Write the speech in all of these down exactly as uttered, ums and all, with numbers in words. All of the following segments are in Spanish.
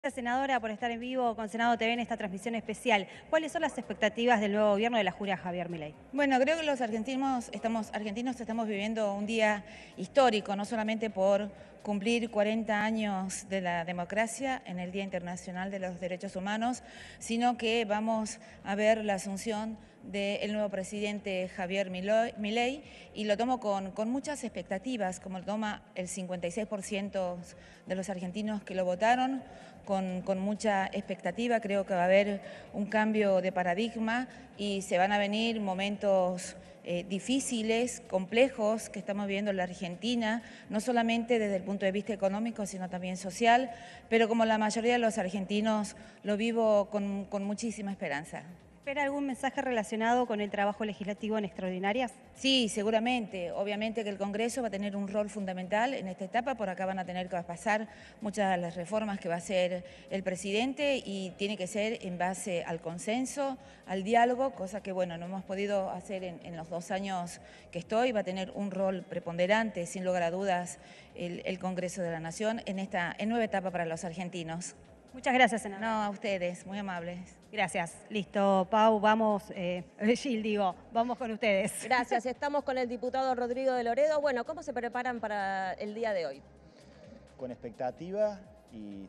Gracias, senadora, por estar en vivo con Senado T V en esta transmisión especial. ¿Cuáles son las expectativas del nuevo gobierno de la Jura Javier Milei? Bueno, creo que los argentinos estamos, argentinos estamos viviendo un día histórico, no solamente por cumplir cuarenta años de la democracia en el Día Internacional de los Derechos Humanos, sino que vamos a ver la asunción del nuevo presidente Javier Milei y lo tomo con, con muchas expectativas, como lo toma el cincuenta y seis por ciento de los argentinos que lo votaron, con, con mucha expectativa. Creo que va a haber un cambio de paradigma y se van a venir momentos eh, difíciles, complejos que estamos viviendo en la Argentina, no solamente desde el punto de vista económico, sino también social, pero como la mayoría de los argentinos lo vivo con, con muchísima esperanza. ¿Espera algún mensaje relacionado con el trabajo legislativo en extraordinarias? Sí, seguramente. Obviamente que el Congreso va a tener un rol fundamental en esta etapa. Por acá van a tener que pasar muchas de las reformas que va a hacer el presidente y tiene que ser en base al consenso, al diálogo, cosa que, bueno, no hemos podido hacer en, en los dos años que estoy. Va a tener un rol preponderante, sin lugar a dudas, el, el Congreso de la Nación en esta en nueva etapa para los argentinos. Muchas gracias, senadora. No, a ustedes, muy amables. Gracias. Listo, Pau, vamos, eh, Gil, digo, vamos con ustedes. Gracias, estamos con el diputado Rodrigo de Loredo. Bueno, ¿cómo se preparan para el día de hoy? Con expectativa y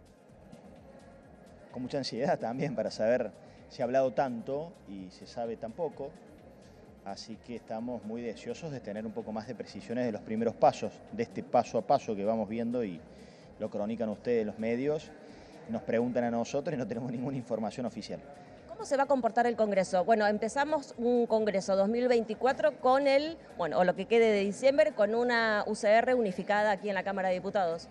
con mucha ansiedad también para saber, se ha hablado tanto y se sabe tan poco, así que estamos muy deseosos de tener un poco más de precisiones de los primeros pasos, de este paso a paso que vamos viendo y lo cronican ustedes los medios. Nos preguntan a nosotros y no tenemos ninguna información oficial. ¿Cómo se va a comportar el Congreso? Bueno, empezamos un Congreso dos mil veinticuatro con el, bueno, o lo que quede de diciembre, con una U C R unificada aquí en la Cámara de Diputados.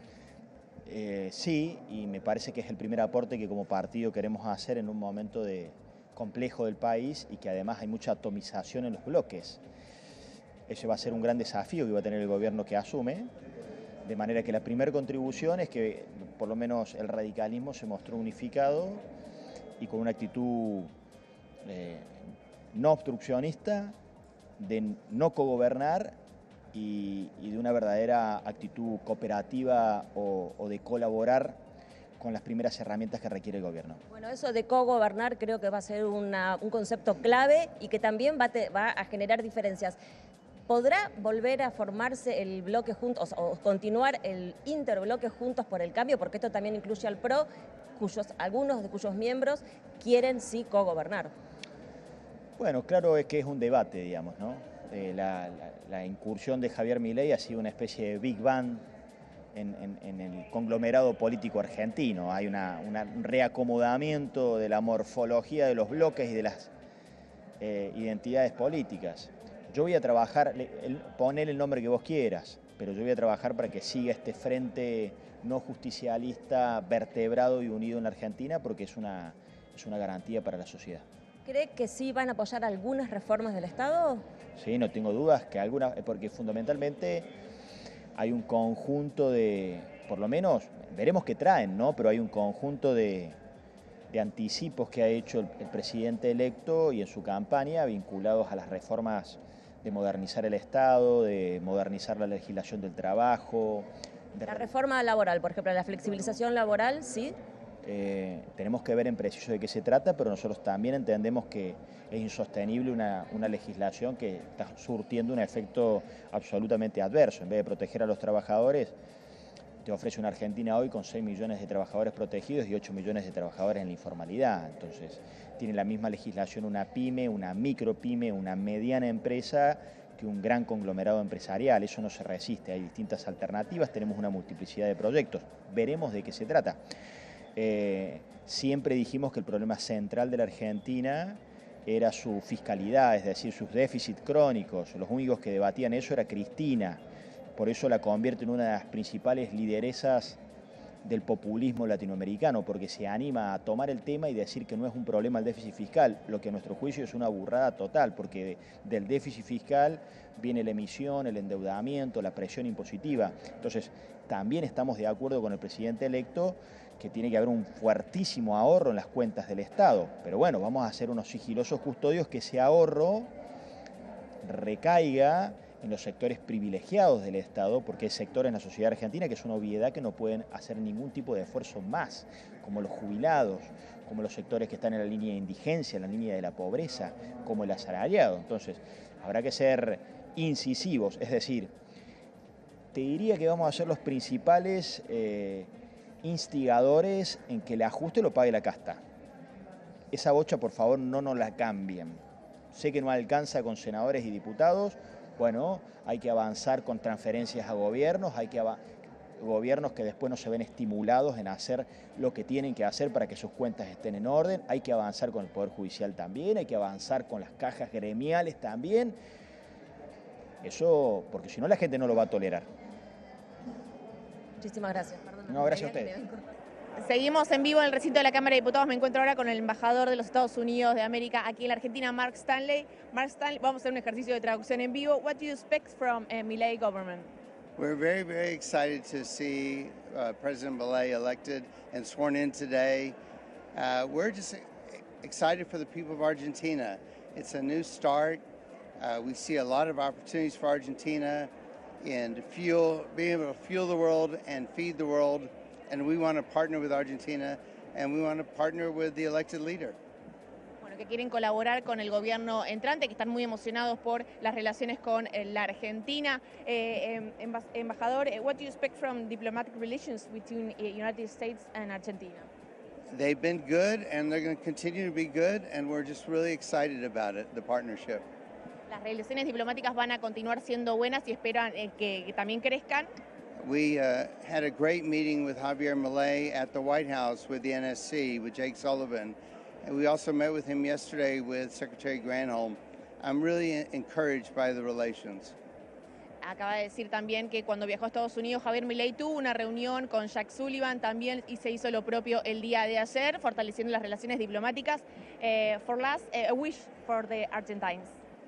Eh, sí, y me parece que es el primer aporte que como partido queremos hacer en un momento de complejo del país y que además hay mucha atomización en los bloques. Ese va a ser un gran desafío que va a tener el gobierno que asume. De manera que la primera contribución es que por lo menos el radicalismo se mostró unificado y con una actitud eh, no obstruccionista, de no cogobernar y, y de una verdadera actitud cooperativa o, o de colaborar con las primeras herramientas que requiere el gobierno. Bueno, eso de cogobernar creo que va a ser una, un concepto clave y que también va, te, va a generar diferencias. ¿Podrá volver a formarse el bloque Juntos o continuar el interbloque Juntos por el Cambio? Porque esto también incluye al P R O, cuyos, algunos de cuyos miembros quieren sí cogobernar. Bueno, claro es que es un debate, digamos, ¿no? Eh, la, la, la incursión de Javier Milei ha sido una especie de Big Bang en, en, en el conglomerado político argentino. Hay una, una, un reacomodamiento de la morfología de los bloques y de las eh, identidades políticas. Yo voy a trabajar, poner el nombre que vos quieras, pero yo voy a trabajar para que siga este frente no justicialista, vertebrado y unido en la Argentina, porque es una, es una garantía para la sociedad. ¿Cree que sí van a apoyar algunas reformas del Estado? Sí, no tengo dudas que algunas, porque fundamentalmente hay un conjunto de, por lo menos, veremos qué traen, ¿no? Pero hay un conjunto de, de anticipos que ha hecho el, el presidente electo y en su campaña vinculados a las reformas de modernizar el Estado, de modernizar la legislación del trabajo. De... La reforma laboral, por ejemplo, la flexibilización laboral, ¿sí? Eh, tenemos que ver en preciso de qué se trata, pero nosotros también entendemos que es insostenible una, una legislación que está surtiendo un efecto absolutamente adverso. En vez de proteger a los trabajadores, te ofrece una Argentina hoy con seis millones de trabajadores protegidos y ocho millones de trabajadores en la informalidad. Entonces, tiene la misma legislación una pyme, una micropyme, una mediana empresa que un gran conglomerado empresarial. Eso no se resiste, hay distintas alternativas, tenemos una multiplicidad de proyectos. Veremos de qué se trata. Eh, siempre dijimos que el problema central de la Argentina era su fiscalidad, es decir, sus déficits crónicos. Los únicos que debatían eso era Cristina. Por eso la convierte en una de las principales lideresas del populismo latinoamericano, porque se anima a tomar el tema y decir que no es un problema el déficit fiscal, lo que a nuestro juicio es una burrada total, porque del déficit fiscal viene la emisión, el endeudamiento, la presión impositiva. Entonces, también estamos de acuerdo con el presidente electo que tiene que haber un fuertísimo ahorro en las cuentas del Estado. Pero bueno, vamos a hacer unos sigilosos custodios que ese ahorro recaiga en los sectores privilegiados del Estado, porque hay sectores en la sociedad argentina que es una obviedad que no pueden hacer ningún tipo de esfuerzo más. como los jubilados, como los sectores que están en la línea de indigencia, en la línea de la pobreza, como el asalariado. Entonces, habrá que ser incisivos, es decir, te diría que vamos a ser los principales eh, instigadores en que el ajuste lo pague la casta. Esa bocha, por favor, no nos la cambien. Sé que no alcanza con senadores y diputados. Bueno, hay que avanzar con transferencias a gobiernos, hay que avanzar. Gobiernos que después no se ven estimulados en hacer lo que tienen que hacer para que sus cuentas estén en orden. Hay que avanzar con el Poder Judicial también, hay que avanzar con las cajas gremiales también. Eso, porque si no la gente no lo va a tolerar. Muchísimas gracias. Perdón, no, gracias a ustedes. Seguimos en vivo en el recinto de la Cámara de Diputados. Me encuentro ahora con el embajador de los Estados Unidos de América aquí en la Argentina, Mark Stanley. Mark Stanley, vamos a hacer un ejercicio de traducción en vivo. What do you expect from uh, Milei government? We're very, very excited to see uh, President Milei elected and sworn in today. Uh, we're just excited for the people of Argentina. It's a new start. Uh, we see a lot of opportunities for Argentina in to fuel, being able to fuel the world and feed the world. And we want to partner with Argentina, and we want to partner with the elected leader. Que quieren colaborar con el gobierno entrante, que están muy emocionados por las relaciones con la Argentina. Eh, eh, embajador, what do you expect from diplomatic relations between the United States and Argentina? They've been good, and they're going to continue to be good, and we're just really excited about it, the partnership. Las relaciones diplomáticas van a continuar siendo buenas y esperan eh, que, que también crezcan. We uh, had a great meeting with Javier Milei at the White House with the N S C, with Jake Sullivan. And we also met with him yesterday with Secretary Granholm. I'm really encouraged by the relations. Acaba de decir también que cuando viajó a Estados Unidos, Javier Milei tuvo una reunión con Jack Sullivan también y se hizo lo propio el día de ayer, fortaleciendo las relaciones diplomáticas. Uh, for last, uh, a wish for the Argentines.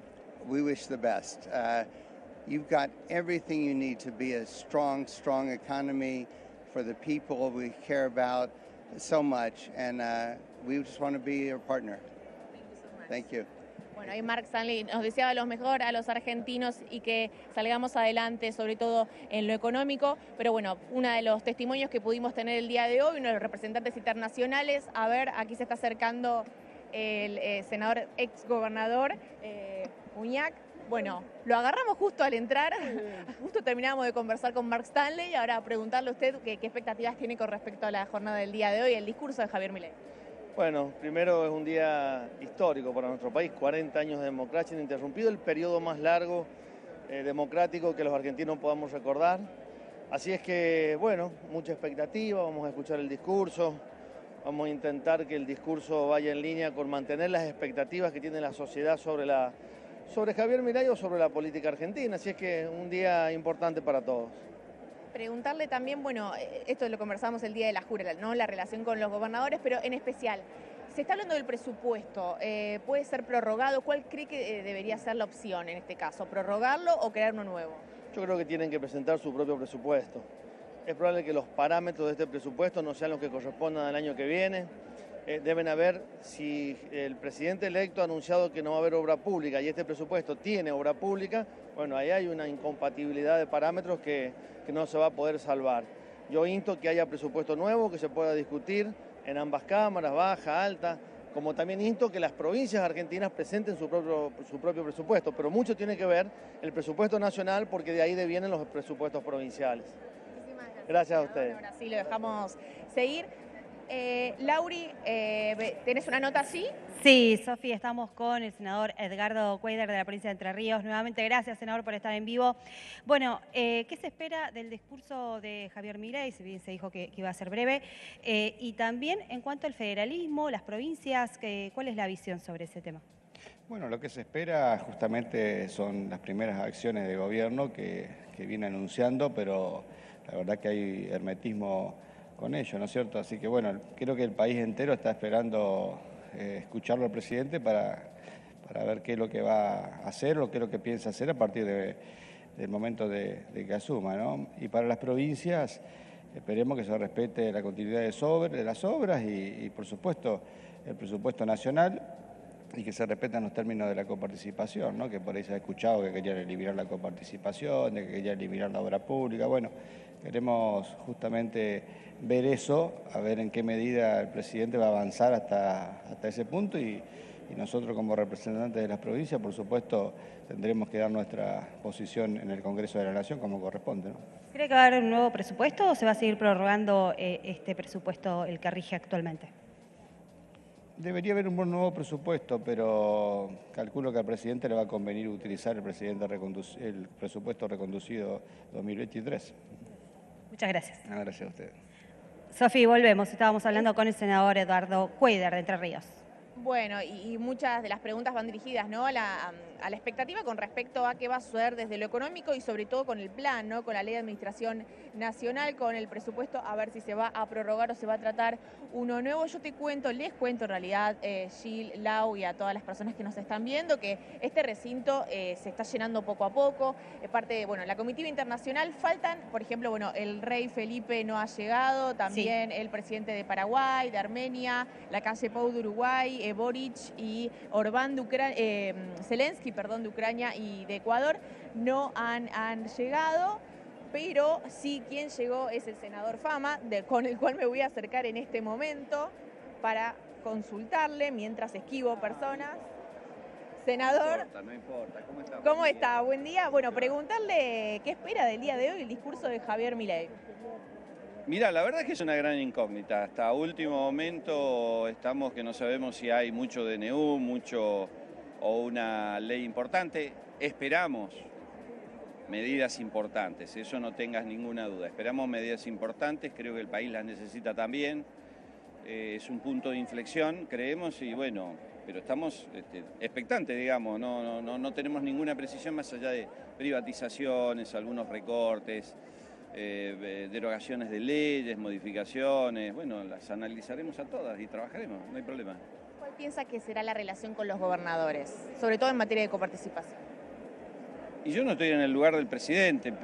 We wish the best. Uh, you've got everything you need to be a strong, strong economy for the people we care about so much, and uh, we just want to be your partner. Thank you so much. Thank you. Bueno, ahí Mark Stanley nos deseaba lo mejor a los argentinos y que salgamos adelante, sobre todo en lo económico. Pero bueno, uno de los testimonios que pudimos tener el día de hoy, uno de los representantes internacionales, a ver, aquí se está acercando el eh, senador, ex gobernador eh, Uñac. Bueno, lo agarramos justo al entrar, justo terminamos de conversar con Mark Stanley y ahora preguntarle a usted qué, qué expectativas tiene con respecto a la jornada del día de hoy, el discurso de Javier Milei. Bueno, primero es un día histórico para nuestro país, cuarenta años de democracia ininterrumpido, el periodo más largo eh, democrático que los argentinos podamos recordar. Así es que, bueno, mucha expectativa, vamos a escuchar el discurso, vamos a intentar que el discurso vaya en línea con mantener las expectativas que tiene la sociedad sobre la sobre Javier Milei o sobre la política argentina, así es que un día importante para todos. Preguntarle también, bueno, esto lo conversamos el día de la jura, ¿no? La relación con los gobernadores, pero en especial, se está hablando del presupuesto, eh, ¿puede ser prorrogado? ¿Cuál cree que eh, debería ser la opción en este caso? ¿Prorrogarlo o crear uno nuevo? Yo creo que tienen que presentar su propio presupuesto. Es probable que los parámetros de este presupuesto no sean los que correspondan al año que viene. Eh, deben haber, si el presidente electo ha anunciado que no va a haber obra pública y este presupuesto tiene obra pública, bueno, ahí hay una incompatibilidad de parámetros que, que no se va a poder salvar. Yo insto que haya presupuesto nuevo, que se pueda discutir en ambas cámaras, baja, alta, como también insto que las provincias argentinas presenten su propio, su propio presupuesto, pero mucho tiene que ver el presupuesto nacional porque de ahí devienen los presupuestos provinciales. Muchísimas gracias. Gracias a ustedes. Ahora sí, lo dejamos seguir. Eh, Lauri, eh, ¿tenés una nota así? Sí, Sofi, estamos con el senador Edgardo Cuéllar de la provincia de Entre Ríos. Nuevamente, gracias, senador, por estar en vivo. Bueno, eh, ¿qué se espera del discurso de Javier Milei? Si bien se dijo que, que iba a ser breve. Eh, y también, en cuanto al federalismo, las provincias, que, ¿cuál es la visión sobre ese tema? Bueno, lo que se espera justamente son las primeras acciones de gobierno que, que viene anunciando, pero la verdad que hay hermetismo con ello, ¿no es cierto? Así que bueno, creo que el país entero está esperando eh, escucharlo al presidente para, para ver qué es lo que va a hacer o qué es lo que piensa hacer a partir de, del momento de, de que asuma, ¿no? Y para las provincias esperemos que se respete la continuidad de, sobre, de las obras y, y por supuesto el presupuesto nacional y que se respeten los términos de la coparticipación, ¿no? Que por ahí se ha escuchado que querían eliminar la coparticipación, de que querían eliminar la obra pública. Bueno, queremos justamente ver eso, a ver en qué medida el presidente va a avanzar hasta, hasta ese punto y, y nosotros como representantes de las provincias, por supuesto, tendremos que dar nuestra posición en el Congreso de la Nación como corresponde, ¿no? ¿Cree que va a haber un nuevo presupuesto o se va a seguir prorrogando eh, este presupuesto, el que rige actualmente? Debería haber un buen nuevo presupuesto, pero calculo que al presidente le va a convenir utilizar el, presidente el presupuesto reconducido dos mil veintitrés. Muchas gracias. Ah, gracias a ustedes. Sofía, volvemos. Estábamos hablando con el senador Eduardo Cuéllar de Entre Ríos. Bueno, y, y muchas de las preguntas van dirigidas, ¿no?, a la, a la expectativa con respecto a qué va a suceder desde lo económico y sobre todo con el plan, ¿no?, con la Ley de Administración Nacional, con el presupuesto, a ver si se va a prorrogar o se va a tratar uno nuevo. Yo te cuento, les cuento en realidad, eh, Gil, Lau y a todas las personas que nos están viendo, que este recinto eh, se está llenando poco a poco. Es parte de, bueno, la comitiva internacional. Faltan, por ejemplo, bueno, el rey Felipe no ha llegado, también sí. El presidente de Paraguay, de Armenia, la calle Pau de Uruguay, eh, Boric y Orbán de Ucrania, eh, Zelensky, perdón, de Ucrania y de Ecuador, no han, han llegado, pero sí quien llegó es el senador Fama, de, con el cual me voy a acercar en este momento para consultarle mientras esquivo personas. Senador, no importa, no importa. ¿Cómo está? ¿Cómo está? Buen día. Bueno, preguntarle qué espera del día de hoy el discurso de Javier Milei. Mira, la verdad es que es una gran incógnita. Hasta último momento estamos que no sabemos si hay mucho D N U, mucho o una ley importante. Esperamos medidas importantes, eso no tengas ninguna duda. Esperamos medidas importantes, creo que el país las necesita también. Eh, es un punto de inflexión, creemos, y bueno, pero estamos este, expectantes, digamos. No, no, no, no tenemos ninguna precisión más allá de privatizaciones, algunos recortes. Eh, derogaciones de leyes, modificaciones, bueno, las analizaremos a todas y trabajaremos, no hay problema. ¿Cuál piensa que será la relación con los gobernadores, sobre todo en materia de coparticipación? Y yo no estoy en el lugar del presidente,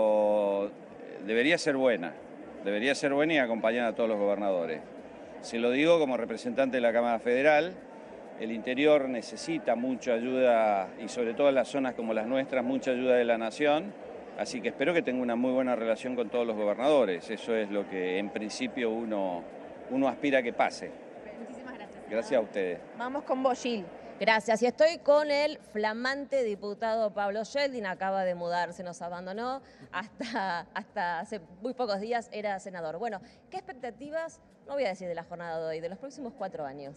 pero debería ser buena, debería ser buena y acompañar a todos los gobernadores. Se lo digo como representante de la Cámara Federal, el interior necesita mucha ayuda y sobre todo en las zonas como las nuestras, mucha ayuda de la Nación. Así que espero que tenga una muy buena relación con todos los gobernadores. Eso es lo que en principio uno, uno aspira a que pase. Muchísimas gracias. Gracias a ustedes. Vamos con vos, Gil. Gracias. Y estoy con el flamante diputado Pablo Yeldin. Acaba de mudarse, nos abandonó. Hasta, hasta hace muy pocos días era senador. Bueno, ¿qué expectativas, no voy a decir de la jornada de hoy, de los próximos cuatro años?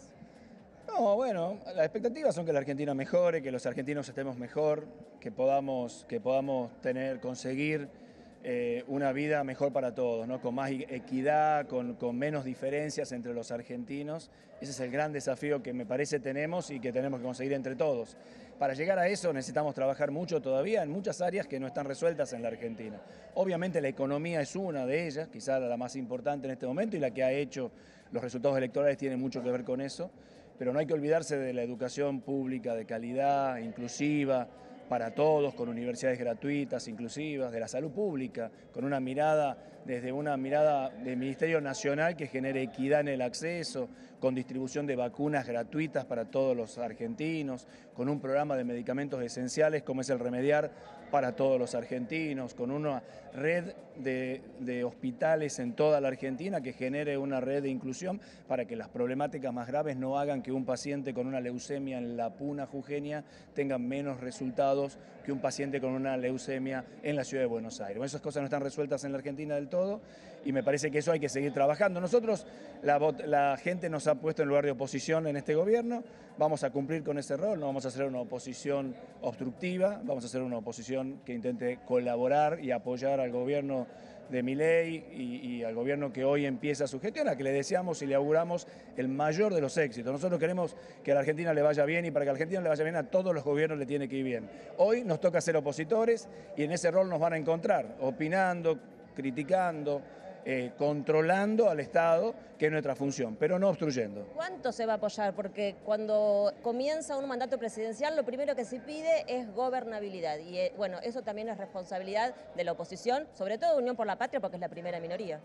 No, bueno, las expectativas son que la Argentina mejore, que los argentinos estemos mejor, que podamos, que podamos tener, conseguir eh, una vida mejor para todos, ¿no? Con más equidad, con, con menos diferencias entre los argentinos. Ese es el gran desafío que me parece tenemos y que tenemos que conseguir entre todos. Para llegar a eso necesitamos trabajar mucho todavía en muchas áreas que no están resueltas en la Argentina. Obviamente la economía es una de ellas, quizá la más importante en este momento y la que ha hecho los resultados electorales tiene mucho que ver con eso. Pero no hay que olvidarse de la educación pública de calidad, inclusiva, para todos, con universidades gratuitas, inclusivas, de la salud pública, con una mirada, desde una mirada del Ministerio Nacional que genere equidad en el acceso, con distribución de vacunas gratuitas para todos los argentinos, con un programa de medicamentos esenciales como es el Remediar para todos los argentinos, con una red de, de hospitales en toda la Argentina que genere una red de inclusión para que las problemáticas más graves no hagan que un paciente con una leucemia en la Puna jujeña tenga menos resultados que un paciente con una leucemia en la ciudad de Buenos Aires. Bueno, esas cosas no están resueltas en la Argentina del todo y me parece que eso hay que seguir trabajando. Nosotros, la, la gente nos ha puesto en lugar de oposición en este gobierno, vamos a cumplir con ese rol, no vamos a hacer una oposición obstructiva, vamos a hacer una oposición que intente colaborar y apoyar al gobierno de Milei y, y al gobierno que hoy empieza su gestión, a que le deseamos y le auguramos el mayor de los éxitos. Nosotros queremos que a la Argentina le vaya bien y para que a la Argentina le vaya bien a todos los gobiernos le tiene que ir bien. Hoy nos toca ser opositores y en ese rol nos van a encontrar, opinando, criticando, eh, controlando al Estado, que es nuestra función, pero no obstruyendo. ¿Cuánto se va a apoyar? Porque cuando comienza un mandato presidencial, lo primero que se pide es gobernabilidad. Y eh, bueno, eso también es responsabilidad de la oposición, sobre todo Unión por la Patria, porque es la primera minoría.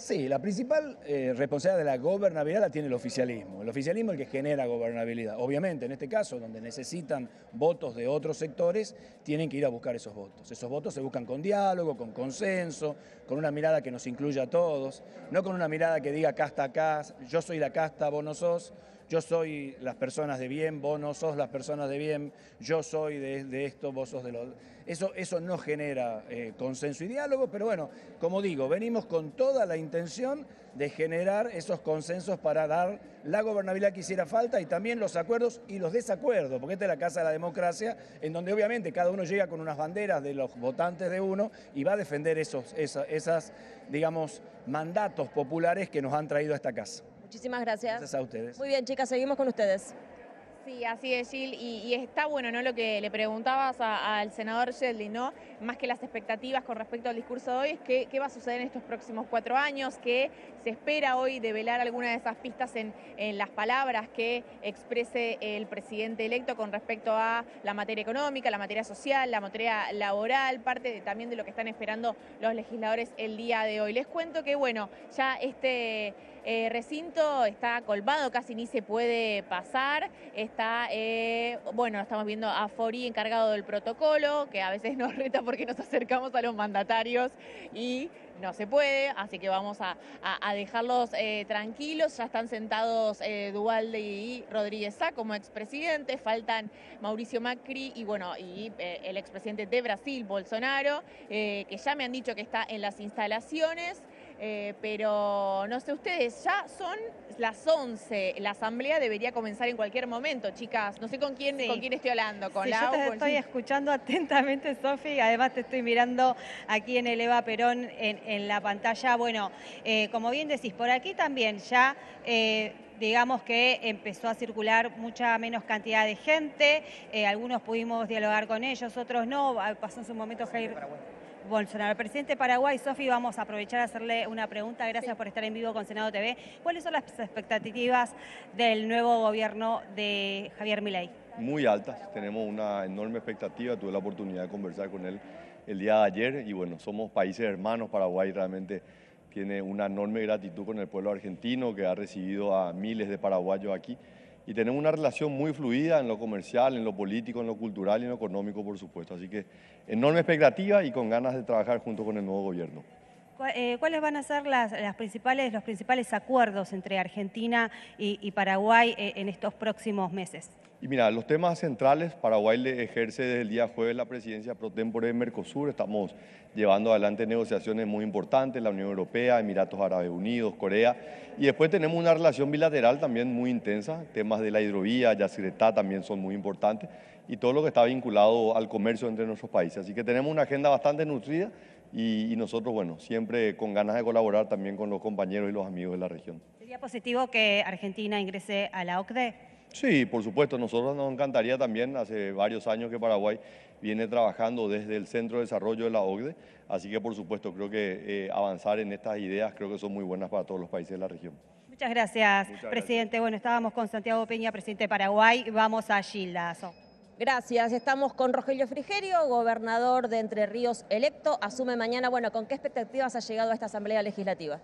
Sí, la principal eh, responsabilidad de la gobernabilidad la tiene el oficialismo. El oficialismo es el que genera gobernabilidad. Obviamente, en este caso, donde necesitan votos de otros sectores, tienen que ir a buscar esos votos. Esos votos se buscan con diálogo, con consenso, con una mirada que nos incluya a todos, no con una mirada que diga casta acá, yo soy la casta, vos no sos. Yo soy las personas de bien, vos no sos las personas de bien, yo soy de, de esto, vos sos de lo... Eso, eso no genera eh, consenso y diálogo, pero bueno, como digo, venimos con toda la intención de generar esos consensos para dar la gobernabilidad que hiciera falta y también los acuerdos y los desacuerdos, porque esta es la casa de la democracia, en donde obviamente cada uno llega con unas banderas de los votantes de uno y va a defender esos, esa, esas, digamos, mandatos populares que nos han traído a esta casa. Muchísimas gracias. Gracias a ustedes. Muy bien, chicas, seguimos con ustedes. Sí, así es, Gil, y, y está bueno, ¿no? Lo que le preguntabas a, al senador Yeldin, ¿no? Más que las expectativas con respecto al discurso de hoy, es que, qué va a suceder en estos próximos cuatro años, que se espera hoy develar alguna de esas pistas en, en las palabras que exprese el presidente electo con respecto a la materia económica, la materia social, la materia laboral, parte de, también de lo que están esperando los legisladores el día de hoy. Les cuento que, bueno, ya este eh, recinto está colmado, casi ni se puede pasar. Está, eh, bueno, estamos viendo a Fori encargado del protocolo, que a veces nos reta porque nos acercamos a los mandatarios y no se puede, así que vamos a, a, a dejarlos eh, tranquilos. Ya están sentados eh, Duhalde y Rodríguez Sá como expresidentes, faltan Mauricio Macri y bueno, y eh, el expresidente de Brasil, Bolsonaro, eh, que ya me han dicho que está en las instalaciones. Eh, pero no sé ustedes, ya son las once, la asamblea debería comenzar en cualquier momento, chicas. No sé con quién, sí. con quién estoy hablando, con sí, la yo te con... estoy escuchando atentamente, Sofi, además te estoy mirando aquí en el Eva Perón en, en la pantalla. Bueno, eh, como bien decís, por aquí también ya... Eh, digamos que empezó a circular mucha menos cantidad de gente, eh, algunos pudimos dialogar con ellos, otros no, pasó en su momento Jair Bolsonaro. El presidente de Paraguay, Sofi, vamos a aprovechar a hacerle una pregunta, gracias sí. por estar en vivo con Senado T V. ¿Cuáles son las expectativas del nuevo gobierno de Javier Milei? Muy altas, tenemos una enorme expectativa, tuve la oportunidad de conversar con él el día de ayer y bueno, somos países hermanos, Paraguay realmente tiene una enorme gratitud con el pueblo argentino que ha recibido a miles de paraguayos aquí y tenemos una relación muy fluida en lo comercial, en lo político, en lo cultural y en lo económico, por supuesto. Así que enorme expectativa y con ganas de trabajar junto con el nuevo gobierno. ¿Cuáles van a ser las, las principales, los principales acuerdos entre Argentina y, y Paraguay en estos próximos meses? Y mira, los temas centrales, Paraguay le ejerce desde el día jueves la presidencia pro tempore de Mercosur, estamos llevando adelante negociaciones muy importantes, la Unión Europea, Emiratos Árabes Unidos, Corea, y después tenemos una relación bilateral también muy intensa, temas de la hidrovía, Yacyretá también son muy importantes, y todo lo que está vinculado al comercio entre nuestros países. Así que tenemos una agenda bastante nutrida y, y nosotros, bueno, siempre con ganas de colaborar también con los compañeros y los amigos de la región. ¿Sería positivo que Argentina ingrese a la O C D E? Sí, por supuesto, nosotros nos encantaría también, hace varios años que Paraguay viene trabajando desde el Centro de Desarrollo de la O C D E, así que por supuesto creo que eh, avanzar en estas ideas creo que son muy buenas para todos los países de la región. Muchas gracias, Muchas presidente. Gracias. Bueno, estábamos con Santiago Peña, presidente de Paraguay, vamos a Gilda. So. Gracias, estamos con Rogelio Frigerio, gobernador de Entre Ríos electo, asume mañana. Bueno, ¿con qué expectativas ha llegado a esta Asamblea Legislativa?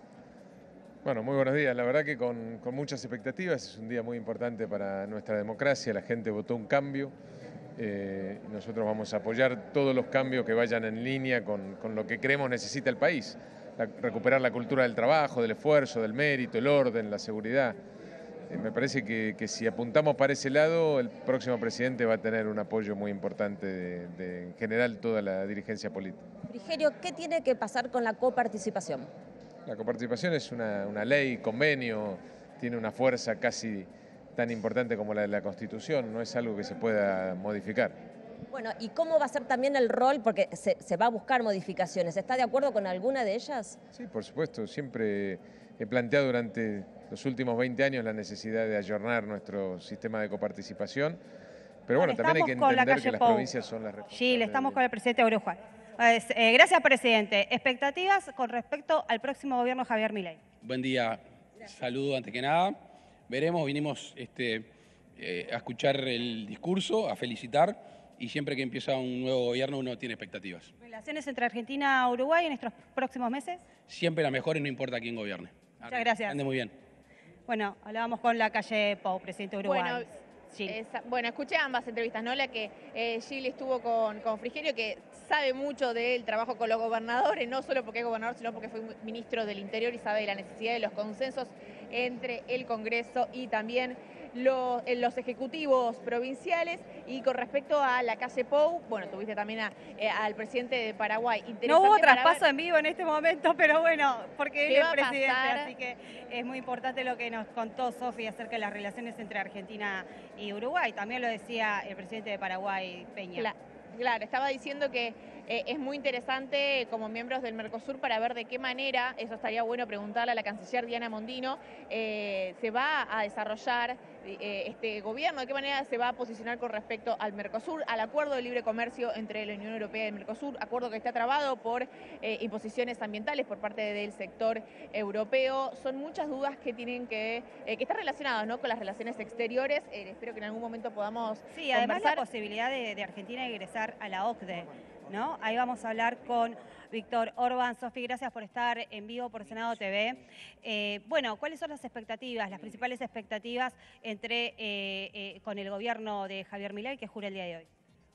Bueno, muy buenos días. La verdad que con, con muchas expectativas, es un día muy importante para nuestra democracia, la gente votó un cambio, eh, nosotros vamos a apoyar todos los cambios que vayan en línea con, con lo que creemos necesita el país, la, recuperar la cultura del trabajo, del esfuerzo, del mérito, el orden, la seguridad. Eh, me parece que, que si apuntamos para ese lado, el próximo presidente va a tener un apoyo muy importante de, de en general toda la dirigencia política. Frigerio, ¿qué tiene que pasar con la coparticipación? La coparticipación es una, una ley, convenio, tiene una fuerza casi tan importante como la de la Constitución, no es algo que se pueda modificar. Bueno, ¿y cómo va a ser también el rol? Porque se, se va a buscar modificaciones. ¿Está de acuerdo con alguna de ellas? Sí, por supuesto. Siempre he planteado durante los últimos veinte años la necesidad de ayornar nuestro sistema de coparticipación. Pero bueno, bueno también hay que entender que las provincias son las responsables. Sí, le estamos con el presidente Uruguay. Eh, gracias, presidente. ¿Expectativas con respecto al próximo gobierno Javier Milei? Buen día. Saludo antes que nada. Veremos, vinimos este, eh, a escuchar el discurso, a felicitar y siempre que empieza un nuevo gobierno uno tiene expectativas. ¿Relaciones entre Argentina y Uruguay en estos próximos meses? Siempre las mejores, no importa quién gobierne. Muchas gracias. Ande muy bien. Bueno, hablábamos con Lacalle Pou, presidente de Uruguay. Bueno, esa, bueno, escuché ambas entrevistas, ¿no? La que eh, Gil estuvo con, con Frigerio, que sabe mucho del trabajo con los gobernadores, no solo porque es gobernador, sino porque fue ministro del Interior y sabe de la necesidad de los consensos entre el Congreso y también los, los ejecutivos provinciales. Y con respecto a Lacalle Pou, bueno, tuviste también a, eh, al presidente de Paraguay. No hubo traspaso en vivo en este momento, pero bueno, porque él es presidente, pasar? así que es muy importante lo que nos contó Sofi acerca de las relaciones entre Argentina y Uruguay. También lo decía el presidente de Paraguay, Peña. Claro, claro, estaba diciendo que eh, es muy interesante como miembros del Mercosur para ver de qué manera, eso estaría bueno preguntarle a la canciller Diana Mondino, eh, se va a desarrollar eh, este gobierno, de qué manera se va a posicionar con respecto al Mercosur, al acuerdo de libre comercio entre la Unión Europea y el Mercosur, acuerdo que está trabado por eh, imposiciones ambientales por parte del sector europeo. Son muchas dudas que tienen que, eh, que están relacionadas, ¿no?, con las relaciones exteriores. Eh, espero que en algún momento podamos Sí, además conversar. la posibilidad de, de Argentina ingresar a la O C D E, ¿no? Ahí vamos a hablar con Víctor Orbán. Sofi, gracias por estar en vivo por Senado T V. Eh, bueno, ¿cuáles son las expectativas, las principales expectativas entre eh, eh, con el gobierno de Javier Milei que jura el día de hoy?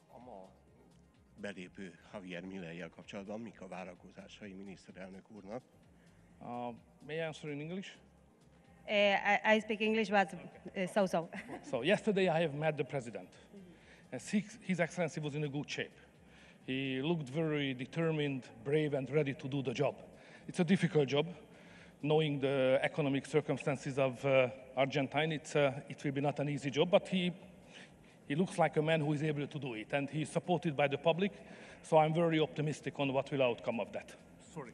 Belépő Javier Milei-jel kapcsolatban mik a várakozásai miniszterelnök úrnak? Uh, may I answer in English? Uh, I, I speak English, but uh, so-so. So yesterday I have met the president. And His, His Excellency was in a good shape. He looked very determined, brave, and ready to do the job. It's a difficult job. Knowing the economic circumstances of uh, Argentina, it's, uh, it will be not an easy job, but he, he looks like a man who is able to do it, and he's supported by the public, so I'm very optimistic on what will outcome of that. Sorry.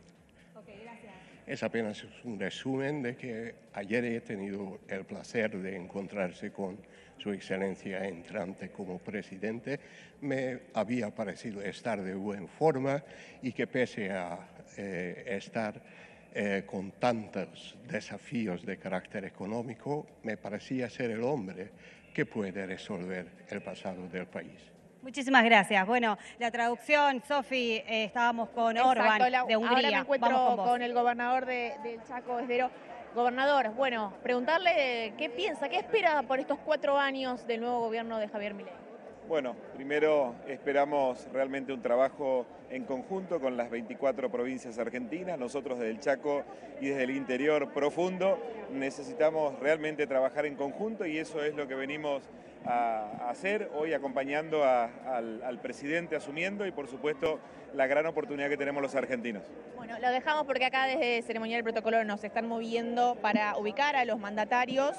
Es apenas un resumen de que ayer he tenido el placer de encontrarse con Su Excelencia entrante como presidente. Me había parecido estar de buena forma y que pese a eh, estar eh, con tantos desafíos de carácter económico, me parecía ser el hombre que puede resolver el pasado del país. Muchísimas gracias. Bueno, la traducción, Sofi, eh, estábamos con Orbán Exacto, de Hungría. Ahora me encuentro Vamos con, con, vos. el gobernador de, del Chaco, Esdero. Gobernador, bueno, preguntarle qué piensa, qué espera por estos cuatro años del nuevo gobierno de Javier Milei. Bueno, primero esperamos realmente un trabajo en conjunto con las veinticuatro provincias argentinas. Nosotros desde el Chaco y desde el interior profundo necesitamos realmente trabajar en conjunto y eso es lo que venimos a hacer hoy acompañando a, al, al presidente asumiendo y por supuesto la gran oportunidad que tenemos los argentinos. Bueno, lo dejamos porque acá desde Ceremonial Protocolo nos están moviendo para ubicar a los mandatarios.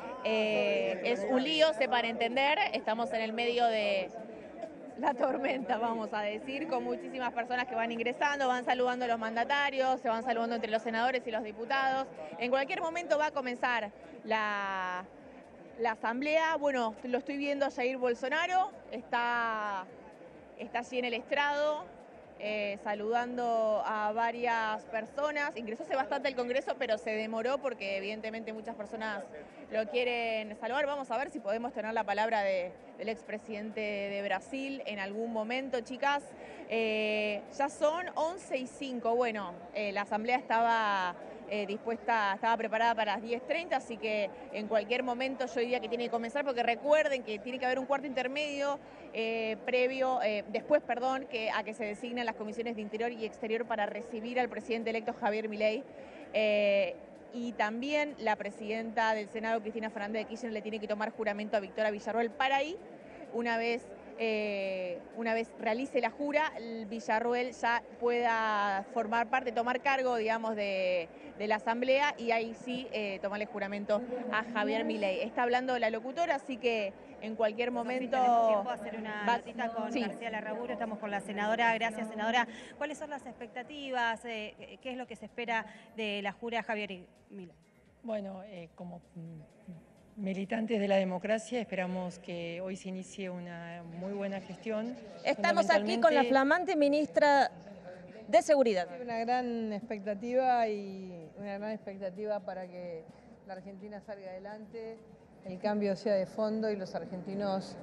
Eh, es un lío, sepan entender, estamos en el medio de la tormenta, vamos a decir, con muchísimas personas que van ingresando, van saludando a los mandatarios, se van saludando entre los senadores y los diputados. En cualquier momento va a comenzar la... La asamblea. Bueno, lo estoy viendo a Jair Bolsonaro, está, está allí en el estrado, eh, saludando a varias personas. Ingresó hace bastante al Congreso, pero se demoró porque evidentemente muchas personas lo quieren saludar. Vamos a ver si podemos tener la palabra de, del expresidente de Brasil en algún momento, chicas. Eh, ya son once y cinco. Bueno, eh, la asamblea estaba... Eh, dispuesta, estaba preparada para las diez treinta, así que en cualquier momento yo diría que tiene que comenzar, porque recuerden que tiene que haber un cuarto intermedio eh, previo, eh, después, perdón, que, a que se designen las comisiones de Interior y Exterior para recibir al presidente electo Javier Milei. Eh, y también la presidenta del Senado, Cristina Fernández de Kirchner, le tiene que tomar juramento a Victoria Villarroel para ahí, una vez... Eh, una vez realice la jura, el Villarroel ya pueda formar parte, tomar cargo, digamos, de, de la asamblea y ahí sí eh, tomarle juramento a Javier Milei. Está hablando la locutora, así que en cualquier momento... Tenemos tiempo a hacer una va... notita con sí. García Larraburu, estamos con la senadora. Gracias, senadora. ¿Cuáles son las expectativas? Eh, ¿Qué es lo que se espera de la jura Javier Milei? Bueno, eh, como... militantes de la democracia, esperamos que hoy se inicie una muy buena gestión. Estamos aquí con la flamante ministra de Seguridad. Una gran expectativa y una gran expectativa para que la Argentina salga adelante, el cambio sea de fondo y los argentinos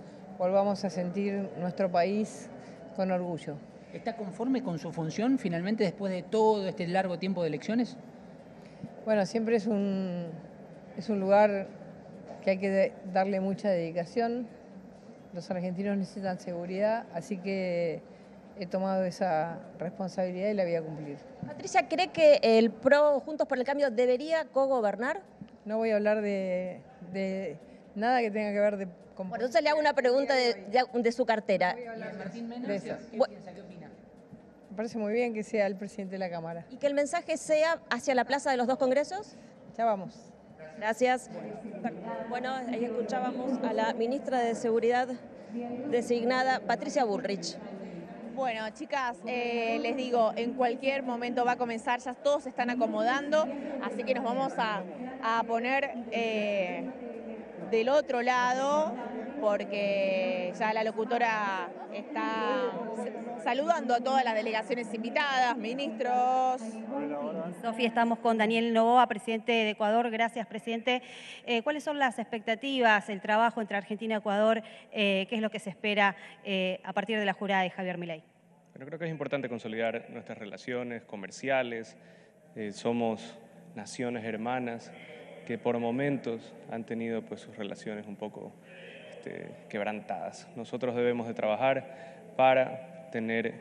volvamos a sentir nuestro país con orgullo. ¿Está conforme con su función finalmente después de todo este largo tiempo de elecciones? Bueno, siempre es un, es un lugar que hay que de, darle mucha dedicación. Los argentinos necesitan seguridad, así que he tomado esa responsabilidad y la voy a cumplir. Patricia, ¿cree que el PRO Juntos por el Cambio debería cogobernar? No voy a hablar de, de nada que tenga que ver de... Con Bueno, entonces le hago una pregunta de, de, de su cartera. Martín Menem, de eso. ¿qué piensa? ¿Qué opina? Me parece muy bien que sea el presidente de la Cámara. ¿Y que el mensaje sea hacia la plaza de los dos congresos? Ya vamos. Gracias. Bueno, ahí escuchábamos a la ministra de Seguridad designada, Patricia Bullrich. Bueno, chicas, eh, les digo, en cualquier momento va a comenzar, ya todos se están acomodando, así que nos vamos a, a poner eh, del otro lado, porque ya la locutora está saludando a todas las delegaciones invitadas, ministros. Sofía, estamos con Daniel Noboa, presidente de Ecuador. Gracias, presidente. Eh, ¿Cuáles son las expectativas, el trabajo entre Argentina y Ecuador? Eh, ¿Qué es lo que se espera eh, a partir de la jurada de Javier Milei? Bueno, creo que es importante consolidar nuestras relaciones comerciales. Eh, somos naciones hermanas que por momentos han tenido pues, sus relaciones un poco este, quebrantadas. Nosotros debemos de trabajar para tener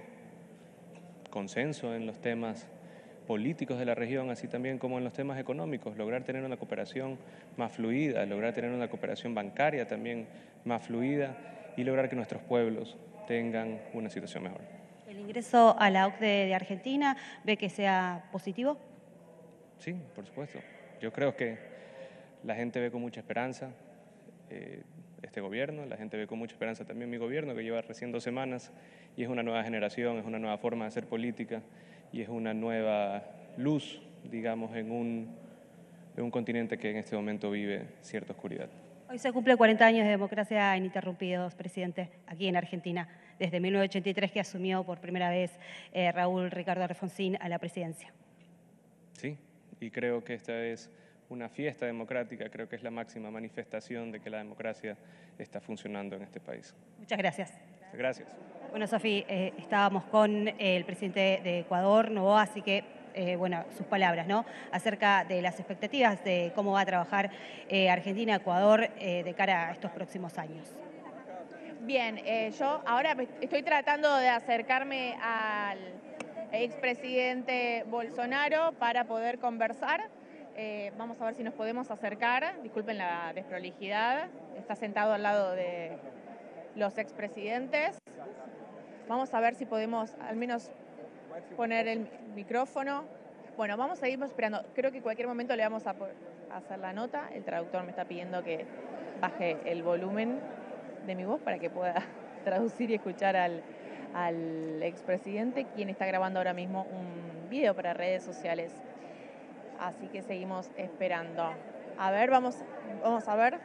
consenso en los temas políticos de la región, así también como en los temas económicos, lograr tener una cooperación más fluida, lograr tener una cooperación bancaria también más fluida y lograr que nuestros pueblos tengan una situación mejor. ¿El ingreso a la O C D E de Argentina ve que sea positivo? Sí, por supuesto. Yo creo que la gente ve con mucha esperanza eh, este gobierno, la gente ve con mucha esperanza también mi gobierno, que lleva recién dos semanas y es una nueva generación, es una nueva forma de hacer política y es una nueva luz, digamos, en un, en un continente que en este momento vive cierta oscuridad. Hoy se cumple cuarenta años de democracia ininterrumpidos, presidente, aquí en Argentina, desde mil novecientos ochenta y tres que asumió por primera vez eh, Raúl Ricardo Alfonsín a la presidencia. Sí, y creo que esta es una fiesta democrática, creo que es la máxima manifestación de que la democracia está funcionando en este país. Muchas gracias. Gracias. Bueno, Sofi, eh, estábamos con el presidente de Ecuador, Noboa, así que, eh, bueno, sus palabras, ¿no? Acerca de las expectativas de cómo va a trabajar eh, Argentina, Ecuador, eh, de cara a estos próximos años. Bien, eh, yo ahora estoy tratando de acercarme al expresidente Bolsonaro para poder conversar. Eh, vamos a ver si nos podemos acercar. Disculpen la desprolijidad. Está sentado al lado de los expresidentes. Vamos a ver si podemos al menos poner el micrófono. Bueno, vamos a seguir esperando. Creo que en cualquier momento le vamos a hacer la nota. El traductor me está pidiendo que baje el volumen de mi voz para que pueda traducir y escuchar al, al expresidente, quien está grabando ahora mismo un video para redes sociales. Así que seguimos esperando. A ver, vamos, vamos a ver.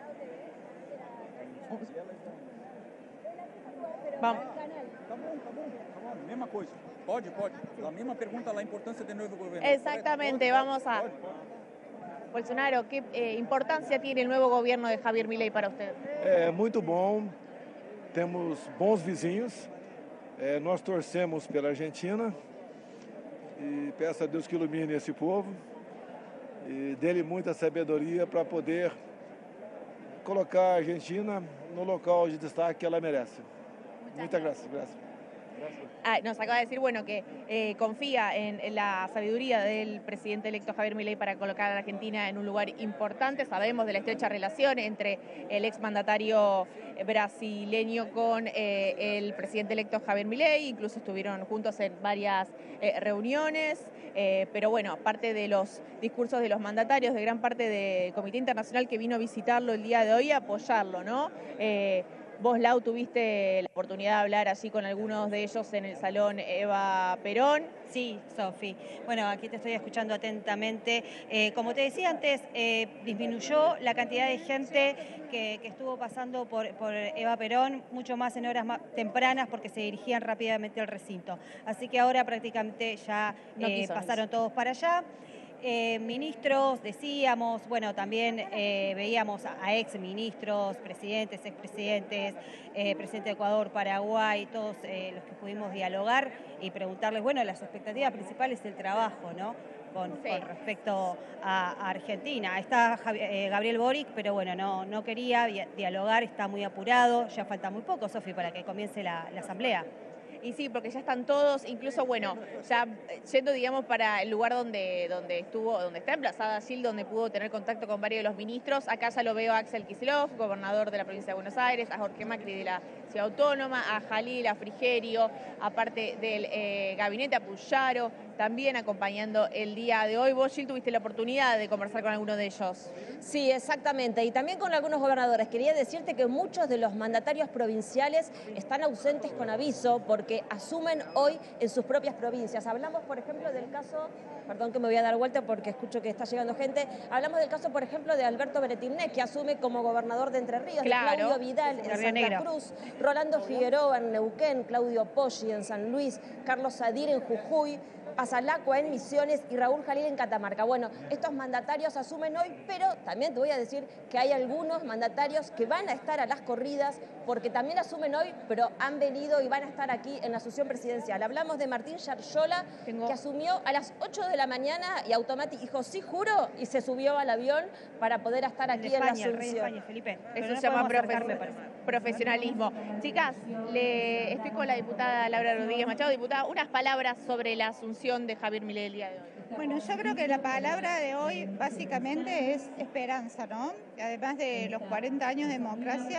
Vamos. Mesma coisa. Pode, pode. A mesma pergunta lá, a importância do novo governo. Exactamente, vamos a... Bolsonaro, ¿qué eh, importancia tiene el nuevo gobierno de Javier Milei para usted? É muito bom. Temos bons vizinhos. É, nós torcemos pela Argentina e peço a Deus que ilumine esse povo e dê-lhe muita sabedoria para poder colocar a Argentina no local de destaque que ela merece. Muchas gracias. gracias. Ah, nos acaba de decir, bueno, que eh, confía en, en la sabiduría del presidente electo Javier Milei para colocar a la Argentina en un lugar importante. Sabemos de la estrecha relación entre el exmandatario brasileño con eh, el presidente electo Javier Milei, incluso estuvieron juntos en varias eh, reuniones, eh, pero bueno, aparte de los discursos de los mandatarios, de gran parte del Comité Internacional que vino a visitarlo el día de hoy, a apoyarlo, ¿no? Eh, Vos, Lau, tuviste la oportunidad de hablar así con algunos de ellos en el Salón Eva Perón. Sí, Sofi. Bueno, aquí te estoy escuchando atentamente. Eh, como te decía antes, eh, disminuyó la cantidad de gente que, que estuvo pasando por, por Eva Perón, mucho más en horas más tempranas porque se dirigían rápidamente al recinto. Así que ahora prácticamente ya No eh, quiso pasaron todos para allá. Eh, ministros, decíamos, bueno, también eh, veíamos a, a ex ministros, presidentes, expresidentes, eh, presidente de Ecuador, Paraguay, todos eh, los que pudimos dialogar y preguntarles, bueno, las expectativas principales del trabajo, ¿no? Con, sí. con respecto a, a Argentina. Está Javi, eh, Gabriel Boric, pero bueno, no, no quería dialogar, está muy apurado, ya falta muy poco, Sofi, para que comience la, la asamblea. Y sí, porque ya están todos, incluso, bueno, ya yendo, digamos, para el lugar donde, donde estuvo, donde está emplazada Gil, donde pudo tener contacto con varios de los ministros. Acá ya lo veo a Axel Kicillof, gobernador de la provincia de Buenos Aires, a Jorge Macri de la Ciudad Autónoma, a Jalil, a Frigerio, aparte del eh, gabinete, a Puyaro, también acompañando el día de hoy. Vos, Gil, tuviste la oportunidad de conversar con alguno de ellos. Sí, exactamente, y también con algunos gobernadores. Quería decirte que muchos de los mandatarios provinciales están ausentes con aviso porque asumen hoy en sus propias provincias. Hablamos, por ejemplo, del caso, perdón que me voy a dar vuelta porque escucho que está llegando gente, hablamos del caso, por ejemplo, de Alberto Beretilnec, que asume como gobernador de Entre Ríos, claro. de Claudio Vidal en Santa Negro. Cruz, Rolando Figueroa en Neuquén, Claudio Poggi en San Luis, Carlos Sadir en Jujuy, Azalacua en Misiones y Raúl Jalil en Catamarca. Bueno, estos mandatarios asumen hoy, pero también te voy a decir que hay algunos mandatarios que van a estar a las corridas porque también asumen hoy, pero han venido y van a estar aquí en la asunción presidencial. Hablamos de Martín Yarllola, Tengo... que asumió a las ocho de la mañana y automáticamente dijo, sí, juro, y se subió al avión para poder estar aquí España, en la asunción. El rey de España, Felipe. Eso no se llama profe profesionalismo. Chicas, le estoy con la diputada Laura Rodríguez Machado. Diputada, unas palabras sobre la asunción de Javier Milei el día de hoy. Bueno, yo creo que la palabra de hoy básicamente es esperanza, ¿no? Además de los cuarenta años de democracia,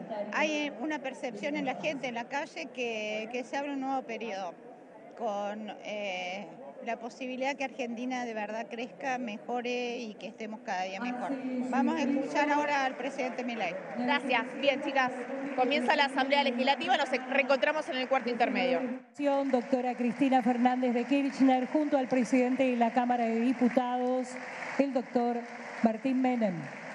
hay una percepción en la gente, en la calle, que, que se abre un nuevo periodo con eh, la posibilidad que Argentina de verdad crezca, mejore y que estemos cada día mejor. Vamos a escuchar ahora al presidente Milei. Gracias. Bien, chicas, comienza la Asamblea Legislativa, nos reencontramos en el cuarto intermedio. Doctora Cristina Fernández de Kirchner, junto al presidente de la Cámara de Diputados, el doctor Martín Menem.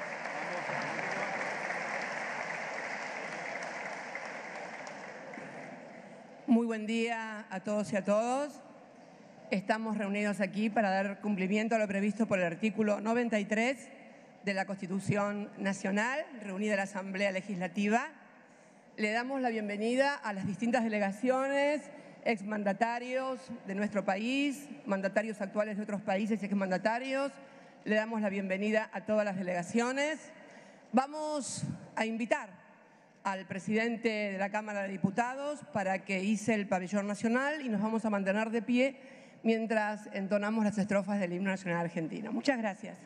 Muy buen día a todos y a todas. Estamos reunidos aquí para dar cumplimiento a lo previsto por el artículo noventa y tres de la Constitución Nacional, reunida la Asamblea Legislativa. Le damos la bienvenida a las distintas delegaciones, exmandatarios de nuestro país, mandatarios actuales de otros países y exmandatarios. Le damos la bienvenida a todas las delegaciones. Vamos a invitar al presidente de la Cámara de Diputados para que hice el pabellón nacional y nos vamos a mantener de pie mientras entonamos las estrofas del himno nacional argentino. Muchas gracias.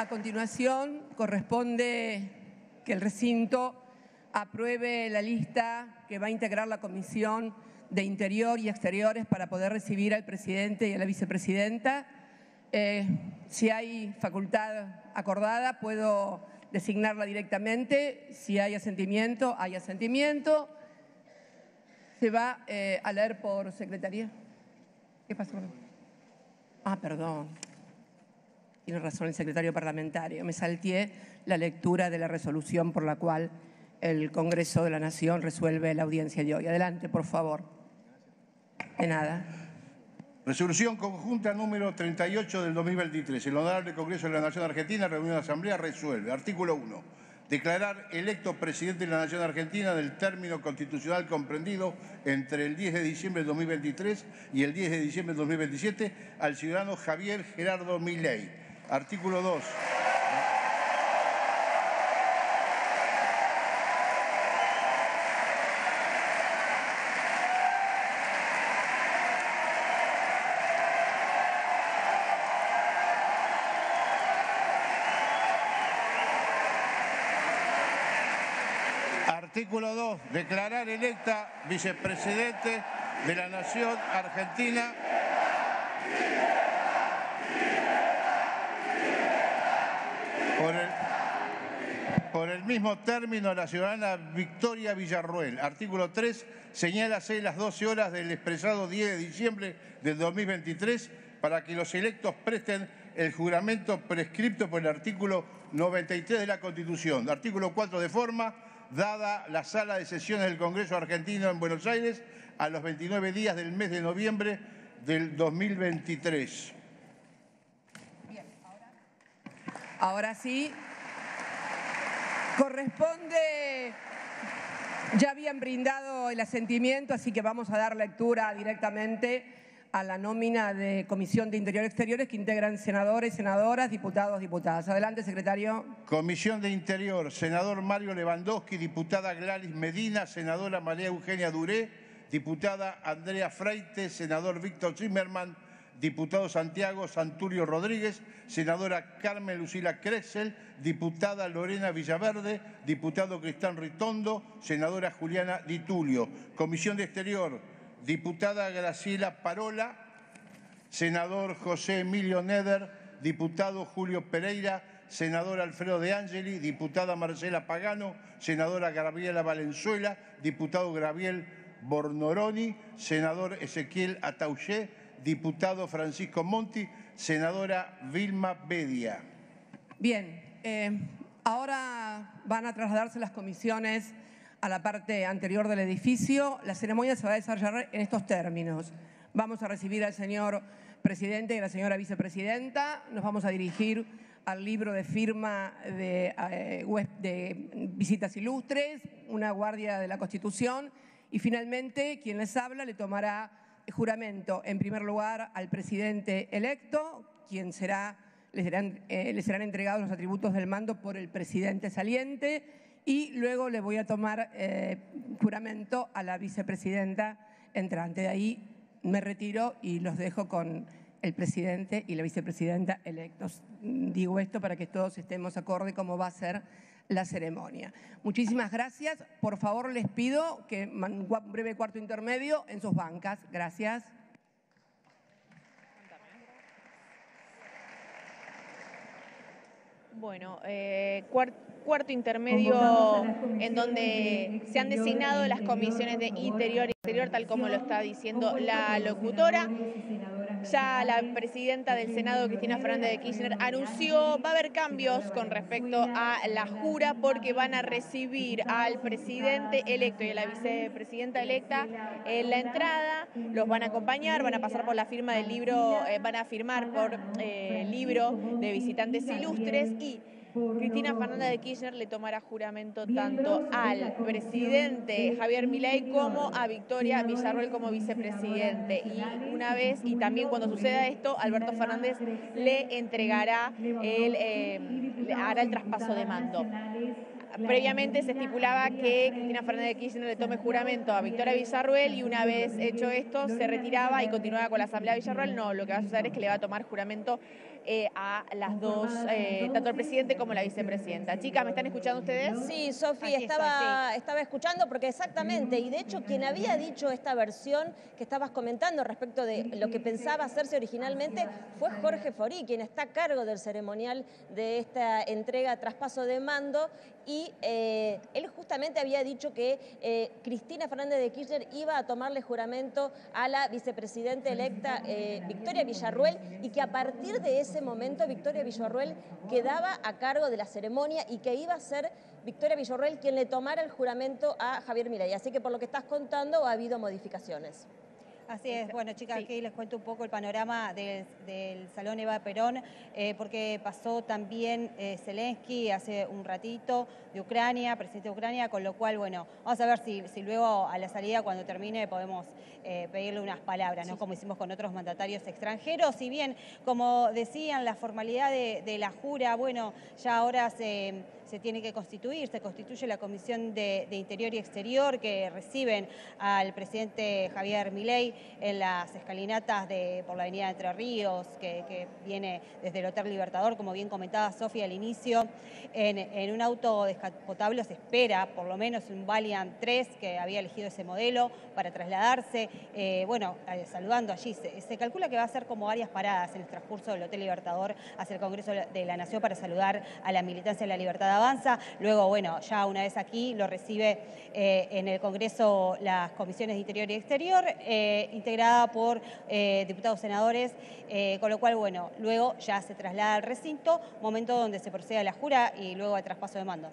A continuación, corresponde que el recinto apruebe la lista que va a integrar la Comisión de Interior y Exteriores para poder recibir al presidente y a la vicepresidenta. Eh, si hay facultad acordada, puedo designarla directamente. Si hay asentimiento, hay asentimiento. Se va eh, a leer por secretaría. ¿Qué pasó? Ah, perdón. Tiene razón el secretario parlamentario. Me salteé la lectura de la resolución por la cual el Congreso de la Nación resuelve la audiencia de hoy. Adelante, por favor. De nada. Resolución conjunta número treinta y ocho del dos mil veintitrés. El Honorable Congreso de la Nación Argentina, reunión de la Asamblea, resuelve. Artículo uno. Declarar electo presidente de la Nación Argentina del término constitucional comprendido entre el diez de diciembre de dos mil veintitrés y el diez de diciembre de dos mil veintisiete al ciudadano Javier Gerardo Milei. Artículo dos. Artículo dos. Declarar electa vicepresidente de la Nación Argentina. Por el, por el mismo término, la ciudadana Victoria Villarroel. Artículo tres. Señálase las doce horas del expresado diez de diciembre del dos mil veintitrés para que los electos presten el juramento prescripto por el artículo noventa y tres de la Constitución. Artículo cuatro. De forma dada la sala de sesiones del Congreso Argentino en Buenos Aires a los veintinueve días del mes de noviembre del dos mil veintitrés. Bien, ahora, ahora sí, corresponde, ya habían brindado el asentimiento, así que vamos a dar lectura directamente a la nómina de Comisión de Interior y Exteriores que integran senadores, senadoras, diputados, diputadas. Adelante, secretario. Comisión de Interior, senador Mario Lewandowski, diputada Gladys Medina, senadora María Eugenia Duré, diputada Andrea Freite, senador Víctor Zimmerman, diputado Santiago Santulio Rodríguez, senadora Carmen Lucila Krexel, diputada Lorena Villaverde, diputado Cristán Ritondo, senadora Juliana Di Tulio. Comisión de Exterior, diputada Graciela Parola, senador José Emilio Neder, diputado Julio Pereira, senador Alfredo De Angeli, diputada Marcela Pagano, senadora Gabriela Valenzuela, diputado Gabriel Bornoroni, senador Ezequiel Ataullé, diputado Francisco Monti, senadora Vilma Bedia. Bien, eh, ahora van a trasladarse las comisiones a la parte anterior del edificio. La ceremonia se va a desarrollar en estos términos. Vamos a recibir al señor presidente y a la señora vicepresidenta. Nos vamos a dirigir al libro de firma de, eh, de visitas ilustres, una guardia de la Constitución y finalmente quien les habla le tomará juramento en primer lugar al presidente electo, quien será, le serán, eh, le serán entregados los atributos del mando por el presidente saliente. Y luego le voy a tomar eh, juramento a la vicepresidenta entrante. De ahí me retiro y los dejo con el presidente y la vicepresidenta electos. Digo esto para que todos estemos acorde cómo va a ser la ceremonia. Muchísimas gracias. Por favor, les pido que un breve cuarto intermedio en sus bancas. Gracias. Bueno, eh, cuarto... cuarto intermedio en donde se han designado las comisiones de Interior y Exterior, tal como lo está diciendo la locutora. Ya la presidenta del Senado, Cristina Fernández de Kirchner, anunció va a haber cambios con respecto a la jura porque van a recibir al presidente electo y a la vicepresidenta electa en la entrada, los van a acompañar, van a pasar por la firma del libro, eh, van a firmar por eh, el libro de visitantes ilustres y Cristina Fernández de Kirchner le tomará juramento tanto al presidente Javier Milei como a Victoria Villarroel como vicepresidente. Y una vez, y también cuando suceda esto, Alberto Fernández le entregará, el, eh, le hará el traspaso de mando. Previamente se estipulaba que Cristina Fernández de Kirchner le tome juramento a Victoria Villarroel y una vez hecho esto se retiraba y continuaba con la Asamblea de Villarroel. No, lo que va a suceder es que le va a tomar juramento eh, a las dos, eh, tanto el presidente como la vicepresidenta. Chicas, ¿me están escuchando ustedes? Sí, Sofi, estaba, estaba escuchando porque exactamente, y de hecho quien había dicho esta versión que estabas comentando respecto de lo que pensaba hacerse originalmente fue Jorge Forí, quien está a cargo del ceremonial de esta entrega traspaso de mando, y eh, él justamente había dicho que eh, Cristina Fernández de Kirchner iba a tomarle juramento a la vicepresidenta electa eh, Victoria Villarruel, y que a partir de ese momento Victoria Villarruel quedaba a cargo de la ceremonia y que iba a ser Victoria Villarruel quien le tomara el juramento a Javier Milei. Así que por lo que estás contando ha habido modificaciones. Así es, bueno chicas, aquí les cuento un poco el panorama del, del Salón Eva Perón, eh, porque pasó también eh, Zelensky hace un ratito de Ucrania, presidente de Ucrania, con lo cual, bueno, vamos a ver si, si luego a la salida, cuando termine, podemos eh, pedirle unas palabras, ¿no? Sí. Como hicimos con otros mandatarios extranjeros. Si bien, como decían, la formalidad de, de la jura, bueno, ya ahora se... se tiene que constituir, se constituye la Comisión de, de Interior y Exterior que reciben al presidente Javier Milei en las escalinatas de, por la avenida Entre Ríos, que, que viene desde el Hotel Libertador, como bien comentaba Sofía al inicio, en, en un auto descapotable se espera por lo menos un Valiant tres que había elegido ese modelo para trasladarse, eh, bueno, eh, saludando allí, se, se calcula que va a ser como varias paradas en el transcurso del Hotel Libertador hacia el Congreso de la Nación para saludar a la militancia de la libertad avanza. Luego, bueno, ya una vez aquí lo recibe eh, en el Congreso las comisiones de Interior y Exterior, eh, integrada por eh, diputados senadores, eh, con lo cual, bueno, luego ya se traslada al recinto, momento donde se procede a la jura y luego al traspaso de mando.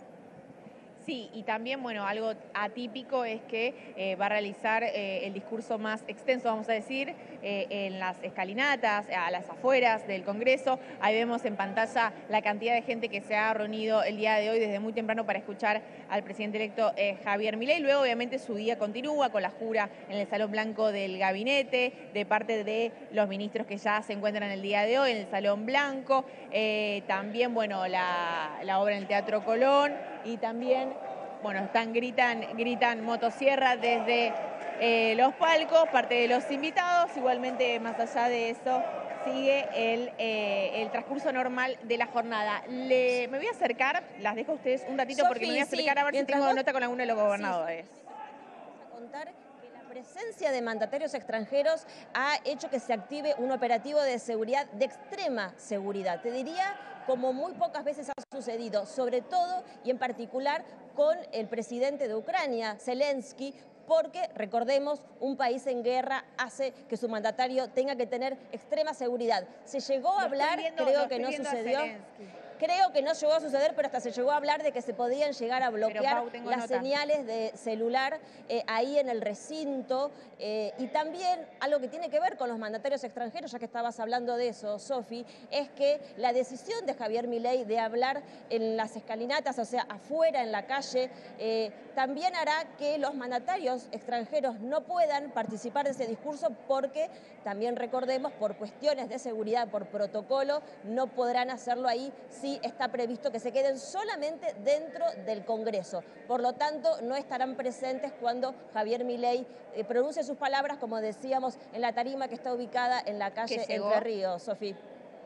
Sí, y también, bueno, algo atípico es que eh, va a realizar eh, el discurso más extenso, vamos a decir, eh, en las escalinatas, a las afueras del Congreso. Ahí vemos en pantalla la cantidad de gente que se ha reunido el día de hoy desde muy temprano para escuchar al presidente electo eh, Javier Milei. Luego, obviamente, su día continúa con la jura en el Salón Blanco del Gabinete, de parte de los ministros que ya se encuentran el día de hoy en el Salón Blanco. Eh, también, bueno, la, la obra en el Teatro Colón. Y también, bueno, están, gritan, gritan motosierra desde eh, los palcos, parte de los invitados. Igualmente, más allá de eso, sigue el, eh, el transcurso normal de la jornada. Le, me voy a acercar, las dejo a ustedes un ratito, Sophie, porque me voy a acercar sí, a ver si tengo vos... nota con alguno de los gobernadores. Sí, sí. Vamos a contar que la presencia de mandatarios extranjeros ha hecho que se active un operativo de seguridad, de extrema seguridad. Te diría, como muy pocas veces ha sucedido, sobre todo y en particular con el presidente de Ucrania, Zelensky, porque, recordemos, un país en guerra hace que su mandatario tenga que tener extrema seguridad. Se llegó a hablar, viendo, creo que no sucedió. Creo que no llegó a suceder, pero hasta se llegó a hablar de que se podían llegar a bloquear Pau, las nota. señales de celular eh, ahí en el recinto. Eh, y también algo que tiene que ver con los mandatarios extranjeros, ya que estabas hablando de eso, Sofi, es que la decisión de Javier Milei de hablar en las escalinatas, o sea, afuera en la calle, eh, también hará que los mandatarios extranjeros no puedan participar de ese discurso porque, también recordemos, por cuestiones de seguridad, por protocolo, no podrán hacerlo ahí si está previsto que se queden solamente dentro del Congreso. Por lo tanto, no estarán presentes cuando Javier Milei eh, pronuncie sus palabras, como decíamos, en la tarima que está ubicada en la calle Entre Ríos, Sofía.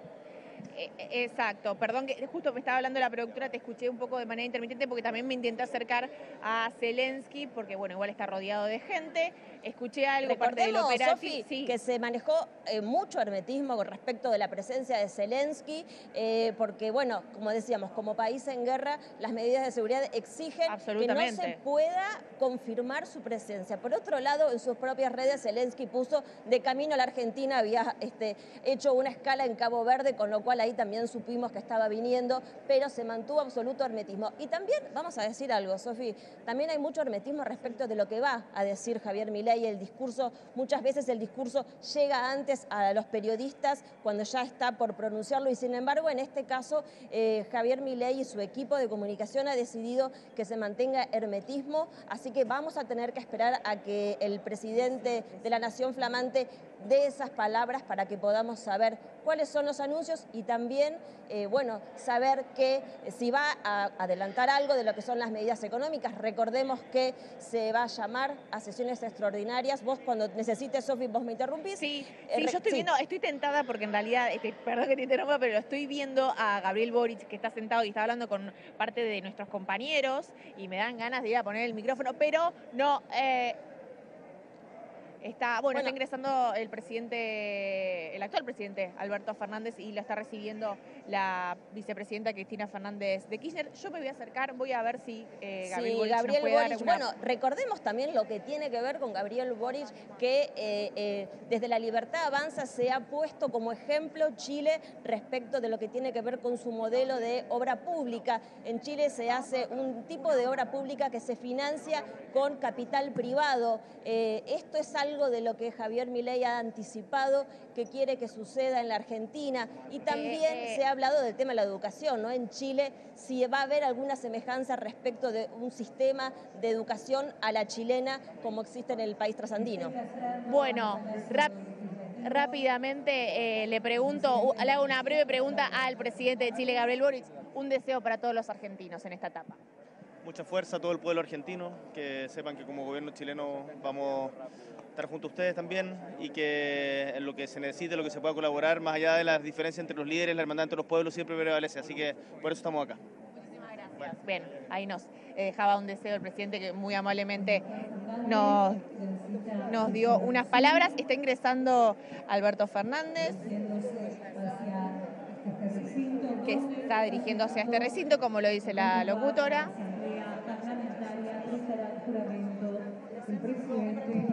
Exacto, perdón que justo me estaba hablando la productora, te escuché un poco de manera intermitente porque también me intenté acercar a Zelensky, porque bueno, igual está rodeado de gente, escuché algo, parte del operativo. Sí. Que se manejó eh, mucho hermetismo con respecto de la presencia de Zelensky, eh, porque bueno, como decíamos, como país en guerra, las medidas de seguridad exigen que no se pueda confirmar su presencia. Por otro lado, en sus propias redes, Zelensky puso de camino a la Argentina, había este, hecho una escala en Cabo Verde, con lo cual ahí también supimos que estaba viniendo, pero se mantuvo absoluto hermetismo. Y también, vamos a decir algo, Sofi, también hay mucho hermetismo respecto de lo que va a decir Javier Milei. El discurso, muchas veces el discurso llega antes a los periodistas cuando ya está por pronunciarlo, y sin embargo, en este caso, eh, Javier Milei y su equipo de comunicación ha decidido que se mantenga hermetismo, así que vamos a tener que esperar a que el presidente de la Nación Flamante de esas palabras para que podamos saber cuáles son los anuncios y también, eh, bueno, saber que si va a adelantar algo de lo que son las medidas económicas. Recordemos que se va a llamar a sesiones extraordinarias. Vos cuando necesites, Sofi, vos me interrumpís. Sí, Eh, sí, re- yo estoy viendo, estoy tentada porque en realidad, este, perdón que te interrumpa, pero lo estoy viendo a Gabriel Boric que está sentado y está hablando con parte de nuestros compañeros y me dan ganas de ir a poner el micrófono, pero no... Eh, Está, bueno, Bueno. está ingresando el presidente, el actual presidente Alberto Fernández y lo está recibiendo la vicepresidenta Cristina Fernández de Kirchner. Yo me voy a acercar, voy a ver si eh, Gabriel Sí, Boric nos Gabriel puede dar Boric. una... Bueno, recordemos también lo que tiene que ver con Gabriel Boric, que eh, eh, desde La Libertad Avanza se ha puesto como ejemplo Chile respecto de lo que tiene que ver con su modelo de obra pública. En Chile se hace un tipo de obra pública que se financia con capital privado. Eh, esto es algo de lo que Javier Milei ha anticipado que quiere que suceda en la Argentina. Y también Eh, eh. se ha hablado del tema de la educación, ¿no? En Chile, si va a haber alguna semejanza respecto de un sistema de educación a la chilena como existe en el país trasandino. Bueno, rap- rápidamente eh, le pregunto, le hago una breve pregunta al presidente de Chile, Gabriel Boric. Un deseo para todos los argentinos en esta etapa. Mucha fuerza a todo el pueblo argentino, que sepan que como gobierno chileno vamos a estar junto a ustedes también y que en lo que se necesite, lo que se pueda colaborar, más allá de las diferencias entre los líderes, la hermandad entre los pueblos siempre prevalece, así que por eso estamos acá. Muchísimas gracias. Bien, ahí nos eh, dejaba un deseo el presidente que muy amablemente nos, nos dio unas palabras. Está ingresando Alberto Fernández, que está dirigiendo hacia este recinto, como lo dice la locutora. El presidente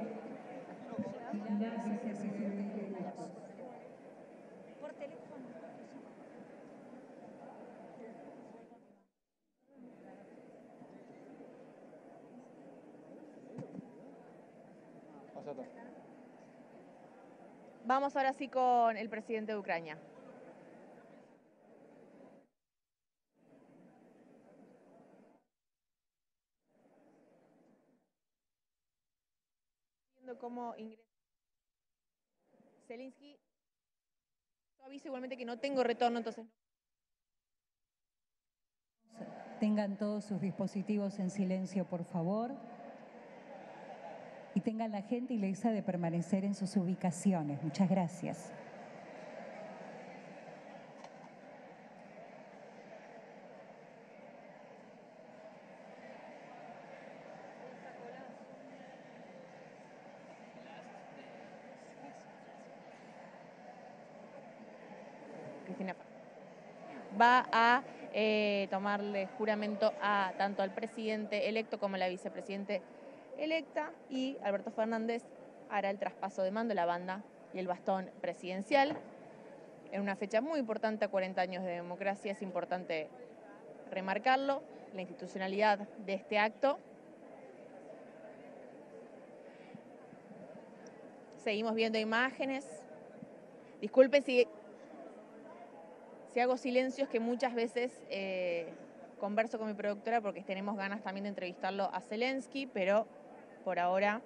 Vamos ahora sí con el presidente de Ucrania. Viendo cómo ingresa Zelensky. Yo aviso igualmente que no tengo retorno, entonces... tengan todos sus dispositivos en silencio, por favor. Y tengan la gentileza de permanecer en sus ubicaciones. Muchas gracias. Cristina va a eh, tomarle juramento a tanto al presidente electo como a la vicepresidente electa, y Alberto Fernández hará el traspaso de mando, la banda y el bastón presidencial. En una fecha muy importante, a cuarenta años de democracia, es importante remarcarlo, la institucionalidad de este acto. Seguimos viendo imágenes. Disculpe si, si hago silencios, que muchas veces eh, converso con mi productora porque tenemos ganas también de entrevistarlo a Zelensky, pero por ahora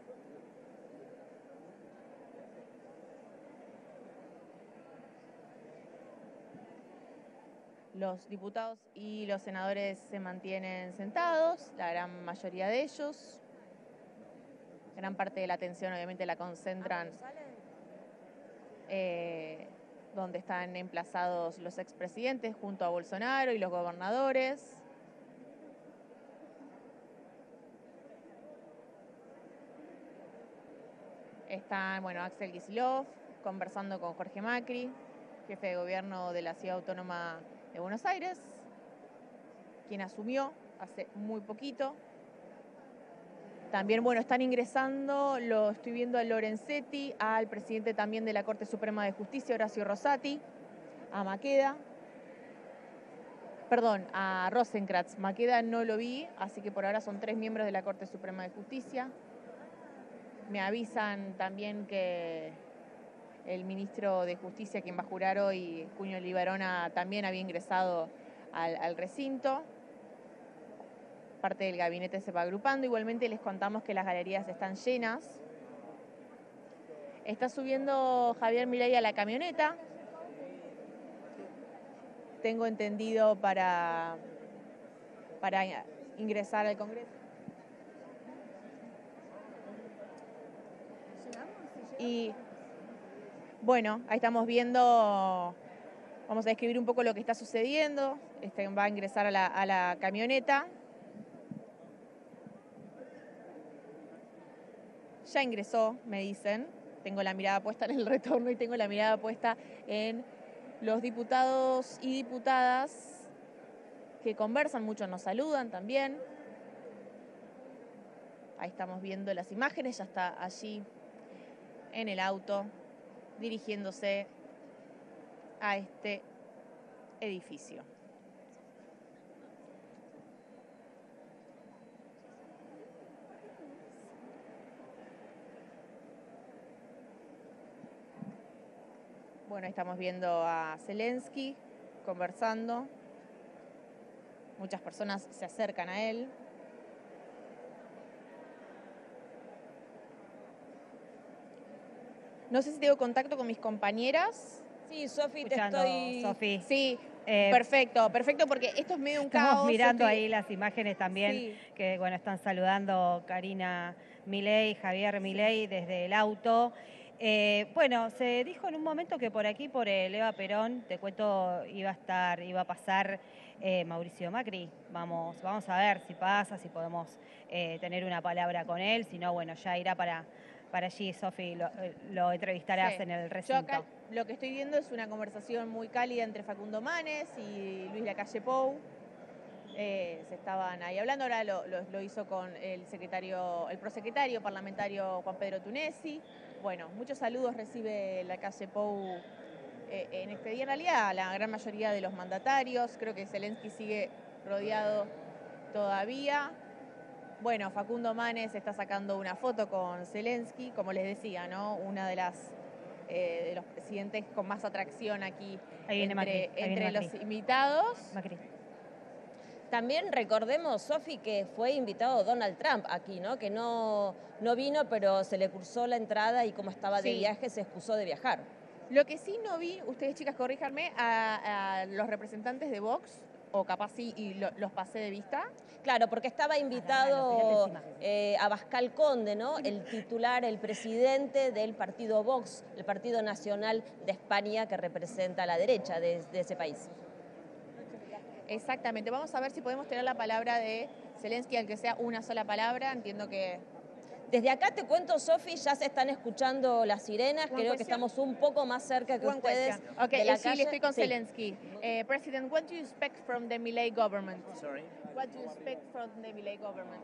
los diputados y los senadores se mantienen sentados, la gran mayoría de ellos. Gran parte de la atención obviamente la concentran eh, donde están emplazados los expresidentes junto a Bolsonaro y los gobernadores. Están, bueno, Axel Kicillof conversando con Jorge Macri, jefe de gobierno de la Ciudad Autónoma de Buenos Aires, quien asumió hace muy poquito. También, bueno, están ingresando, lo estoy viendo a Lorenzetti, al presidente también de la Corte Suprema de Justicia, Horacio Rosati, a Maqueda, perdón, a Rosenkrantz. Maqueda no lo vi, así que por ahora son tres miembros de la Corte Suprema de Justicia. Me avisan también que el ministro de Justicia, quien va a jurar hoy, Cuño Libarona, también había ingresado al, al recinto. Parte del gabinete se va agrupando. Igualmente les contamos que las galerías están llenas. Está subiendo Javier Milei a la camioneta. Tengo entendido para, para ingresar al Congreso. Y bueno, ahí estamos viendo, vamos a describir un poco lo que está sucediendo. Este va a ingresar a la, a la camioneta. Ya ingresó, me dicen. Tengo la mirada puesta en el retorno y tengo la mirada puesta en los diputados y diputadas que conversan, muchos nos saludan también. Ahí estamos viendo las imágenes, ya está allí en el auto dirigiéndose a este edificio. Bueno, ahí estamos viendo a Zelensky conversando. Muchas personas se acercan a él. No sé si tengo contacto con mis compañeras. Sí, Sofi, te estoy... Sofi. Sí, Eh, perfecto, perfecto, porque esto es medio un Estamos caos. mirando estoy- ahí las imágenes también, Sí. que bueno, están saludando Karina Milei, Javier Milei desde el auto. Eh, bueno, se dijo en un momento que por aquí, por el Eva Perón, te cuento, iba a estar, iba a pasar eh, Mauricio Macri. Vamos, vamos a ver si pasa, si podemos eh, tener una palabra con él, si no, bueno, ya irá para, para allí, Sofi, lo, lo entrevistarás Sí. en el Yo recinto. acá lo que estoy viendo es una conversación muy cálida entre Facundo Manes y Luis Lacalle Pou. Eh, se estaban ahí hablando, ahora lo, lo- lo hizo con el secretario, el prosecretario parlamentario Juan Pedro Tunesi. Bueno, muchos saludos recibe Lacalle Pou eh, en este día. En realidad, la gran mayoría de los mandatarios, creo que Zelensky sigue rodeado todavía. Bueno, Facundo Manes está sacando una foto con Zelensky, como les decía, ¿no? Una de las eh, de los presidentes con más atracción aquí Ahí viene entre, Macri, ahí viene entre Macri. los invitados. Macri. También recordemos, Sofi, que fue invitado Donald Trump aquí, ¿no? Que no, no vino, pero se le cursó la entrada y como estaba de Sí. viaje, se excusó de viajar. Lo que sí no vi, ustedes chicas, corríjanme, a, a los representantes de Vox, o capaz sí, y lo- los pasé de vista. Claro, porque estaba invitado eh, Abascal Conde, ¿no? El titular, el presidente del partido Vox, el Partido Nacional de España que representa a la derecha de, de ese país. Exactamente. Vamos a ver si podemos tener la palabra de Zelensky, aunque sea una sola palabra. Entiendo que... Desde acá te cuento, Sofi, ya se están escuchando las sirenas, One creo que question. estamos un poco más cerca que One ustedes question. Okay, de la sí, calle. estoy con Sí. Zelensky. Eh, President, what do you expect from the Milei government? Sorry? What do you expect from the Milei government?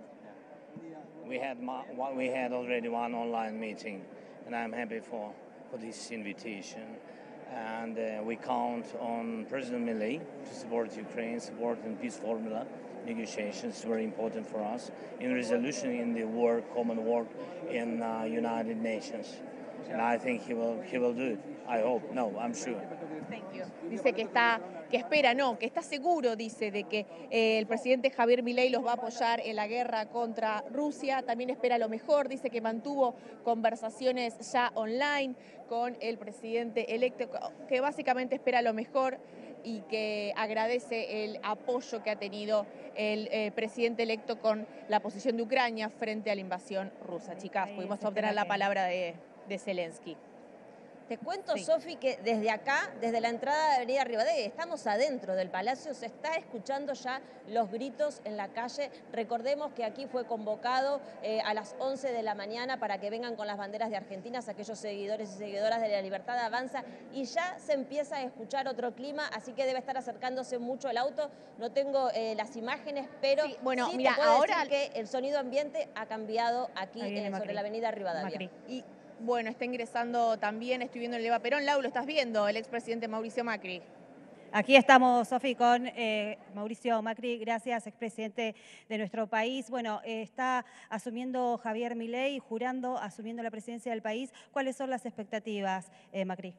We had mo- one- we had already one online meeting, and I'm happy for, for this invitation. And uh, we count on President Milei to support Ukraine, support the peace formula negotiations. Very important for us in resolution in the work, common work in uh, United Nations. And I think he will he will do it. I hope. No, I'm sure. Thank you. Dice que está, que espera, no, que está seguro, dice, de que eh, el presidente Javier Milei los va a apoyar en la guerra contra Rusia. También espera lo mejor, dice que mantuvo conversaciones ya online con el presidente electo, que básicamente espera lo mejor y que agradece el apoyo que ha tenido el eh, presidente electo con la posición de Ucrania frente a la invasión rusa. Chicas, Ahí pudimos se obtener espera la que- palabra de, de Zelensky. Te cuento, Sí. Sofi, que desde acá, desde la entrada de Avenida Rivadavia, estamos adentro del Palacio, se está escuchando ya los gritos en la calle. Recordemos que aquí fue convocado eh, a las once de la mañana para que vengan con las banderas de Argentina aquellos seguidores y seguidoras de la Libertad Avanza, y ya se empieza a escuchar otro clima, así que debe estar acercándose mucho el auto. No tengo eh, las imágenes, pero Sí, bueno, sí mira, te puedo ahora- decir que el sonido ambiente ha cambiado aquí Ahí viene eh, sobre Macri. la Avenida Rivadavia. Macri. Y bueno, está ingresando también, estoy viendo el Eva Perón. Lau, lo estás viendo, el expresidente Mauricio Macri. Aquí estamos, Sofi, con eh, Mauricio Macri, gracias, expresidente de nuestro país. Bueno, eh, está asumiendo Javier Milei, jurando, asumiendo la presidencia del país. ¿Cuáles son las expectativas, eh, Macri?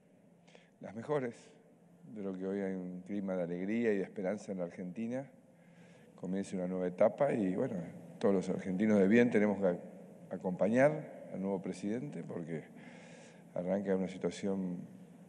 Las mejores. De lo que hoy hay un clima de alegría y de esperanza en la Argentina. Comienza una nueva etapa y, bueno, todos los argentinos de bien tenemos que acompañar al nuevo presidente porque arranca una situación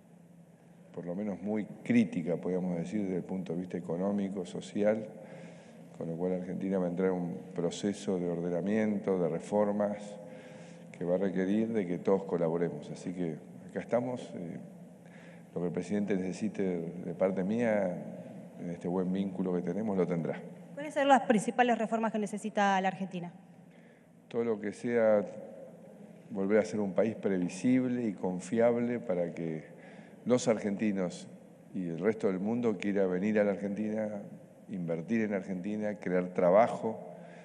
por lo menos muy crítica, podríamos decir, desde el punto de vista económico, social, con lo cual Argentina va a entrar en un proceso de ordenamiento, de reformas, que va a requerir de que todos colaboremos. Así que acá estamos. Eh, lo que el presidente necesite de parte mía, en este buen vínculo que tenemos, lo tendrá. ¿Cuáles son las principales reformas que necesita la Argentina? Todo lo que sea volver a ser un país previsible y confiable para que los argentinos y el resto del mundo quiera venir a la Argentina, invertir en Argentina, crear trabajo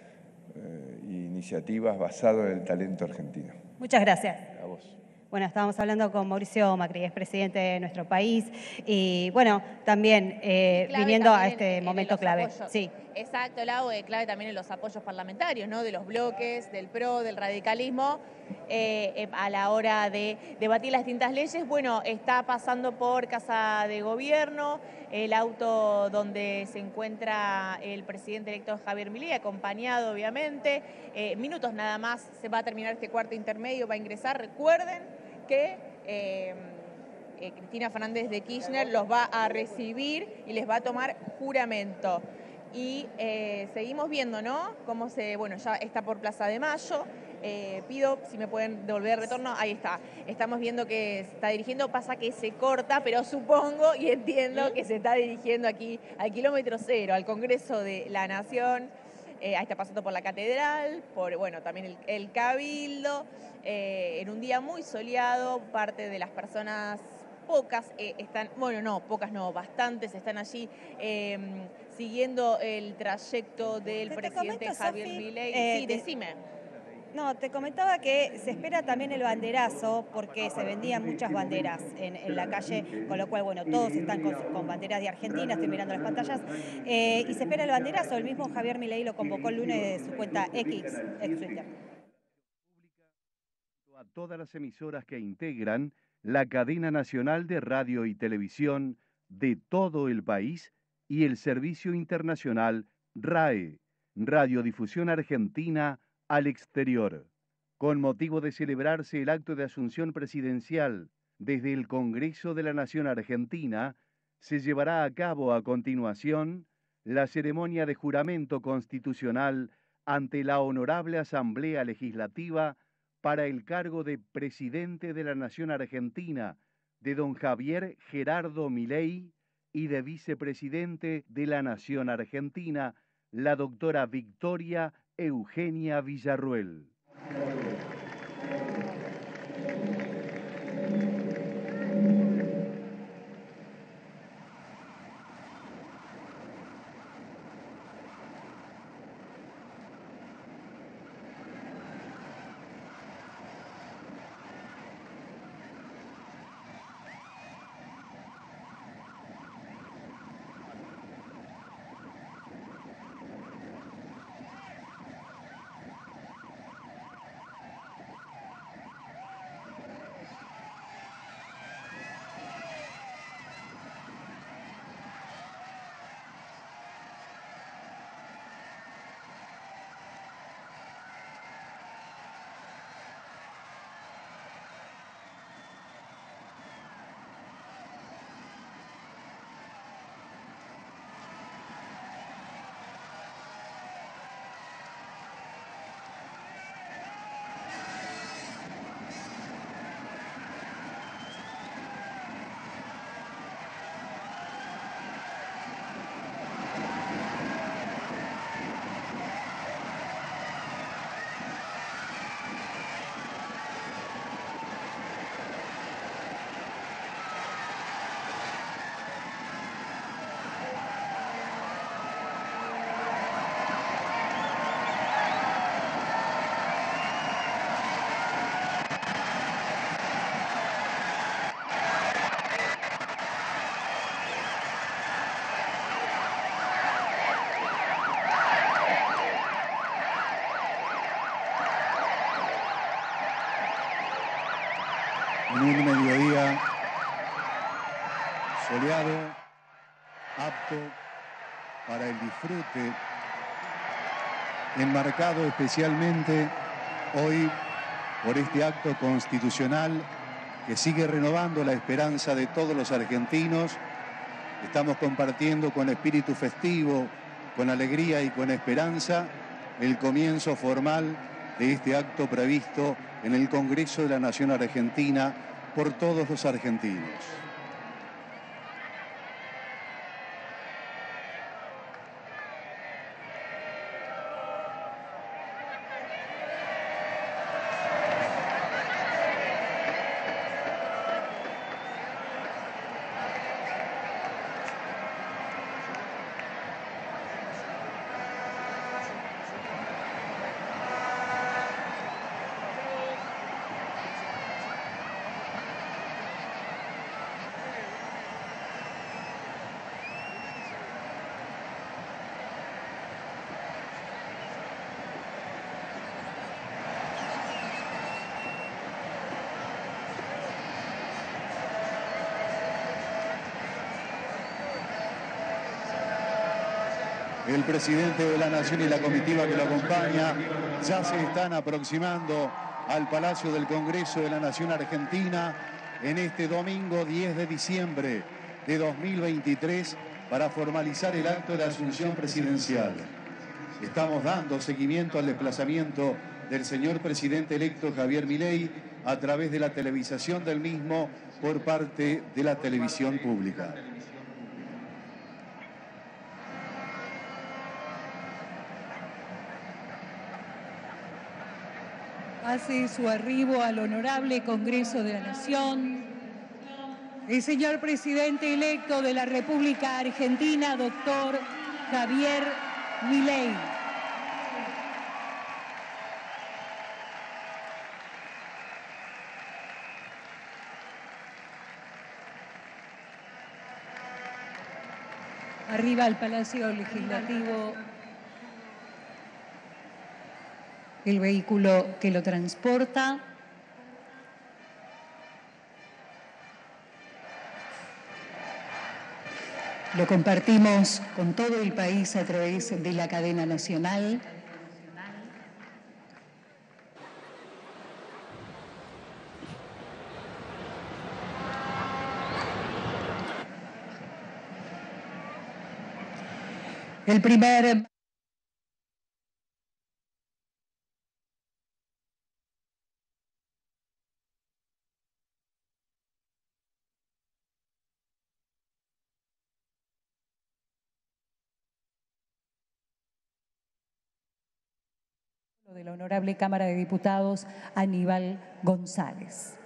eh, e iniciativas basadas en el talento argentino. Muchas gracias. A vos. Bueno, estábamos hablando con Mauricio Macri, es presidente de nuestro país y, bueno, también eh, viniendo también a este en, momento en clave. Apoyos. Sí. Exacto, Lau, eh, clave también en los apoyos parlamentarios, ¿no? De los bloques, del P R O, del radicalismo, eh, eh, a la hora de debatir las distintas leyes. Bueno, está pasando por Casa de Gobierno, el auto donde se encuentra el presidente electo Javier Milei, acompañado obviamente. Eh, minutos nada más, se va a terminar este cuarto intermedio, va a ingresar. Recuerden que eh, eh, Cristina Fernández de Kirchner los va a recibir y les va a tomar juramento. Y eh, seguimos viendo, ¿no? Cómo se, bueno, ya está por Plaza de Mayo. Eh, pido si me pueden devolver el retorno. Ahí está. Estamos viendo que se está dirigiendo, pasa que se corta, pero supongo y entiendo que se está dirigiendo aquí al kilómetro cero, al Congreso de la Nación. Eh, ahí está pasando por la Catedral, por, bueno, también el, el Cabildo. Eh, en un día muy soleado, parte de las personas, pocas eh, están, bueno, no, pocas no, bastantes están allí eh, siguiendo el trayecto del Te, te presidente comento, Javier Sofi, Milei. eh, Sí, de- decime. No, te comentaba que se espera también el banderazo porque se vendían muchas banderas en, en la calle, con lo cual, bueno, todos están con, sus- con banderas de Argentina, estoy mirando las pantallas, eh, y se espera el banderazo. El mismo Javier Milei lo convocó el lunes de su cuenta X, ex Twitter. A todas las emisoras que integran la cadena nacional de radio y televisión de todo el país y el servicio internacional RAE, Radiodifusión Argentina al exterior. Con motivo de celebrarse el acto de asunción presidencial desde el Congreso de la Nación Argentina, se llevará a cabo a continuación la ceremonia de juramento constitucional ante la Honorable Asamblea Legislativa para el cargo de Presidente de la Nación Argentina de don Javier Gerardo Milei y de Vicepresidente de la Nación Argentina, la doctora Victoria Eugenia Villarruel. En un mediodía soleado, apto para el disfrute, enmarcado especialmente hoy por este acto constitucional que sigue renovando la esperanza de todos los argentinos. Estamos compartiendo con espíritu festivo, con alegría y con esperanza el comienzo formal de este acto previsto en el Congreso de la Nación Argentina por todos los argentinos. El presidente de la Nación y la comitiva que lo acompaña ya se están aproximando al Palacio del Congreso de la Nación Argentina en este domingo diez de diciembre de dos mil veintitrés para formalizar el acto de asunción presidencial. Estamos dando seguimiento al desplazamiento del señor presidente electo Javier Milei a través de la televisación del mismo por parte de la televisión pública. Hace su arribo al Honorable Congreso de la Nación el señor presidente electo de la República Argentina, doctor Javier Milei. Arriba al Palacio Legislativo el vehículo que lo transporta. Lo compartimos con todo el país a través de la cadena nacional. El primer de la Honorable Cámara de Diputados, Aníbal González.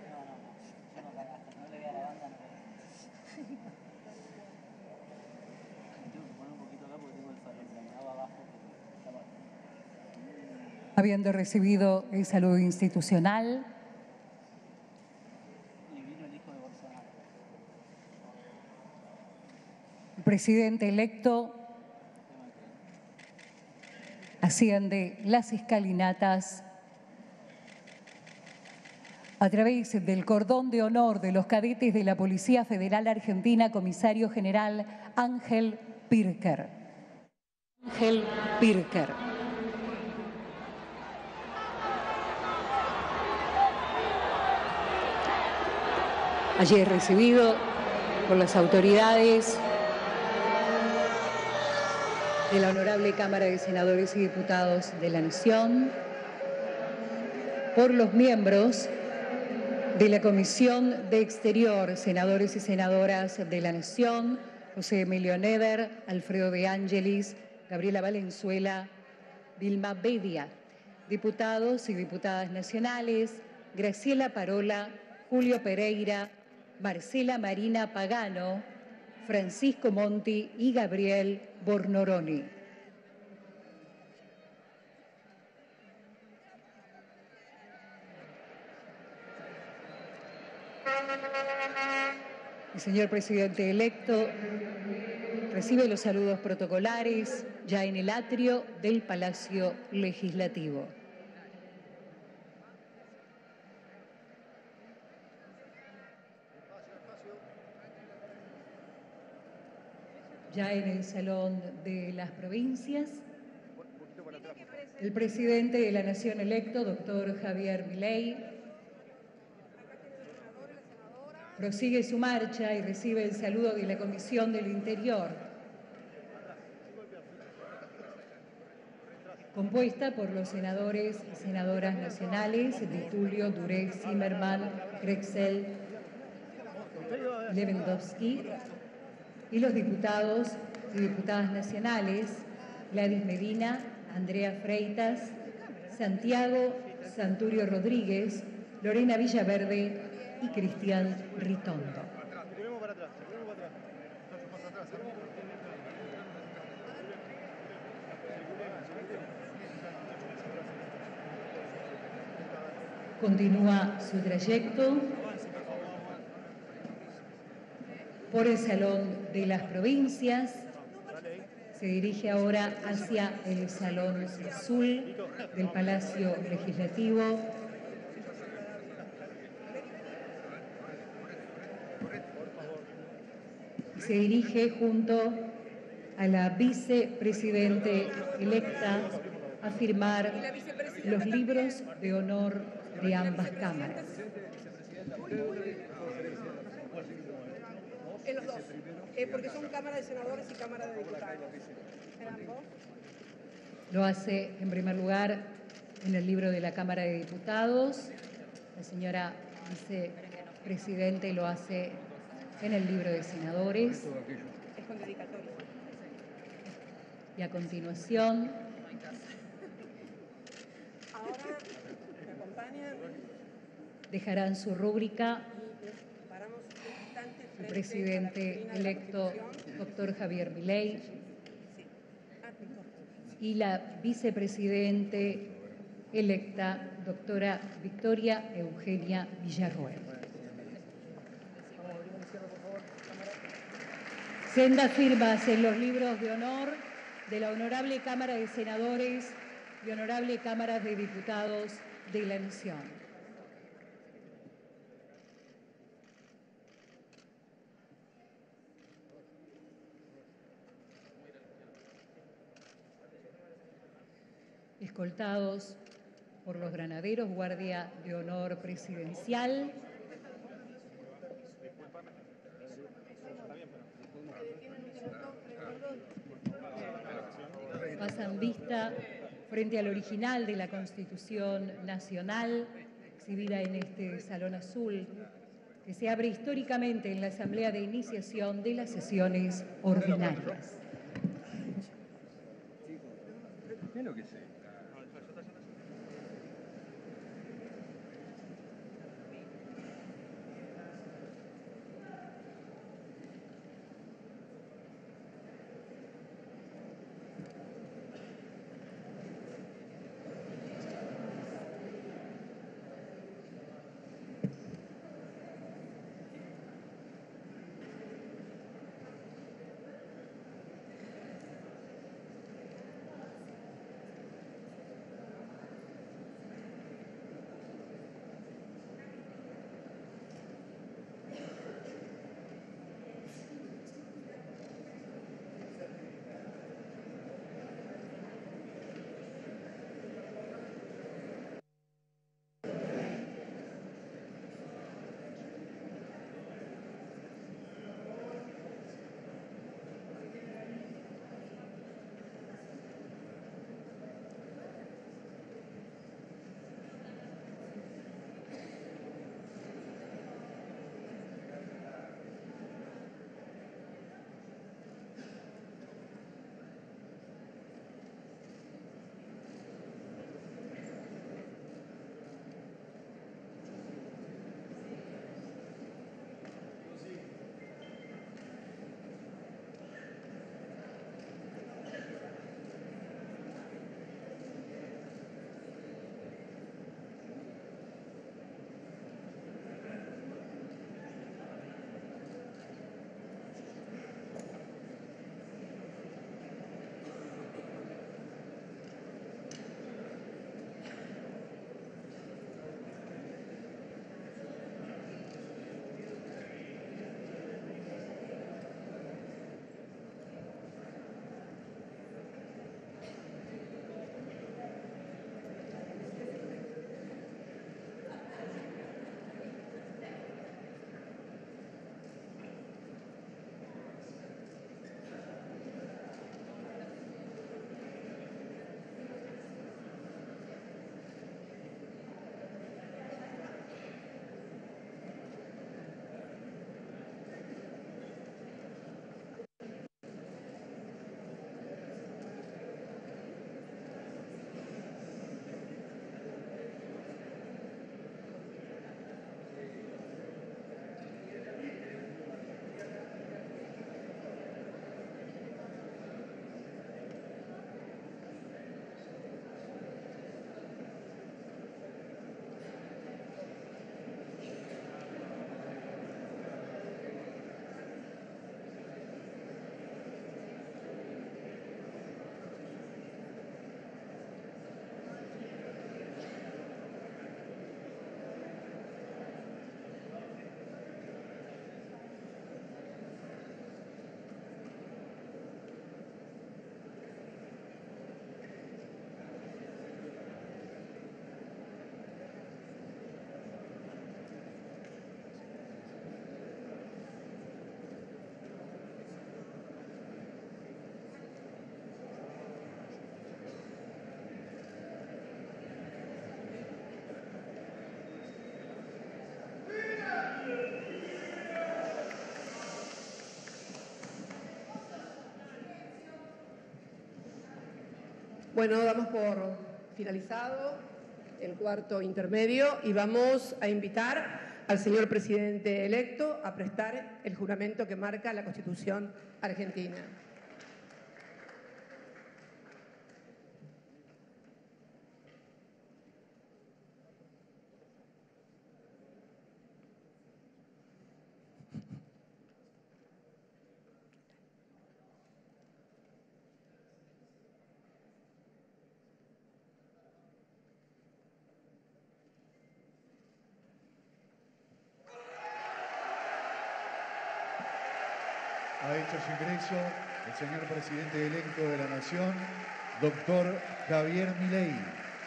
Habiendo recibido el saludo institucional, el presidente electo asciende las escalinatas a través del cordón de honor de los cadetes de la Policía Federal Argentina, comisario general Ángel Pirker. Ángel Pirker. Allí es recibido por las autoridades de la Honorable Cámara de Senadores y Diputados de la Nación, por los miembros de la Comisión de Exterior, senadores y senadoras de la Nación, José Emilio Neder, Alfredo de Ángelis, Gabriela Valenzuela, Vilma Bedia, diputados y diputadas nacionales, Graciela Parola, Julio Pereira, Marcela Marina Pagano, Francisco Monti y Gabriel Bornoroni. El señor presidente electo recibe los saludos protocolares ya en el atrio del Palacio Legislativo. Ya en el Salón de las Provincias, el presidente de la Nación electo, doctor Javier Milei, prosigue su marcha y recibe el saludo de la Comisión del Interior, compuesta por los senadores y senadoras nacionales Di Tulio, Duré, Zimmerman, Grexel, Lewandowski, y los diputados y diputadas nacionales Gladys Medina, Andrea Freitas, Santiago Santurio Rodríguez, Lorena Villaverde y Cristian Ritondo. Continúa su trayecto por el Salón de las Provincias. Se dirige ahora hacia el Salón Azul del Palacio Legislativo. Se dirige junto a la vicepresidente electa a firmar los libros de honor de ambas cámaras. En los dos, eh, porque son Cámara de Senadores y Cámara de Diputados. ¿En ambos? Lo hace, en primer lugar, en el libro de la Cámara de Diputados. La señora vicepresidente lo hace en el libro de senadores. Es con dedicatoria. Y a continuación, ahora me acompañan. Dejarán su rúbrica el presidente electo, doctor Javier Milei, y la vicepresidente electa, doctora Victoria Eugenia Villarroel. Sendas firmas en los libros de honor de la Honorable Cámara de Senadores y Honorable Cámara de Diputados de la Nación. Escoltados por los granaderos, Guardia de Honor Presidencial. Pasan vista frente al original de la Constitución Nacional, exhibida en este Salón Azul, que se abre históricamente en la Asamblea de Iniciación de las Sesiones Ordinarias. Bueno, damos por finalizado el cuarto intermedio y vamos a invitar al señor presidente electo a prestar el juramento que marca la Constitución argentina. Ha hecho su ingreso el señor presidente electo de la Nación, doctor Javier Milei.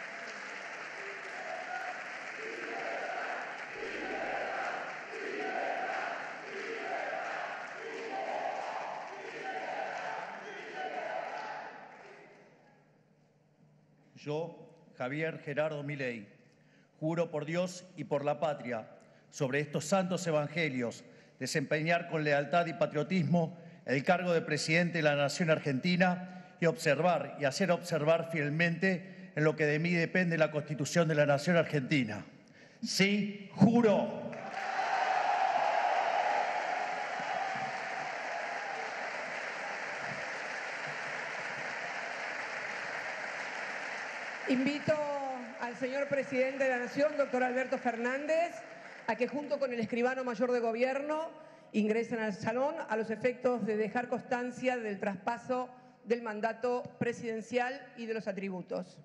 Yo, Javier Gerardo Milei, juro por Dios y por la patria, sobre estos santos evangelios, desempeñar con lealtad y patriotismo el cargo de presidente de la Nación Argentina y observar y hacer observar fielmente en lo que de mí depende la Constitución de la Nación Argentina. Sí, juro. Invito al señor presidente de la Nación, doctor Alberto Fernández, a que junto con el escribano mayor de gobierno ingresen al salón a los efectos de dejar constancia del traspaso del mandato presidencial y de los atributos.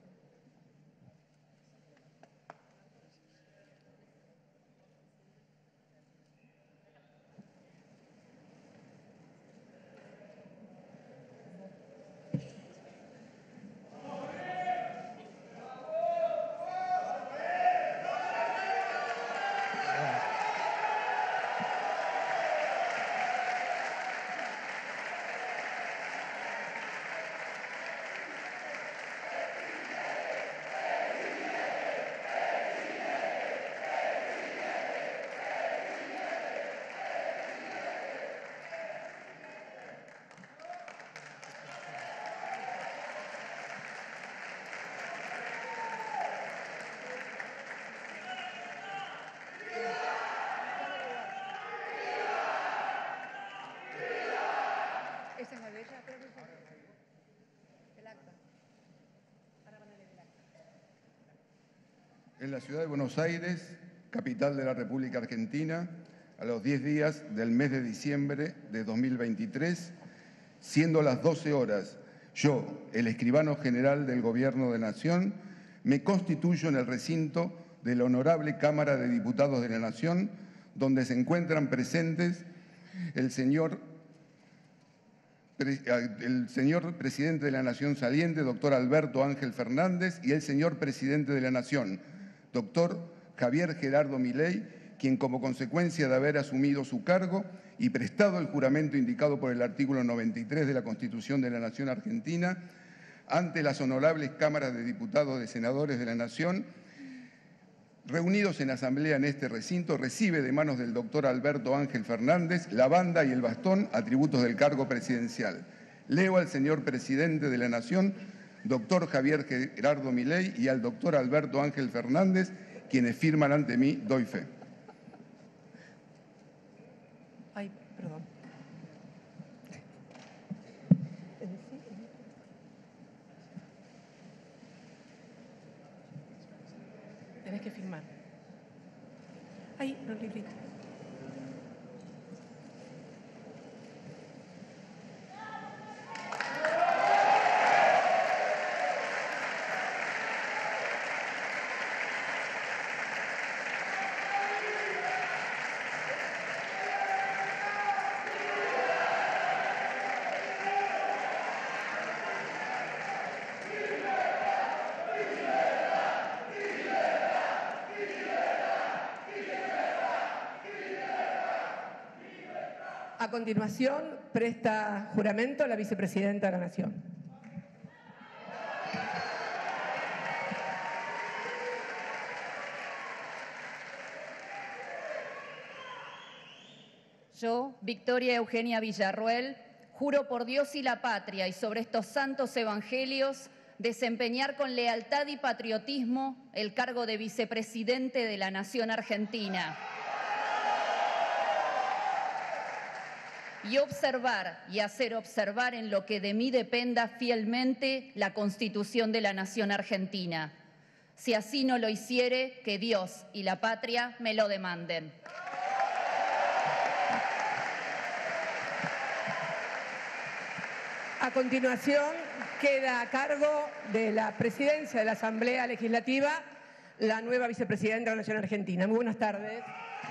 Esa es la de ella, creo que es el acta. Para ponerle el acta. En la ciudad de Buenos Aires, capital de la República Argentina, a los diez días del mes de diciembre de dos mil veintitrés, siendo las doce horas, yo, el escribano general del Gobierno de Nación, me constituyo en el recinto de la Honorable Cámara de Diputados de la Nación, donde se encuentran presentes el señor, el señor presidente de la Nación saliente, doctor Alberto Ángel Fernández, y el señor presidente de la Nación, doctor Javier Gerardo Milei, quien como consecuencia de haber asumido su cargo y prestado el juramento indicado por el artículo noventa y tres de la Constitución de la Nación Argentina, ante las honorables cámaras de diputados y senadores de la Nación, reunidos en asamblea en este recinto, recibe de manos del doctor Alberto Ángel Fernández la banda y el bastón, atributos del cargo presidencial. Leo al señor presidente de la Nación, doctor Javier Gerardo Milei, y al doctor Alberto Ángel Fernández, quienes firman ante mí, doy fe. Ay, perdón. Tenés que firmar. Ay, no, librito. A continuación, presta juramento la vicepresidenta de la Nación. Yo, Victoria Eugenia Villarroel, juro por Dios y la patria y sobre estos santos evangelios desempeñar con lealtad y patriotismo el cargo de vicepresidente de la Nación Argentina y observar y hacer observar en lo que de mí dependa fielmente la Constitución de la Nación Argentina. Si así no lo hiciere, que Dios y la patria me lo demanden. A continuación, queda a cargo de la presidencia de la Asamblea Legislativa la nueva vicepresidenta de la Nación Argentina. Muy buenas tardes.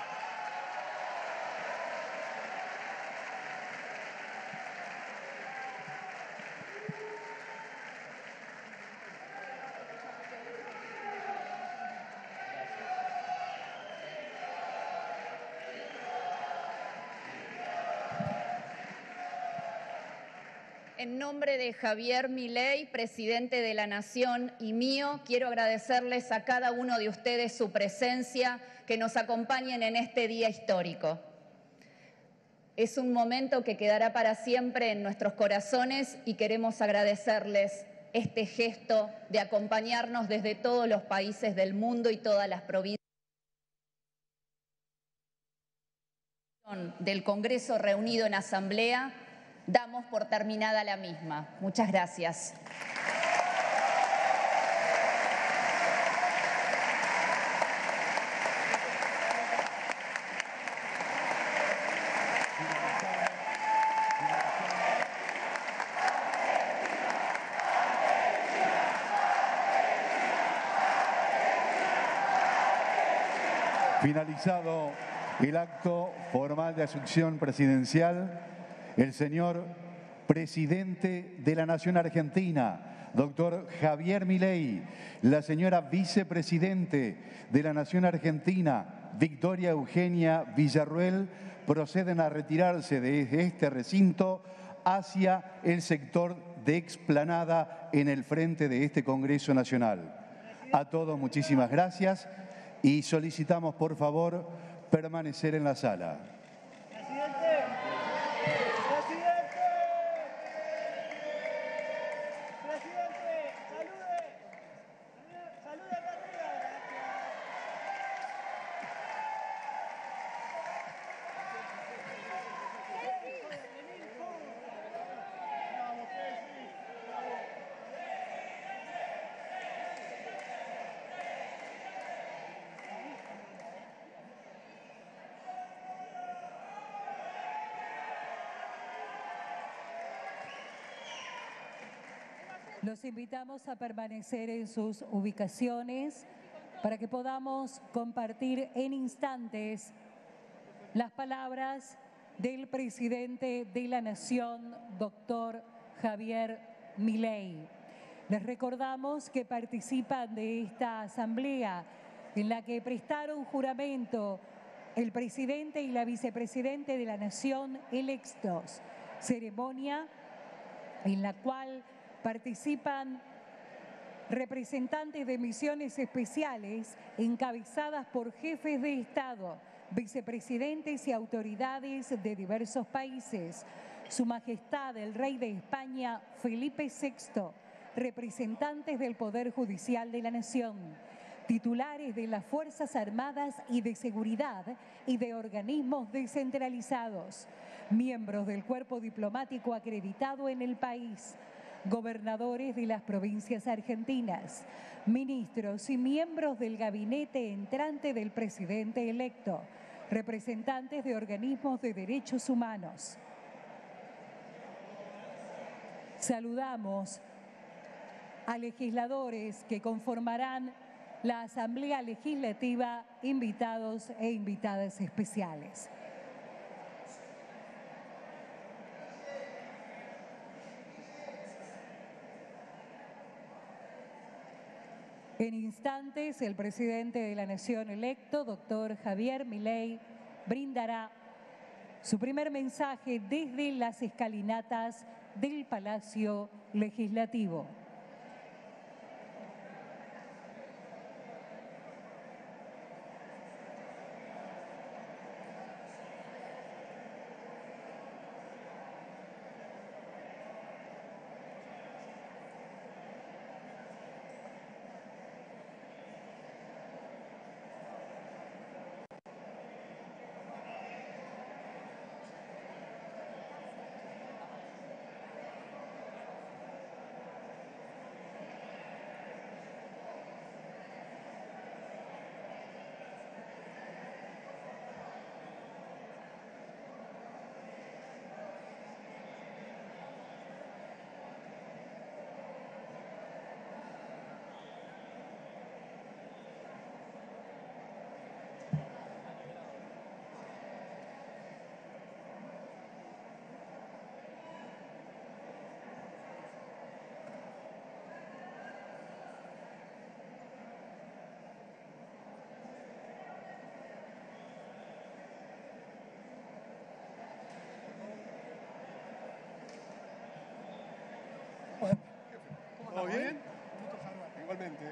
En nombre de Javier Milei, presidente de la Nación, y mío, quiero agradecerles a cada uno de ustedes su presencia, que nos acompañen en este día histórico. Es un momento que quedará para siempre en nuestros corazones y queremos agradecerles este gesto de acompañarnos desde todos los países del mundo y todas las provincias del Congreso reunido en Asamblea. Damos por terminada la misma. Muchas gracias. Finalizado el acto formal de asunción presidencial, el señor presidente de la Nación Argentina, doctor Javier Milei, la señora vicepresidente de la Nación Argentina, Victoria Eugenia Villarruel, proceden a retirarse de este recinto hacia el sector de explanada en el frente de este Congreso Nacional. A todos muchísimas gracias y solicitamos, por favor, permanecer en la sala. Los invitamos a permanecer en sus ubicaciones para que podamos compartir en instantes las palabras del presidente de la Nación, doctor Javier Milei. Les recordamos que participan de esta asamblea en la que prestaron juramento el presidente y la vicepresidente de la Nación electos, ceremonia en la cual participan representantes de misiones especiales encabezadas por jefes de Estado, vicepresidentes y autoridades de diversos países. Su Majestad el Rey de España, Felipe sexto, representantes del Poder Judicial de la Nación, titulares de las Fuerzas Armadas y de Seguridad y de organismos descentralizados, miembros del cuerpo diplomático acreditado en el país, gobernadores de las provincias argentinas, ministros y miembros del gabinete entrante del presidente electo, representantes de organismos de derechos humanos. Saludamos a legisladores que conformarán la Asamblea Legislativa, invitados e invitadas especiales. En instantes, el presidente de la Nación electo, doctor Javier Milei, brindará su primer mensaje desde las escalinatas del Palacio Legislativo. ¿Todo bien? Igualmente.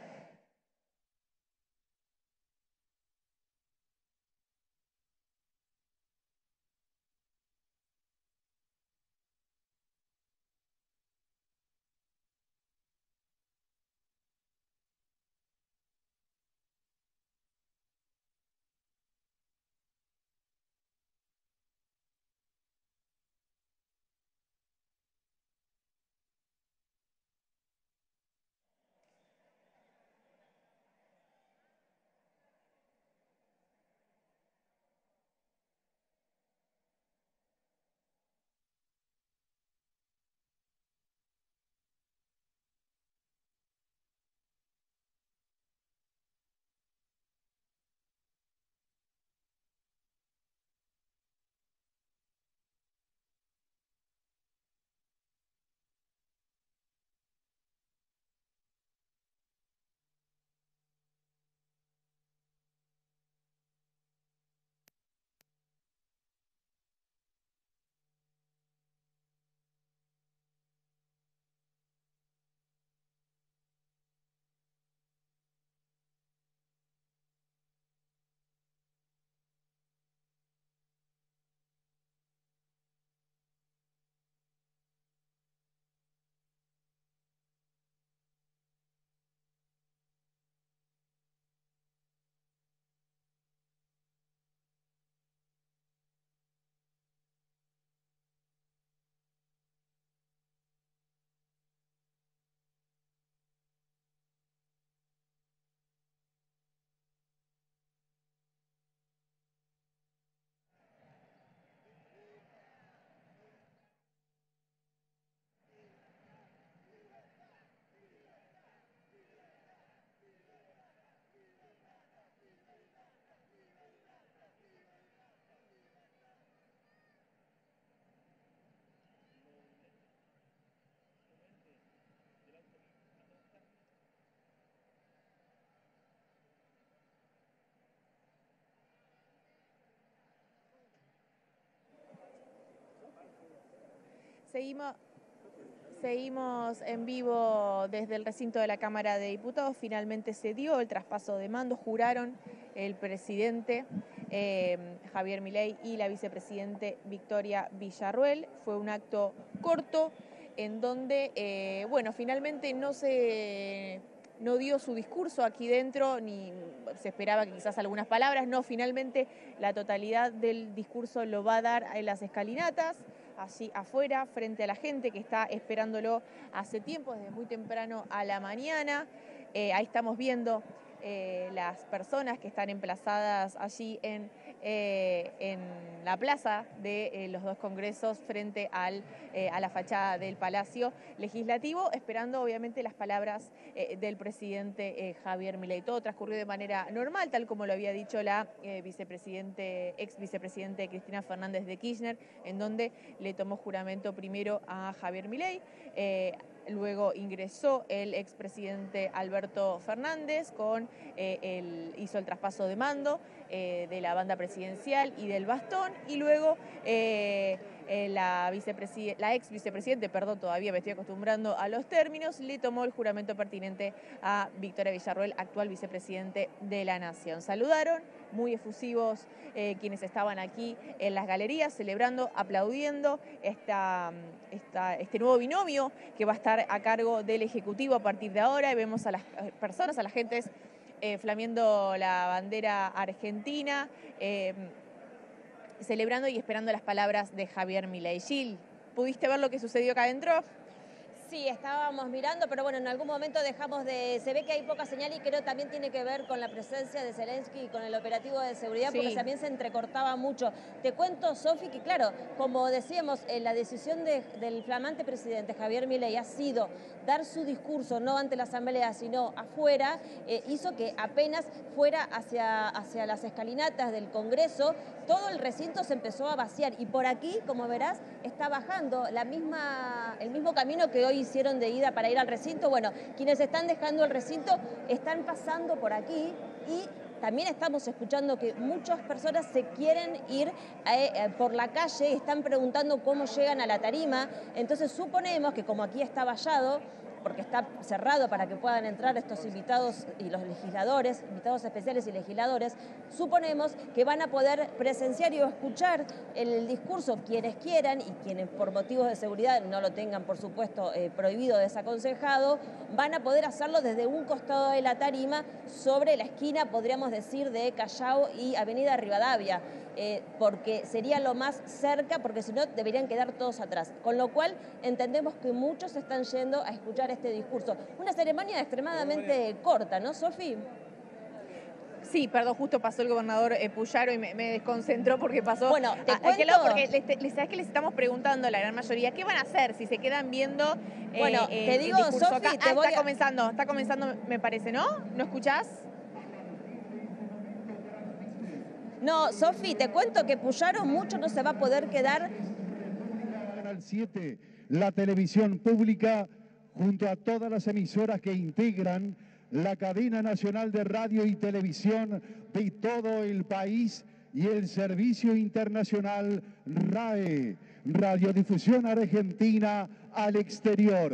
Seguimos, seguimos en vivo desde el recinto de la Cámara de Diputados. Finalmente se dio el traspaso de mando. Juraron el presidente eh, Javier Milei y la vicepresidente Victoria Villarruel. Fue un acto corto en donde, eh, bueno, finalmente no se... no dio su discurso aquí dentro, ni se esperaba que quizás algunas palabras, no, finalmente la totalidad del discurso lo va a dar en las escalinatas, allí afuera, frente a la gente que está esperándolo hace tiempo, desde muy temprano a la mañana. Eh, ahí estamos viendo eh, las personas que están emplazadas allí en, eh, en la plaza de eh, los dos congresos frente al, eh, a la fachada del Palacio Legislativo, esperando obviamente las palabras eh, del presidente eh, Javier Milei. Todo transcurrió de manera normal, tal como lo había dicho la eh, vicepresidente, ex vicepresidente Cristina Fernández de Kirchner, en donde le tomó juramento primero a Javier Milei. Eh, Luego ingresó el expresidente Alberto Fernández, con, eh, el, hizo el traspaso de mando eh, de la banda presidencial y del bastón, y luego eh, eh, la, la ex vicepresidente, perdón, todavía me estoy acostumbrando a los términos, le tomó el juramento pertinente a Victoria Villarruel, actual vicepresidente de la Nación. Saludaron, muy efusivos eh, quienes estaban aquí en las galerías, celebrando, aplaudiendo esta, esta, este nuevo binomio que va a estar a cargo del Ejecutivo a partir de ahora, y vemos a las personas, a las gentes eh, flameando la bandera argentina, eh, celebrando y esperando las palabras de Javier Milei. Gil, ¿pudiste ver lo que sucedió acá adentro? Sí, estábamos mirando, pero bueno, en algún momento dejamos de... Se ve que hay poca señal y creo también tiene que ver con la presencia de Zelensky y con el operativo de seguridad, sí, porque también se entrecortaba mucho. Te cuento, Sofi, que claro, como decíamos, eh, la decisión de, del flamante presidente Javier Milei ha sido dar su discurso, no ante la Asamblea, sino afuera, eh, hizo que apenas fuera hacia, hacia las escalinatas del Congreso, todo el recinto se empezó a vaciar. Y por aquí, como verás, está bajando la misma, el mismo camino que hoy hicieron de ida para ir al recinto. Bueno, quienes están dejando el recinto están pasando por aquí y también estamos escuchando que muchas personas se quieren ir eh, eh, por la calle y están preguntando cómo llegan a la tarima. Entonces suponemos que como aquí está vallado, porque está cerrado para que puedan entrar estos invitados y los legisladores, invitados especiales y legisladores, suponemos que van a poder presenciar y escuchar el discurso quienes quieran y quienes por motivos de seguridad no lo tengan, por supuesto, eh, prohibido, desaconsejado, van a poder hacerlo desde un costado de la tarima sobre la esquina, podríamos decir, de Callao y Avenida Rivadavia, eh, porque sería lo más cerca, porque si no deberían quedar todos atrás. Con lo cual entendemos que muchos están yendo a escuchar este discurso. Una ceremonia extremadamente corta, ¿no, Sofi? Sí, perdón, justo pasó el gobernador eh, Puyaro y me, me desconcentró porque pasó bueno, ¿te a, a aquel lado, porque les, les, ¿sabes que les estamos preguntando a la gran mayoría qué van a hacer si se quedan viendo eh, bueno, eh, te digo, el discurso Sofi, acá? te Ah, voy está a... comenzando, está comenzando, me parece, ¿no? ¿No escuchás? No, Sofi, te cuento que Puyaro mucho no se va a poder quedar. Canal siete, la televisión pública, junto a todas las emisoras que integran la cadena nacional de radio y televisión de todo el país y el servicio internacional RAE, Radiodifusión Argentina al exterior.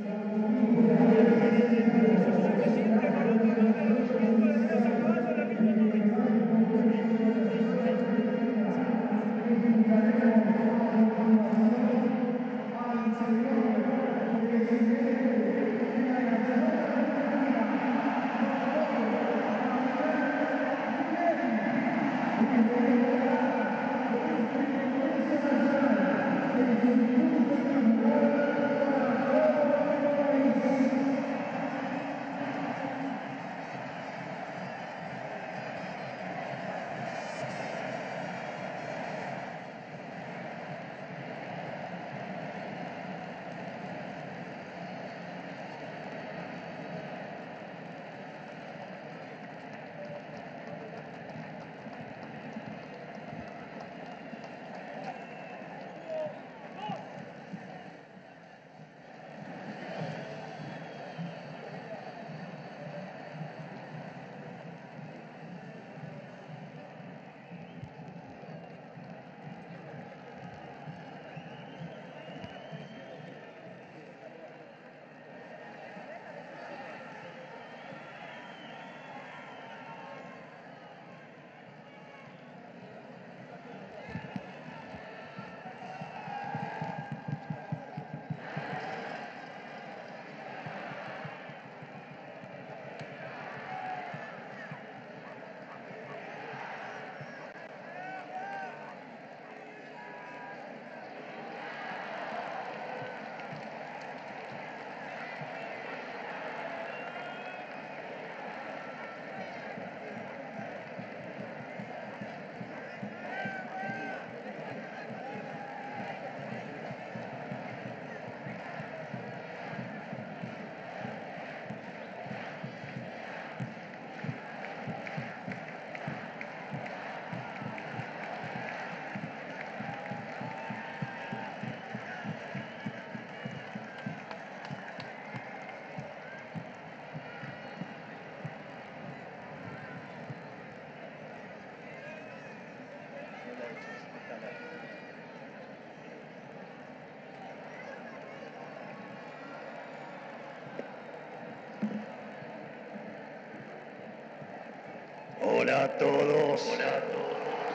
Hola a todos. Hola a todos.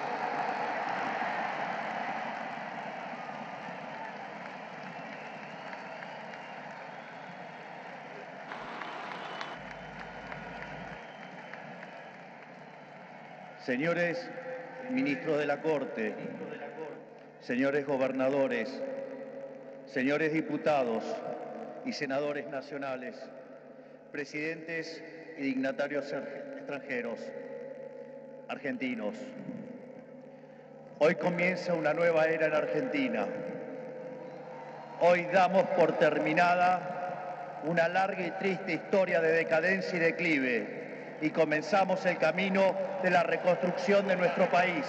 Señores ministros de la Corte, señores gobernadores, señores diputados y senadores nacionales, presidentes y dignatarios extranjeros, argentinos. Hoy comienza una nueva era en Argentina. Hoy damos por terminada una larga y triste historia de decadencia y declive y comenzamos el camino de la reconstrucción de nuestro país.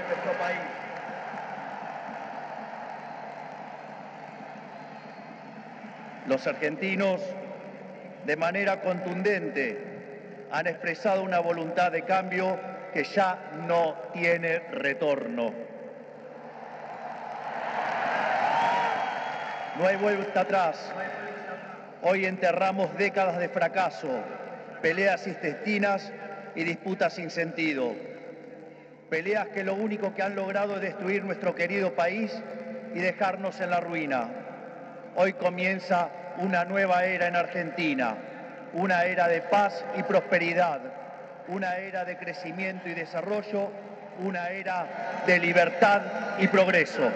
Los argentinos, de manera contundente, han expresado una voluntad de cambio que ya no tiene retorno. No hay vuelta atrás. Hoy enterramos décadas de fracaso, peleas intestinas y disputas sin sentido. Peleas que lo único que han logrado es destruir nuestro querido país y dejarnos en la ruina. Hoy comienza una nueva era en Argentina, una era de paz y prosperidad, una era de crecimiento y desarrollo, una era de libertad y progreso.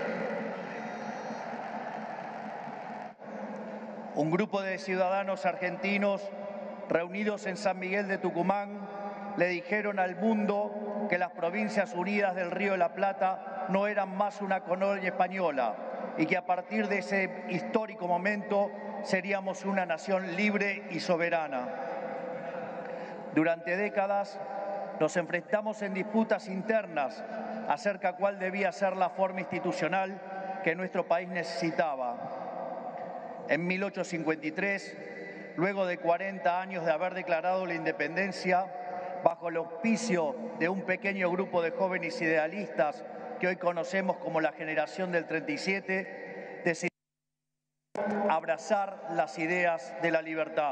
Un grupo de ciudadanos argentinos reunidos en San Miguel de Tucumán le dijeron al mundo que las Provincias Unidas del Río de la Plata no eran más una colonia española y que a partir de ese histórico momento seríamos una nación libre y soberana. Durante décadas nos enfrentamos en disputas internas acerca de cuál debía ser la forma institucional que nuestro país necesitaba. En mil ochocientos cincuenta y tres, luego de cuarenta años de haber declarado la independencia, bajo el auspicio de un pequeño grupo de jóvenes idealistas que hoy conocemos como la generación del treinta y siete, decidimos abrazar las ideas de la libertad.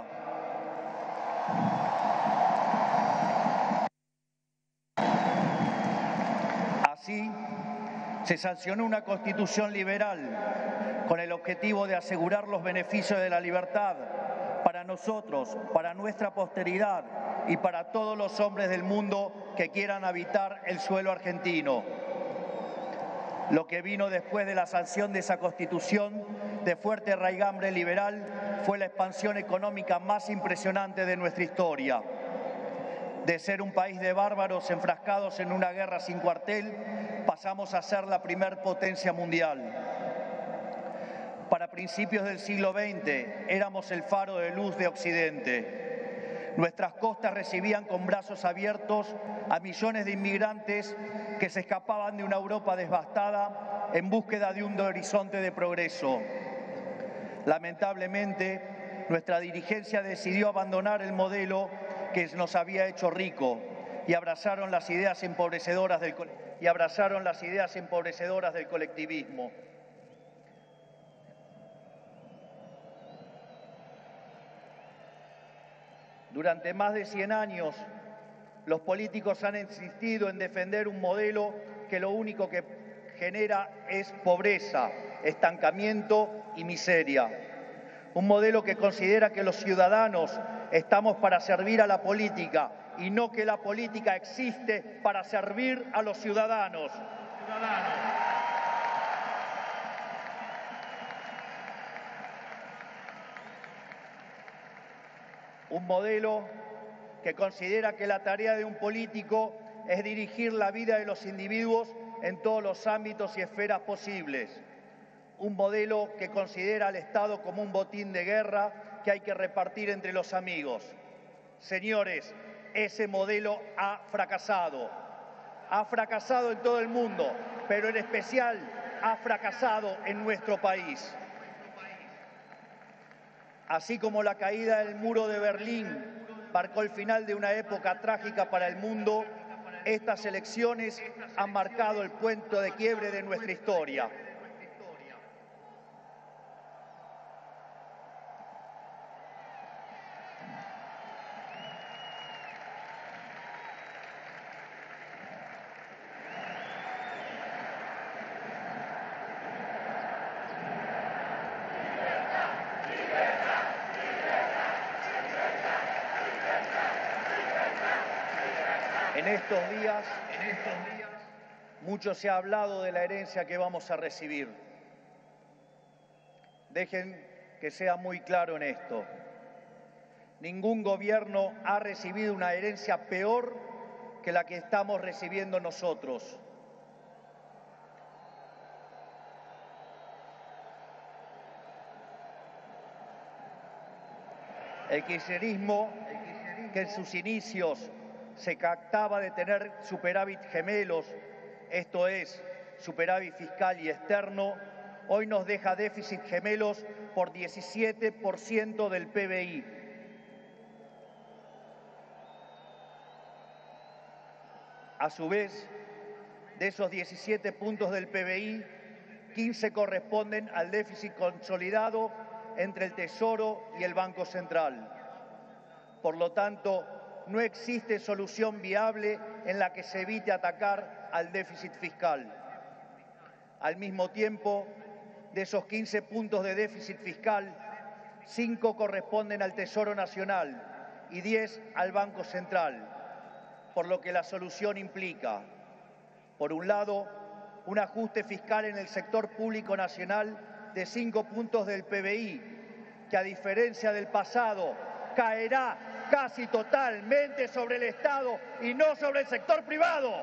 Así, se sancionó una constitución liberal con el objetivo de asegurar los beneficios de la libertad para nosotros, para nuestra posteridad y para todos los hombres del mundo que quieran habitar el suelo argentino. Lo que vino después de la sanción de esa constitución de fuerte raigambre liberal fue la expansión económica más impresionante de nuestra historia. De ser un país de bárbaros enfrascados en una guerra sin cuartel, pasamos a ser la primer potencia mundial. Para principios del siglo veinte éramos el faro de luz de Occidente. Nuestras costas recibían con brazos abiertos a millones de inmigrantes que se escapaban de una Europa devastada en búsqueda de un horizonte de progreso. Lamentablemente, nuestra dirigencia decidió abandonar el modelo que nos había hecho rico y abrazaron las ideas empobrecedoras del, y abrazaron las ideas empobrecedoras del colectivismo. Durante más de cien años, los políticos han insistido en defender un modelo que lo único que genera es pobreza, estancamiento y miseria. Un modelo que considera que los ciudadanos estamos para servir a la política y no que la política existe para servir a los ciudadanos. ciudadanos. Un modelo que considera que la tarea de un político es dirigir la vida de los individuos en todos los ámbitos y esferas posibles. Un modelo que considera al Estado como un botín de guerra que hay que repartir entre los amigos. Señores, ese modelo ha fracasado. Ha fracasado en todo el mundo, pero en especial ha fracasado en nuestro país. Así como la caída del muro de Berlín marcó el final de una época trágica para el mundo, estas elecciones han marcado el punto de quiebre de nuestra historia. En estos días, en estos días, mucho se ha hablado de la herencia que vamos a recibir. Dejen que sea muy claro en esto. Ningún gobierno ha recibido una herencia peor que la que estamos recibiendo nosotros. El kirchnerismo, que en sus inicios se captaba de tener superávit gemelos, esto es, superávit fiscal y externo, hoy nos deja déficit gemelos por diecisiete por ciento del P B I. A su vez, de esos diecisiete puntos del P B I, quince corresponden al déficit consolidado entre el Tesoro y el Banco Central. Por lo tanto, no existe solución viable en la que se evite atacar al déficit fiscal. Al mismo tiempo, de esos quince puntos de déficit fiscal, cinco corresponden al Tesoro Nacional y diez al Banco Central, por lo que la solución implica, por un lado, un ajuste fiscal en el sector público nacional de cinco puntos del P B I, que a diferencia del pasado, caerá casi totalmente sobre el Estado y no sobre el sector privado.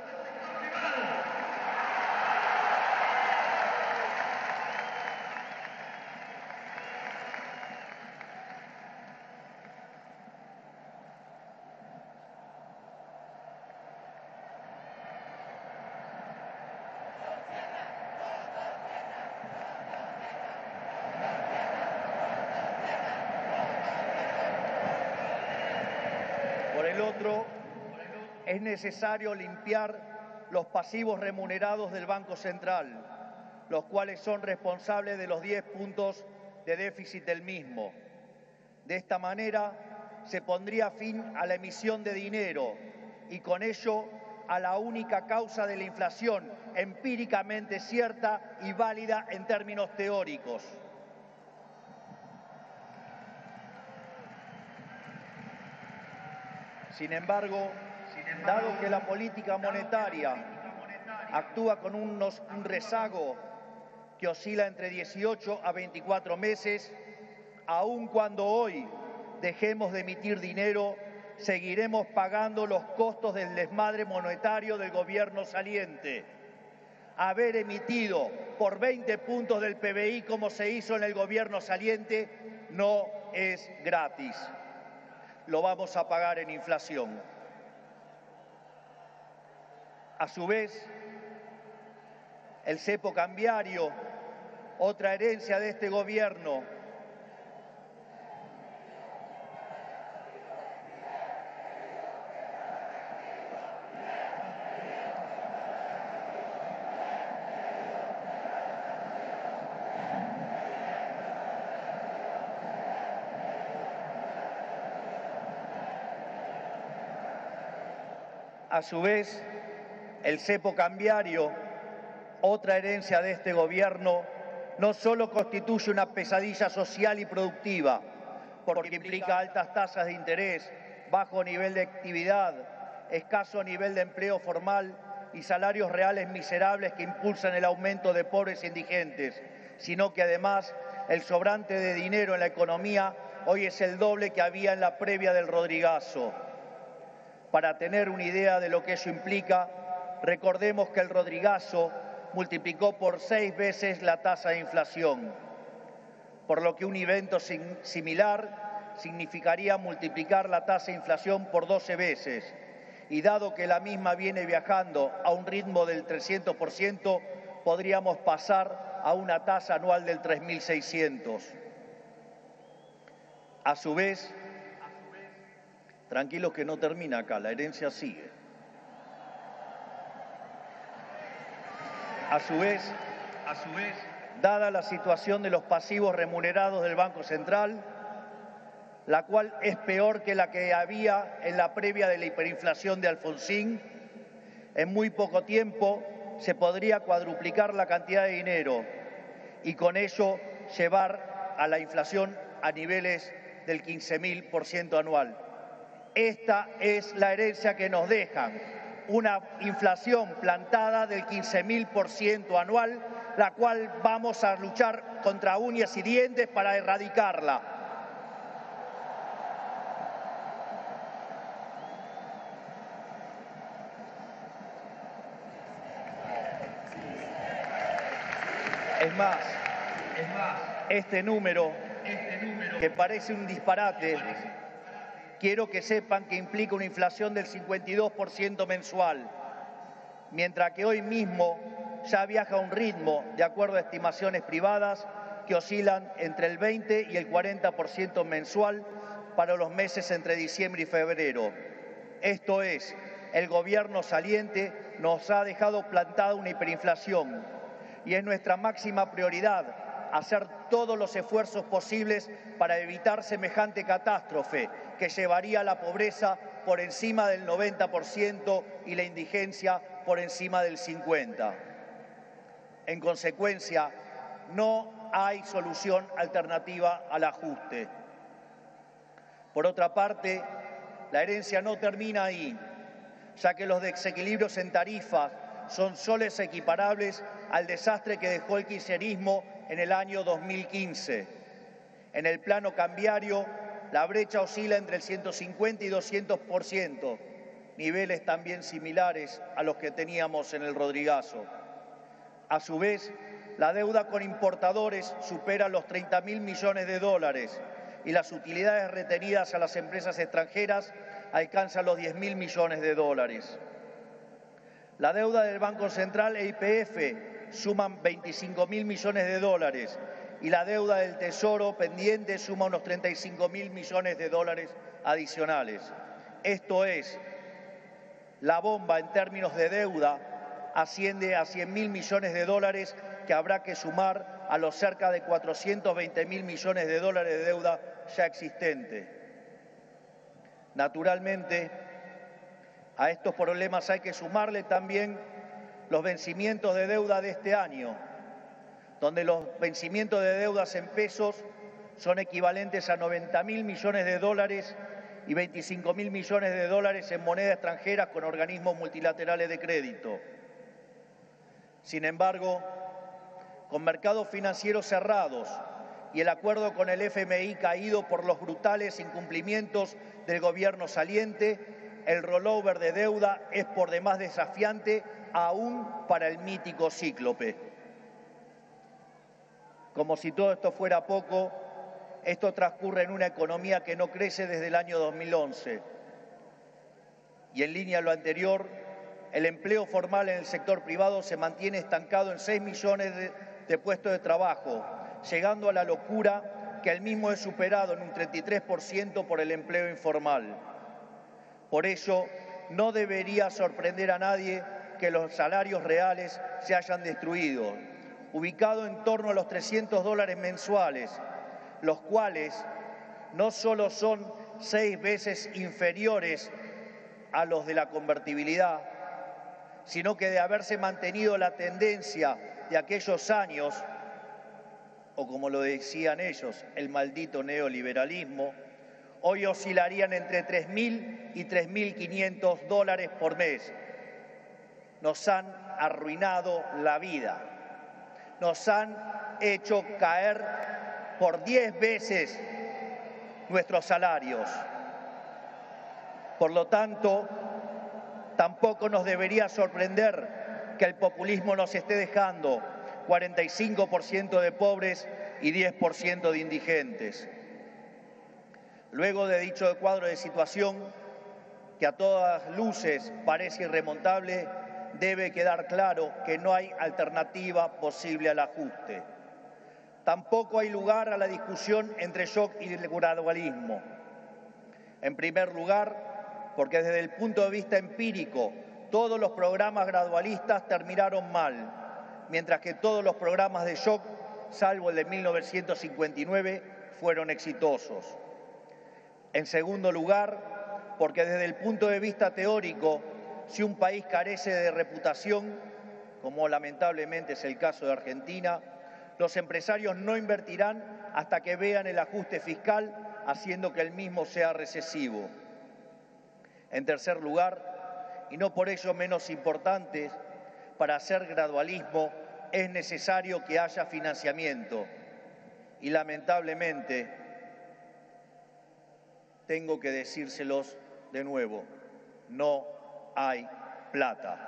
Por el otro, es necesario limpiar los pasivos remunerados del Banco Central, los cuales son responsables de los diez puntos de déficit del mismo. De esta manera, se pondría fin a la emisión de dinero y con ello a la única causa de la inflación empíricamente cierta y válida en términos teóricos. Sin embargo, dado que la política monetaria actúa con unos, un rezago que oscila entre dieciocho a veinticuatro meses, aun cuando hoy dejemos de emitir dinero, seguiremos pagando los costos del desmadre monetario del gobierno saliente. Haber emitido por veinte puntos del P B I como se hizo en el gobierno saliente no es gratis. Lo vamos a pagar en inflación. A su vez, el cepo cambiario, otra herencia de este gobierno, A su vez, el cepo cambiario, otra herencia de este gobierno, no solo constituye una pesadilla social y productiva, porque implica altas tasas de interés, bajo nivel de actividad, escaso nivel de empleo formal y salarios reales miserables que impulsan el aumento de pobres e indigentes, sino que además el sobrante de dinero en la economía hoy es el doble que había en la previa del Rodrigazo. Para tener una idea de lo que eso implica, recordemos que el Rodrigazo multiplicó por seis veces la tasa de inflación, por lo que un evento similar significaría multiplicar la tasa de inflación por doce veces, y dado que la misma viene viajando a un ritmo del trescientos por ciento, podríamos pasar a una tasa anual del tres mil seiscientos. A su vez, tranquilos que no termina acá, la herencia sigue. A su vez, a su vez, dada la situación de los pasivos remunerados del Banco Central, la cual es peor que la que había en la previa de la hiperinflación de Alfonsín, en muy poco tiempo se podría cuadruplicar la cantidad de dinero y con ello llevar a la inflación a niveles del quince mil por ciento anual. Esta es la herencia que nos dejan, una inflación plantada del quince mil por ciento anual, la cual vamos a luchar contra uñas y dientes para erradicarla. Es más, es más, este número, este número que parece un disparate, quiero que sepan que implica una inflación del cincuenta y dos por ciento mensual, mientras que hoy mismo ya viaja a un ritmo, de acuerdo a estimaciones privadas, que oscilan entre el veinte y el cuarenta por ciento mensual para los meses entre diciembre y febrero. Esto es, el gobierno saliente nos ha dejado plantada una hiperinflación y es nuestra máxima prioridad hacer todos los esfuerzos posibles para evitar semejante catástrofe que llevaría a la pobreza por encima del noventa por ciento y la indigencia por encima del cincuenta por ciento. En consecuencia, no hay solución alternativa al ajuste. Por otra parte, la herencia no termina ahí, ya que los desequilibrios en tarifas son soles equiparables al desastre que dejó el kirchnerismo en el año dos mil quince. En el plano cambiario, la brecha oscila entre el ciento cincuenta y doscientos por ciento, niveles también similares a los que teníamos en el Rodrigazo. A su vez, la deuda con importadores supera los treinta mil millones de dólares y las utilidades retenidas a las empresas extranjeras alcanzan los diez mil millones de dólares. La deuda del Banco Central e Y P F suman veinticinco mil millones de dólares y la deuda del Tesoro pendiente suma unos treinta y cinco mil millones de dólares adicionales. Esto es, la bomba en términos de deuda asciende a cien mil millones de dólares que habrá que sumar a los cerca de cuatrocientos veinte mil millones de dólares de deuda ya existente. Naturalmente, a estos problemas hay que sumarle también los vencimientos de deuda de este año, donde los vencimientos de deudas en pesos son equivalentes a noventa mil millones de dólares y veinticinco mil millones de dólares en moneda extranjera con organismos multilaterales de crédito. Sin embargo, con mercados financieros cerrados y el acuerdo con el F M I caído por los brutales incumplimientos del gobierno saliente, el rollover de deuda es por demás desafiante aún para el mítico cíclope. Como si todo esto fuera poco, esto transcurre en una economía que no crece desde el año dos mil once. Y en línea a lo anterior, el empleo formal en el sector privado se mantiene estancado en seis millones de, de puestos de trabajo, llegando a la locura que el mismo es superado en un treinta y tres por ciento por el empleo informal. Por ello, no debería sorprender a nadie que los salarios reales se hayan destruido, ubicado en torno a los trescientos dólares mensuales, los cuales no solo son seis veces inferiores a los de la convertibilidad, sino que de haberse mantenido la tendencia de aquellos años, o como lo decían ellos, el maldito neoliberalismo, hoy oscilarían entre tres mil y tres mil quinientos dólares por mes. Nos han arruinado la vida, nos han hecho caer por diez veces nuestros salarios. Por lo tanto, tampoco nos debería sorprender que el populismo nos esté dejando cuarenta y cinco por ciento de pobres y diez por ciento de indigentes. Luego de dicho cuadro de situación, que a todas luces parece irremontable, debe quedar claro que no hay alternativa posible al ajuste. Tampoco hay lugar a la discusión entre shock y el gradualismo. En primer lugar, porque desde el punto de vista empírico, todos los programas gradualistas terminaron mal, mientras que todos los programas de shock, salvo el de mil novecientos cincuenta y nueve, fueron exitosos. En segundo lugar, porque desde el punto de vista teórico, si un país carece de reputación, como lamentablemente es el caso de Argentina, los empresarios no invertirán hasta que vean el ajuste fiscal, haciendo que el mismo sea recesivo. En tercer lugar, y no por ello menos importante, para hacer gradualismo es necesario que haya financiamiento. Y lamentablemente, tengo que decírselos de nuevo, no hay plata.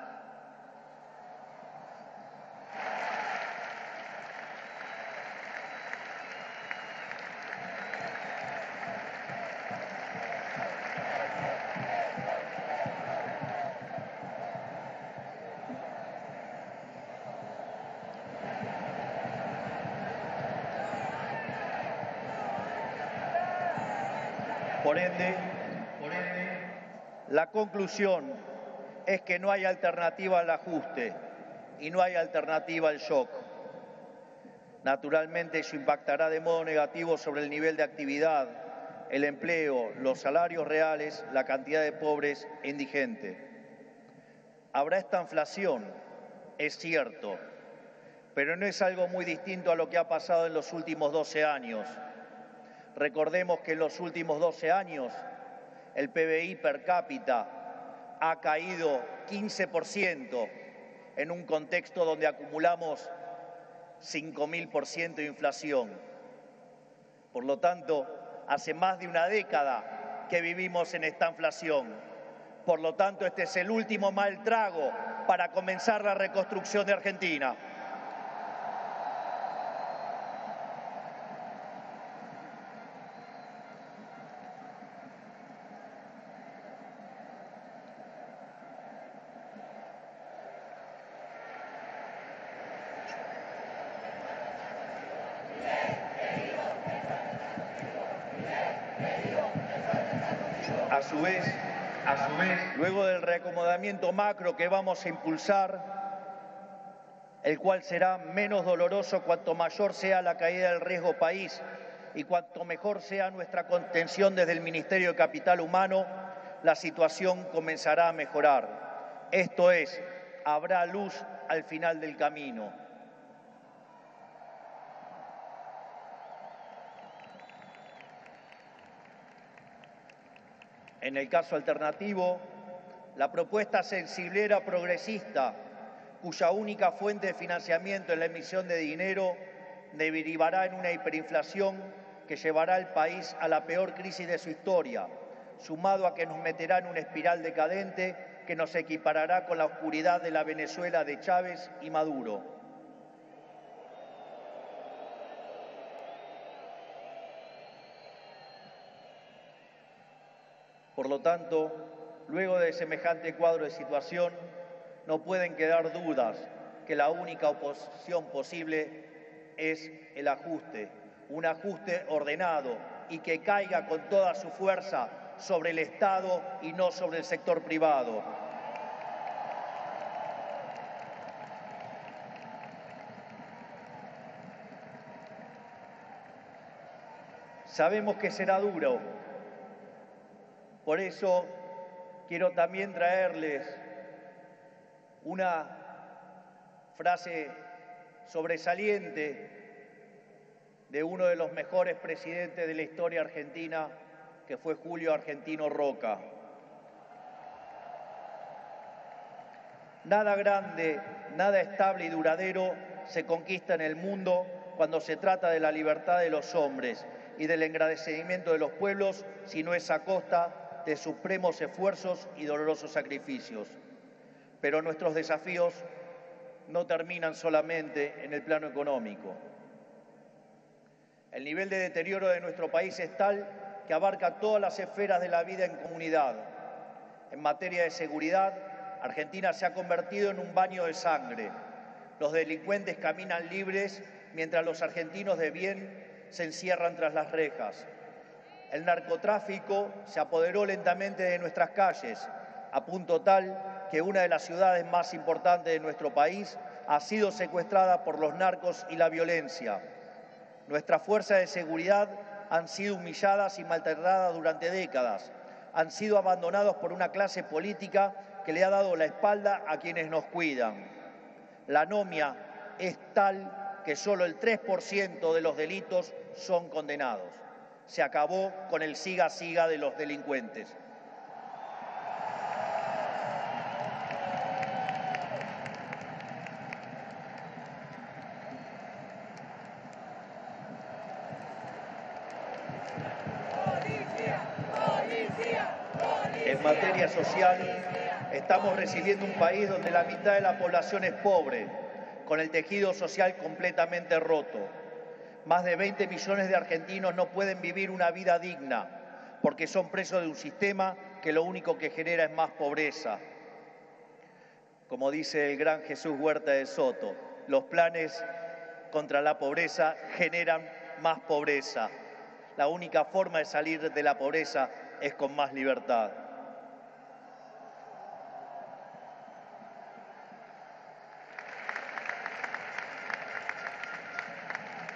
Por ende, por ende, la conclusión es que no hay alternativa al ajuste y no hay alternativa al shock. Naturalmente, eso impactará de modo negativo sobre el nivel de actividad, el empleo, los salarios reales, la cantidad de pobres e indigentes. Habrá esta inflación, es cierto, pero no es algo muy distinto a lo que ha pasado en los últimos doce años. Recordemos que en los últimos doce años el P B I per cápita ha caído quince por ciento en un contexto donde acumulamos cinco mil por ciento de inflación. Por lo tanto, hace más de una década que vivimos en esta inflación. Por lo tanto, este es el último mal trago para comenzar la reconstrucción de Argentina. A su vez, a su vez, luego del reacomodamiento macro que vamos a impulsar, el cual será menos doloroso cuanto mayor sea la caída del riesgo país y cuanto mejor sea nuestra contención desde el Ministerio de Capital Humano, la situación comenzará a mejorar. Esto es, habrá luz al final del camino. En el caso alternativo, la propuesta sensiblera progresista, cuya única fuente de financiamiento es la emisión de dinero, derivará en una hiperinflación que llevará al país a la peor crisis de su historia, sumado a que nos meterá en una espiral decadente que nos equiparará con la oscuridad de la Venezuela de Chávez y Maduro. Por lo tanto, luego de semejante cuadro de situación, no pueden quedar dudas que la única oposición posible es el ajuste, un ajuste ordenado y que caiga con toda su fuerza sobre el Estado y no sobre el sector privado. Sabemos que será duro. Por eso quiero también traerles una frase sobresaliente de uno de los mejores presidentes de la historia argentina, que fue Julio Argentino Roca. Nada grande, nada estable y duradero se conquista en el mundo cuando se trata de la libertad de los hombres y del engrandecimiento de los pueblos, si no es a costa de supremos esfuerzos y dolorosos sacrificios. Pero nuestros desafíos no terminan solamente en el plano económico. El nivel de deterioro de nuestro país es tal que abarca todas las esferas de la vida en comunidad. En materia de seguridad, Argentina se ha convertido en un baño de sangre. Los delincuentes caminan libres mientras los argentinos de bien se encierran tras las rejas. El narcotráfico se apoderó lentamente de nuestras calles, a punto tal que una de las ciudades más importantes de nuestro país ha sido secuestrada por los narcos y la violencia. Nuestras fuerzas de seguridad han sido humilladas y maltratadas durante décadas. Han sido abandonados por una clase política que le ha dado la espalda a quienes nos cuidan. La anomia es tal que solo el tres por ciento de los delitos son condenados. Se acabó con el siga-siga de los delincuentes. En materia social, estamos recibiendo un país donde la mitad de la población es pobre, con el tejido social completamente roto. Más de veinte millones de argentinos no pueden vivir una vida digna porque son presos de un sistema que lo único que genera es más pobreza. Como dice el gran Jesús Huerta de Soto, los planes contra la pobreza generan más pobreza. La única forma de salir de la pobreza es con más libertad.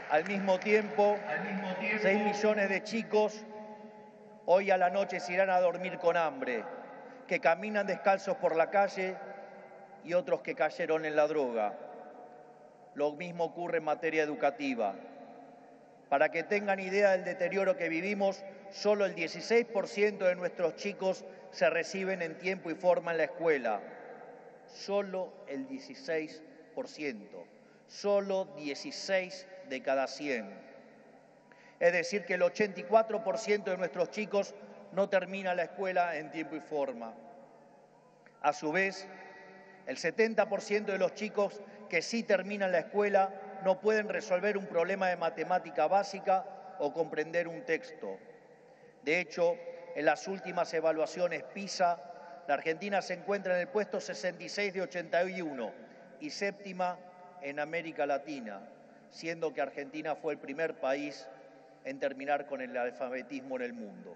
Al mismo tiempo, seis millones de chicos hoy a la noche se irán a dormir con hambre, que caminan descalzos por la calle y otros que cayeron en la droga. Lo mismo ocurre en materia educativa. Para que tengan idea del deterioro que vivimos, solo el dieciséis por ciento de nuestros chicos se reciben en tiempo y forma en la escuela. Solo el dieciséis por ciento. Solo dieciséis de cada cien. Es decir, que el ochenta y cuatro por ciento de nuestros chicos no termina la escuela en tiempo y forma. A su vez, el setenta por ciento de los chicos que sí terminan la escuela no pueden resolver un problema de matemática básica o comprender un texto. De hecho, en las últimas evaluaciones PISA, la Argentina se encuentra en el puesto sesenta y seis de ochenta y uno y séptima en América Latina, siendo que Argentina fue el primer país en terminar con el alfabetismo en el mundo.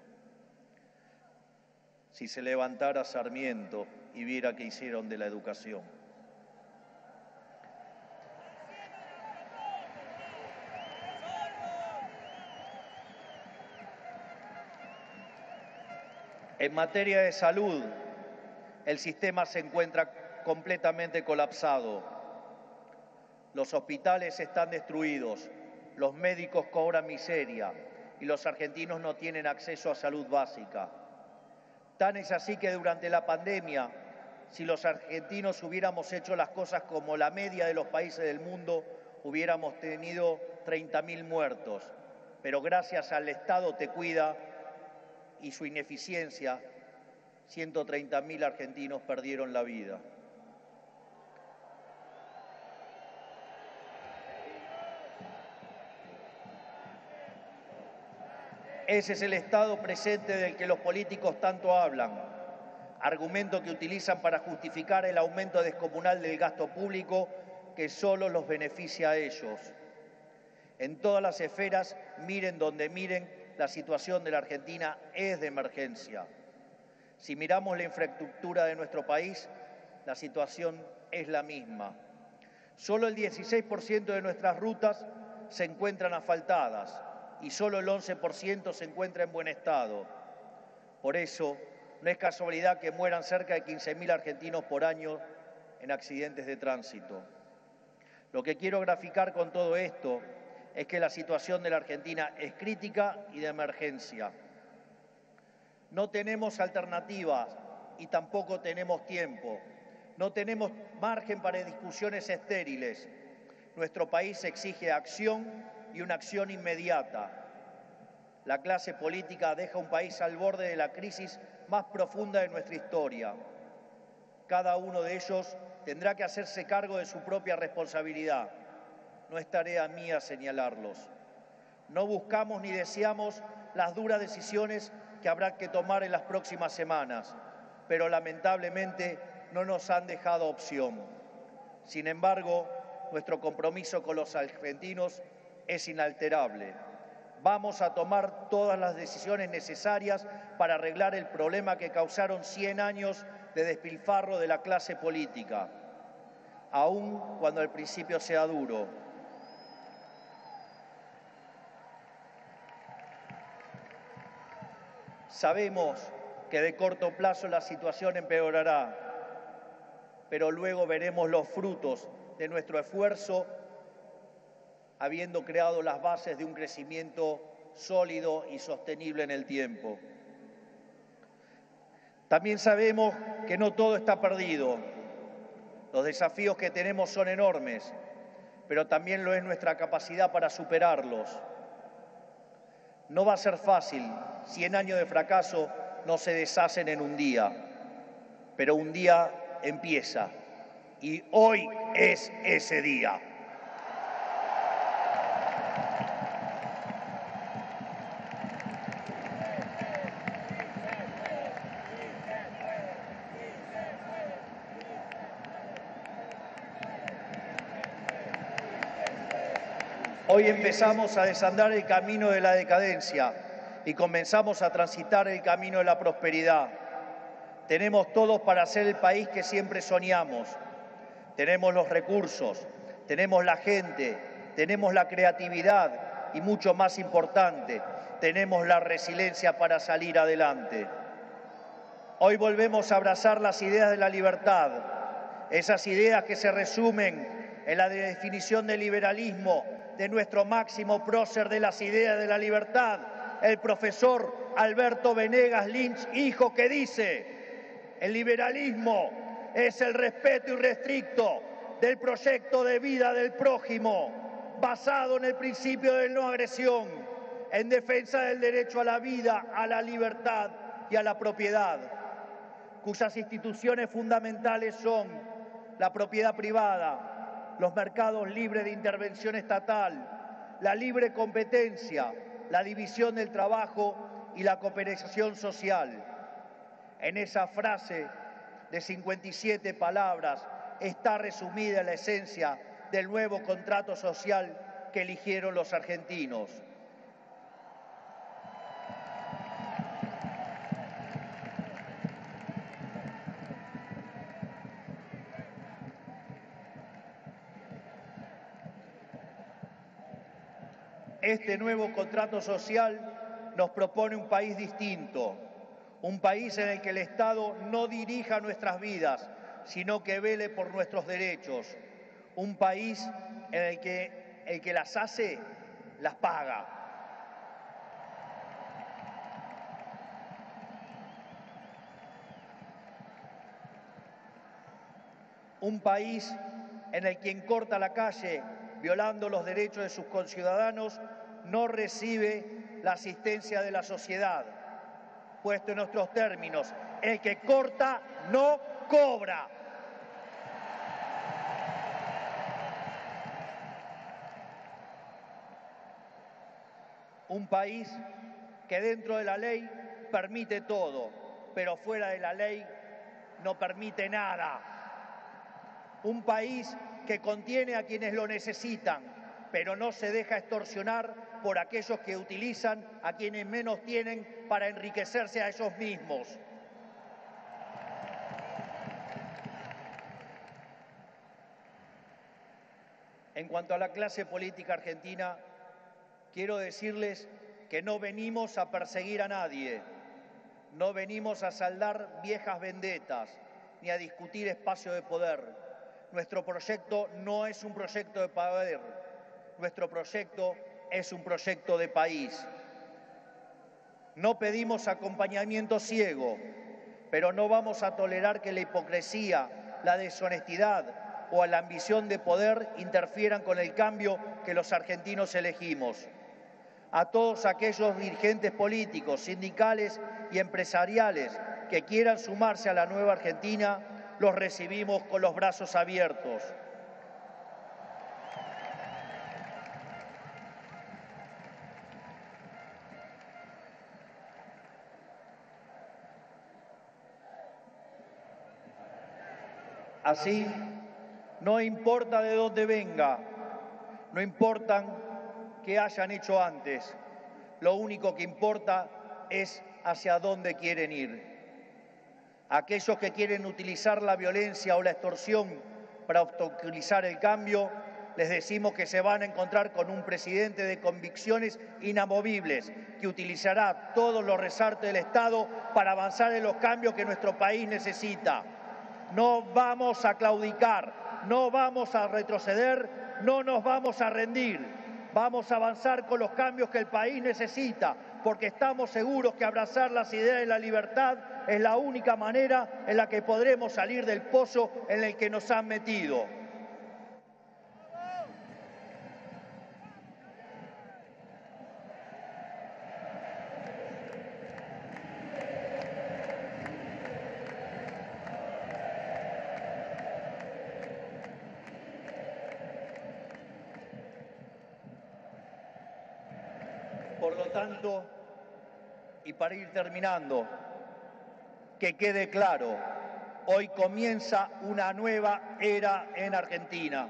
Si se levantara Sarmiento y viera qué hicieron de la educación. En materia de salud, el sistema se encuentra completamente colapsado. Los hospitales están destruidos, los médicos cobran miseria y los argentinos no tienen acceso a salud básica. Tan es así que durante la pandemia, si los argentinos hubiéramos hecho las cosas como la media de los países del mundo, hubiéramos tenido treinta mil muertos. Pero gracias al Estado Te Cuida y su ineficiencia, ciento treinta mil argentinos perdieron la vida. Ese es el estado presente del que los políticos tanto hablan, argumento que utilizan para justificar el aumento descomunal del gasto público que solo los beneficia a ellos. En todas las esferas, miren donde miren, la situación de la Argentina es de emergencia. Si miramos la infraestructura de nuestro país, la situación es la misma. Solo el dieciséis por ciento de nuestras rutas se encuentran asfaltadas y solo el once por ciento se encuentra en buen estado. Por eso, no es casualidad que mueran cerca de quince mil argentinos por año en accidentes de tránsito. Lo que quiero graficar con todo esto es que la situación de la Argentina es crítica y de emergencia. No tenemos alternativas y tampoco tenemos tiempo. No tenemos margen para discusiones estériles. Nuestro país exige acción y una acción inmediata. La clase política deja un país al borde de la crisis más profunda de nuestra historia. Cada uno de ellos tendrá que hacerse cargo de su propia responsabilidad. No es tarea mía señalarlos. No buscamos ni deseamos las duras decisiones que habrá que tomar en las próximas semanas, pero lamentablemente no nos han dejado opción. Sin embargo, nuestro compromiso con los argentinos es inalterable. Vamos a tomar todas las decisiones necesarias para arreglar el problema que causaron cien años de despilfarro de la clase política, aun cuando al principio sea duro. Sabemos que de corto plazo la situación empeorará, pero luego veremos los frutos de nuestro esfuerzo habiendo creado las bases de un crecimiento sólido y sostenible en el tiempo. También sabemos que no todo está perdido. Los desafíos que tenemos son enormes, pero también lo es nuestra capacidad para superarlos. No va a ser fácil, cien años de fracaso no se deshacen en un día, pero un día empieza y hoy es ese día. Hoy empezamos a desandar el camino de la decadencia y comenzamos a transitar el camino de la prosperidad. Tenemos todos para ser el país que siempre soñamos. Tenemos los recursos, tenemos la gente, tenemos la creatividad y, mucho más importante, tenemos la resiliencia para salir adelante. Hoy volvemos a abrazar las ideas de la libertad, esas ideas que se resumen en la definición del liberalismo de nuestro máximo prócer de las ideas de la libertad, el profesor Alberto Venegas Lynch, hijo, que dice: el liberalismo es el respeto irrestricto del proyecto de vida del prójimo, basado en el principio de no agresión, en defensa del derecho a la vida, a la libertad y a la propiedad, cuyas instituciones fundamentales son la propiedad privada, los mercados libres de intervención estatal, la libre competencia, la división del trabajo y la cooperación social. En esa frase de cincuenta y siete palabras está resumida la esencia del nuevo contrato social que eligieron los argentinos. Este nuevo contrato social nos propone un país distinto, un país en el que el Estado no dirija nuestras vidas, sino que vele por nuestros derechos, un país en el que el que las hace, las paga. Un país en el que quien corta la calle violando los derechos de sus conciudadanos no recibe la asistencia de la sociedad. Puesto en nuestros términos, el que corta no cobra. Un país que dentro de la ley permite todo, pero fuera de la ley no permite nada. Un país que contiene a quienes lo necesitan, pero no se deja extorsionar por aquellos que utilizan a quienes menos tienen para enriquecerse a ellos mismos. En cuanto a la clase política argentina, quiero decirles que no venimos a perseguir a nadie, no venimos a saldar viejas vendetas, ni a discutir espacio de poder. Nuestro proyecto no es un proyecto de poder, nuestro proyecto es un proyecto de país. No pedimos acompañamiento ciego, pero no vamos a tolerar que la hipocresía, la deshonestidad o la ambición de poder interfieran con el cambio que los argentinos elegimos. A todos aquellos dirigentes políticos, sindicales y empresariales que quieran sumarse a la nueva Argentina, los recibimos con los brazos abiertos. Así, no importa de dónde venga, no importa qué hayan hecho antes, lo único que importa es hacia dónde quieren ir. Aquellos que quieren utilizar la violencia o la extorsión para obstaculizar el cambio, les decimos que se van a encontrar con un presidente de convicciones inamovibles, que utilizará todos los resortes del Estado para avanzar en los cambios que nuestro país necesita. No vamos a claudicar, no vamos a retroceder, no nos vamos a rendir. Vamos a avanzar con los cambios que el país necesita, porque estamos seguros que abrazar las ideas de la libertad es la única manera en la que podremos salir del pozo en el que nos han metido. Por lo tanto, y para ir terminando, que quede claro, hoy comienza una nueva era en Argentina.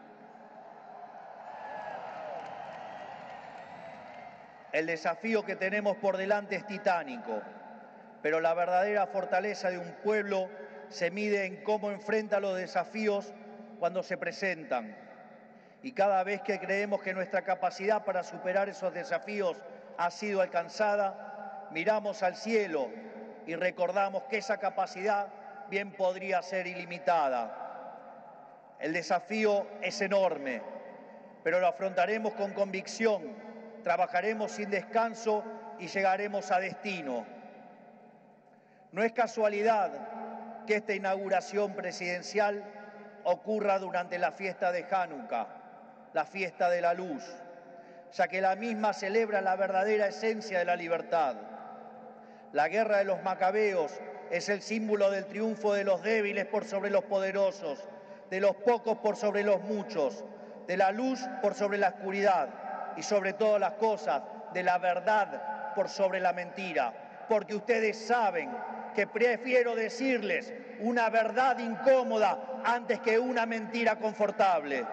El desafío que tenemos por delante es titánico, pero la verdadera fortaleza de un pueblo se mide en cómo enfrenta los desafíos cuando se presentan. Y cada vez que creemos que nuestra capacidad para superar esos desafíos ha sido alcanzada, miramos al cielo y recordamos que esa capacidad bien podría ser ilimitada. El desafío es enorme, pero lo afrontaremos con convicción, trabajaremos sin descanso y llegaremos a destino. No es casualidad que esta inauguración presidencial ocurra durante la fiesta de Hanukkah, la fiesta de la luz, ya que la misma celebra la verdadera esencia de la libertad. La guerra de los macabeos es el símbolo del triunfo de los débiles por sobre los poderosos, de los pocos por sobre los muchos, de la luz por sobre la oscuridad y sobre todas las cosas, de la verdad por sobre la mentira. Porque ustedes saben que prefiero decirles una verdad incómoda antes que una mentira confortable.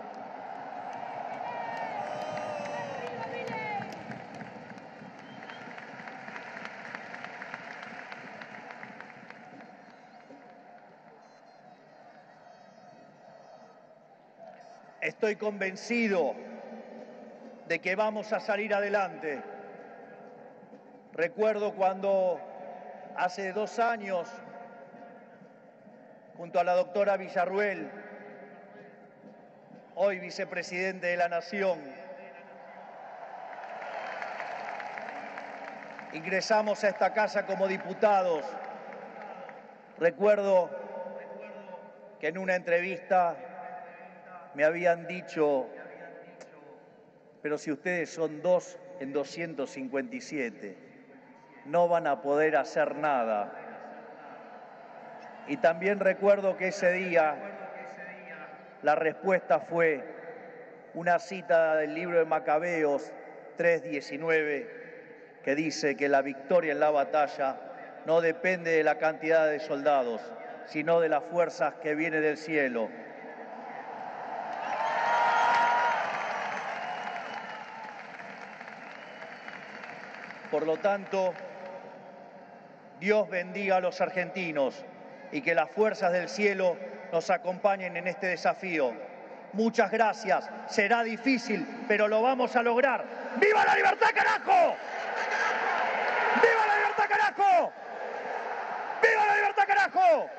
Estoy convencido de que vamos a salir adelante. Recuerdo cuando hace dos años, junto a la doctora Villarruel, hoy vicepresidente de la Nación, ingresamos a esta casa como diputados. Recuerdo que en una entrevista me habían dicho, pero si ustedes son dos en doscientos cincuenta y siete, no van a poder hacer nada. Y también recuerdo que ese día la respuesta fue una cita del libro de Macabeos tres diecinueve, que dice que la victoria en la batalla no depende de la cantidad de soldados, sino de las fuerzas que vienen del cielo. Por lo tanto, Dios bendiga a los argentinos y que las fuerzas del cielo nos acompañen en este desafío. Muchas gracias. Será difícil, pero lo vamos a lograr. ¡Viva la libertad, carajo! ¡Viva la libertad, carajo! ¡Viva la libertad, carajo!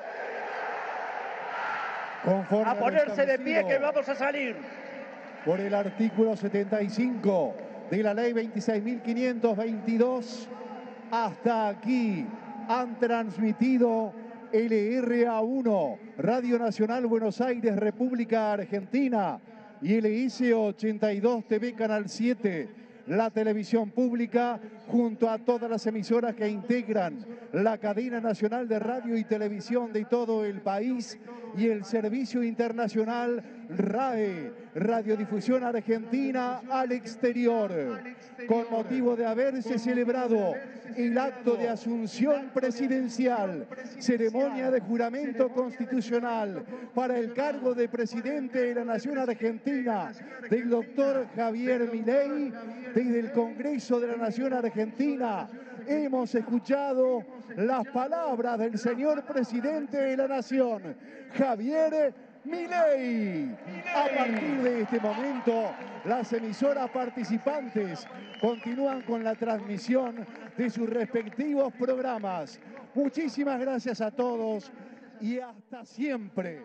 Conforme a ponerse de pie que vamos a salir. Por el artículo setenta y cinco de la ley veintiséis mil quinientos veintidós, hasta aquí han transmitido L R A uno, Radio Nacional Buenos Aires, República Argentina, y L S ochenta y dos T V Canal siete, la televisión pública, junto a todas las emisoras que integran la cadena nacional de radio y televisión de todo el país, y el servicio internacional RAE, Radiodifusión Argentina al exterior, con motivo de haberse celebrado el acto de asunción presidencial, ceremonia de juramento constitucional para el cargo de presidente de la Nación Argentina del doctor Javier Milei, desde el Congreso de la Nación Argentina. Hemos escuchado las palabras del señor presidente de la Nación, Javier Milei. A partir de este momento, las emisoras participantes continúan con la transmisión de sus respectivos programas. Muchísimas gracias a todos y hasta siempre.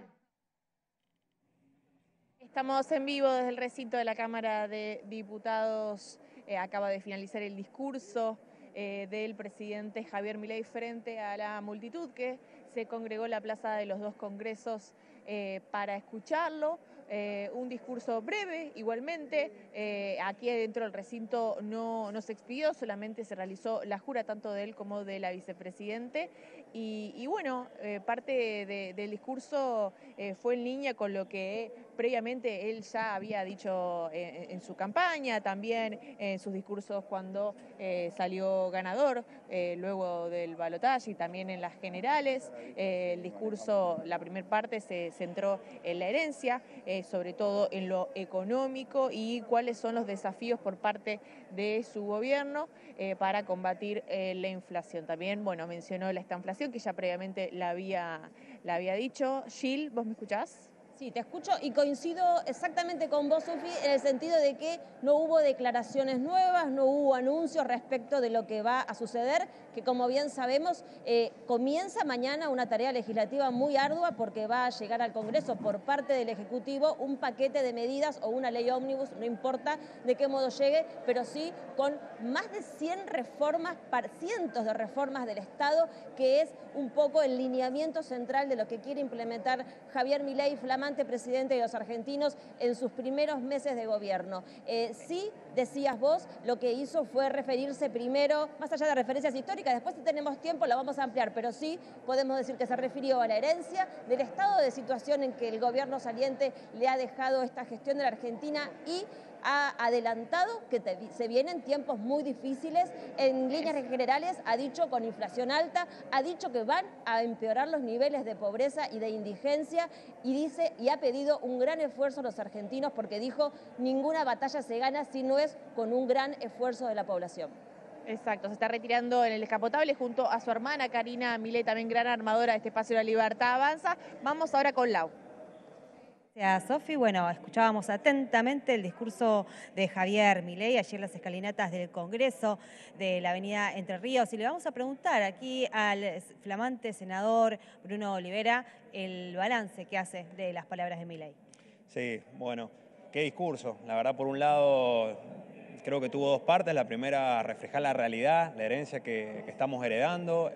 Estamos en vivo desde el recinto de la Cámara de Diputados. Eh, acaba de finalizar el discurso eh, del presidente Javier Milei frente a la multitud que se congregó en la Plaza de los Dos Congresos eh, para escucharlo. Eh, un discurso breve, igualmente. Eh, aquí dentro del recinto no, no se expidió, solamente se realizó la jura tanto de él como de la vicepresidente. Y, y bueno, eh, parte de, del discurso eh, fue en línea con lo que previamente él ya había dicho en, en su campaña, también en sus discursos cuando eh, salió ganador, eh, luego del balotaje y también en las generales. Eh, el discurso, la primera parte se centró en la herencia, eh, sobre todo en lo económico y cuáles son los desafíos por parte de su gobierno eh, para combatir eh, la inflación. También, bueno, mencionó la estanflación, que ya previamente la había, la había dicho. Gil, ¿vos me escuchás? Sí, te escucho y coincido exactamente con vos, Sofi, en el sentido de que no hubo declaraciones nuevas, no hubo anuncios respecto de lo que va a suceder, que como bien sabemos, eh, comienza mañana una tarea legislativa muy ardua porque va a llegar al Congreso por parte del Ejecutivo un paquete de medidas o una ley ómnibus, no importa de qué modo llegue, pero sí con más de cien reformas, cientos de reformas del Estado, que es un poco el lineamiento central de lo que quiere implementar Javier Milei, flamante presidente de los argentinos, en sus primeros meses de gobierno. Eh, sí, decías vos, lo que hizo fue referirse primero, más allá de referencias históricas, después si tenemos tiempo la vamos a ampliar, pero sí podemos decir que se refirió a la herencia del estado de situación en que el gobierno saliente le ha dejado esta gestión de la Argentina y ha adelantado que te, se vienen tiempos muy difíciles. En líneas generales ha dicho con inflación alta, ha dicho que van a empeorar los niveles de pobreza y de indigencia y dice y ha pedido un gran esfuerzo a los argentinos porque dijo ninguna batalla se gana si no es con un gran esfuerzo de la población. Exacto, se está retirando en el descapotable junto a su hermana Karina Milei, también gran armadora de este espacio de la Libertad Avanza. Vamos ahora con Lau. Gracias, Sofi. Bueno, escuchábamos atentamente el discurso de Javier Milei ayer en las escalinatas del Congreso de la avenida Entre Ríos y le vamos a preguntar aquí al flamante senador Bruno Olivera el balance que hace de las palabras de Milei. Sí, bueno, qué discurso. La verdad, por un lado, creo que tuvo dos partes. La primera, reflejar la realidad, la herencia que, que estamos heredando.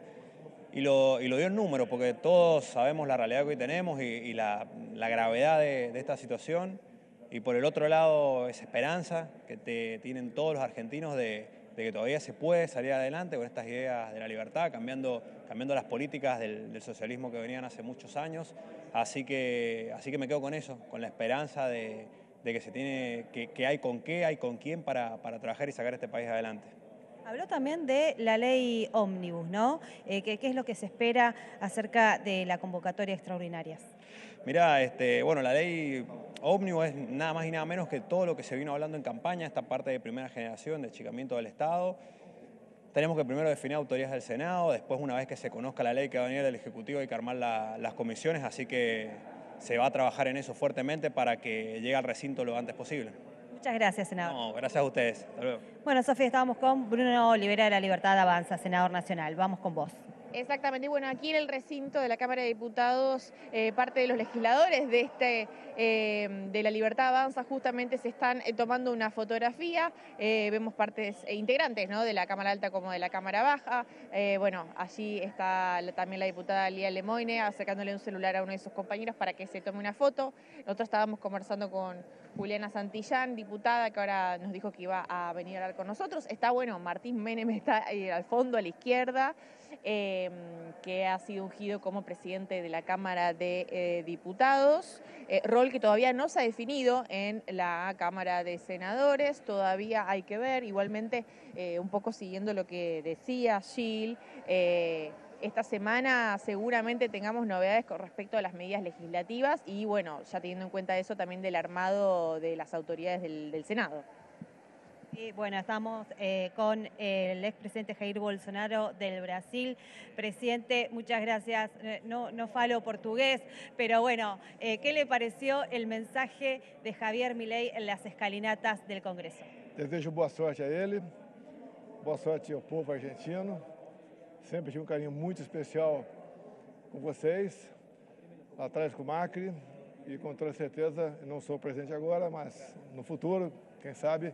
Y lo, y lo dio en número, porque todos sabemos la realidad que hoy tenemos y, y la, la gravedad de, de esta situación. Y por el otro lado, esa esperanza que te, tienen todos los argentinos de, de que todavía se puede salir adelante con estas ideas de la libertad, cambiando, cambiando las políticas del, del socialismo que venían hace muchos años. Así que, así que me quedo con eso, con la esperanza de, de que, se tiene, que, que hay con qué, hay con quién para, para trabajar y sacar este país adelante. Habló también de la ley ómnibus, ¿no? Eh, ¿qué, ¿Qué es lo que se espera acerca de la convocatoria extraordinaria? Mirá, este, bueno, la ley ómnibus es nada más y nada menos que todo lo que se vino hablando en campaña, esta parte de primera generación de achicamiento del Estado. Tenemos que primero definir autoridades del Senado, después una vez que se conozca la ley que va a venir del Ejecutivo hay que armar la, las comisiones, así que se va a trabajar en eso fuertemente para que llegue al recinto lo antes posible. Muchas gracias, senador. No, gracias a ustedes. Hasta luego. Bueno, Sofía, estábamos con Bruno Olivera de la Libertad Avanza, senador nacional. Vamos con vos. Exactamente, y bueno, aquí en el recinto de la Cámara de Diputados, eh, parte de los legisladores de este eh, de la Libertad Avanza justamente se están eh, tomando una fotografía, eh, vemos partes eh, integrantes, ¿no?, de la Cámara Alta como de la Cámara Baja, eh, bueno, allí está la, también la diputada Lía Lemoine acercándole un celular a uno de sus compañeros para que se tome una foto. Nosotros estábamos conversando con Juliana Santillán, diputada, que ahora nos dijo que iba a venir a hablar con nosotros. Está, bueno, Martín Menem está eh, al fondo, a la izquierda, eh, que ha sido ungido como presidente de la Cámara de eh, Diputados, eh, rol que todavía no se ha definido en la Cámara de Senadores, todavía hay que ver, igualmente eh, un poco siguiendo lo que decía Gil, eh, esta semana seguramente tengamos novedades con respecto a las medidas legislativas y, bueno, ya teniendo en cuenta eso también del armado de las autoridades del, del Senado. Sí, bueno, estamos eh, con el expresidente Jair Bolsonaro del Brasil. Presidente, muchas gracias. No, no falo portugués, pero bueno, eh, ¿qué le pareció el mensaje de Javier Milei en las escalinatas del Congreso? Desejo boa sorte a ele, boa sorte ao povo argentino. Sempre tive um carinho muito especial com vocês, lá atrás com o Macri, e com toda certeza, não sou presente agora, mas no futuro, quem sabe,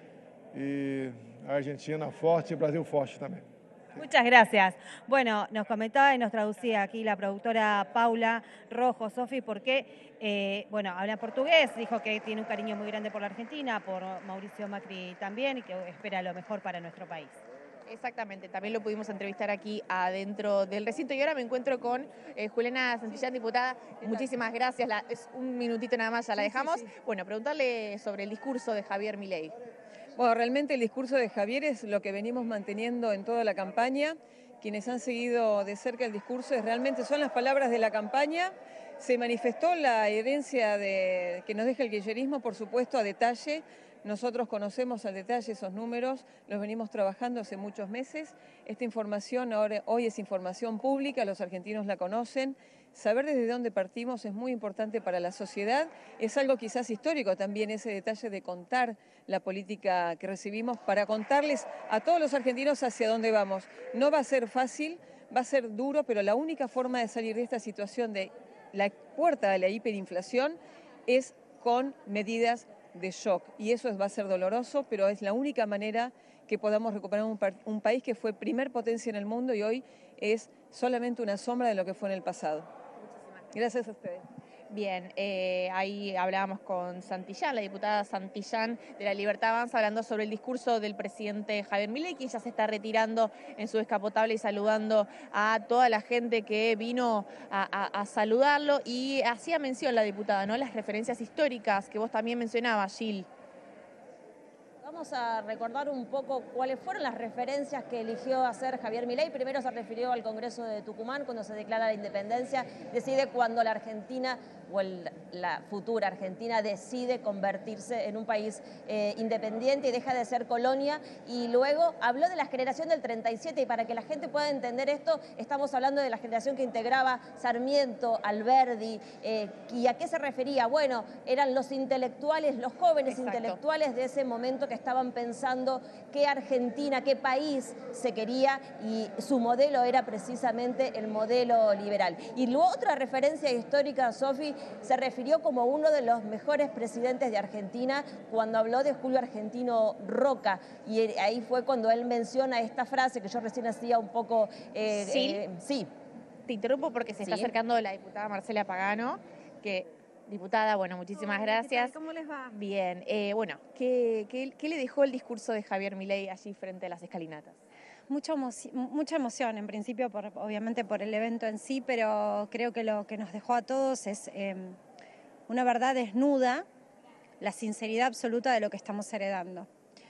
y Argentina fuerte y Brasil fuerte también. Muchas gracias. Bueno, nos comentaba y nos traducía aquí la productora Paula Rojo, Sofi, porque, eh, bueno, habla portugués, dijo que tiene un cariño muy grande por la Argentina, por Mauricio Macri también, y que espera lo mejor para nuestro país. Exactamente, también lo pudimos entrevistar aquí adentro del recinto y ahora me encuentro con eh, Juliana Santillán, diputada. Muchísimas gracias, la, es un minutito nada más, ya la dejamos. Sí, sí, sí. Bueno, preguntarle sobre el discurso de Javier Milei. Bueno, realmente el discurso de Javier es lo que venimos manteniendo en toda la campaña. Quienes han seguido de cerca el discurso es, realmente son las palabras de la campaña. Se manifestó la herencia de, que nos deja el kirchnerismo, por supuesto, a detalle. Nosotros conocemos al detalle esos números, los venimos trabajando hace muchos meses. Esta información ahora, hoy es información pública, los argentinos la conocen. saber desde dónde partimos es muy importante para la sociedad. Es algo quizás histórico también ese detalle de contar la política que recibimos para contarles a todos los argentinos hacia dónde vamos. No va a ser fácil, va a ser duro, pero la única forma de salir de esta situación de la puerta de la hiperinflación es con medidas de shock. Y eso va a ser doloroso, pero es la única manera que podamos recuperar un, un país que fue primer potencia en el mundo y hoy es solamente una sombra de lo que fue en el pasado. Gracias a ustedes. Bien, eh, ahí hablábamos con Santillán, la diputada Santillán de La Libertad Avanza, hablando sobre el discurso del presidente Javier Milei, que ya se está retirando en su descapotable y saludando a toda la gente que vino a, a, a saludarlo. Y hacía mención la diputada, ¿no? Las referencias históricas que vos también mencionabas, Gil. Vamos a recordar un poco cuáles fueron las referencias que eligió hacer Javier Milei. Primero se refirió al Congreso de Tucumán cuando se declara la independencia, decide cuando la Argentina o el, la futura Argentina decide convertirse en un país eh, independiente y deja de ser colonia. Y luego habló de la generación del treinta y siete y para que la gente pueda entender esto, estamos hablando de la generación que integraba Sarmiento, Alberdi. Eh, ¿Y a qué se refería? Bueno, eran los intelectuales, los jóvenes Exacto. intelectuales de ese momento que estaban pensando qué Argentina, qué país se quería y su modelo era precisamente el modelo liberal. Y luego otra referencia histórica, Sofi, se refirió como uno de los mejores presidentes de Argentina cuando habló de Julio Argentino Roca y ahí fue cuando él menciona esta frase que yo recién hacía un poco... Eh, sí. Eh, sí. Te interrumpo porque se está sí. acercando la diputada Marcela Pagano, que... Diputada, bueno, muchísimas Hola, gracias. ¿Cómo les va? Bien, eh, bueno, ¿qué, qué, ¿qué le dejó el discurso de Javier Milei allí frente a las escalinatas? Mucha, emo- mucha emoción, en principio, por, obviamente por el evento en sí, pero creo que lo que nos dejó a todos es eh, una verdad desnuda, la sinceridad absoluta de lo que estamos heredando.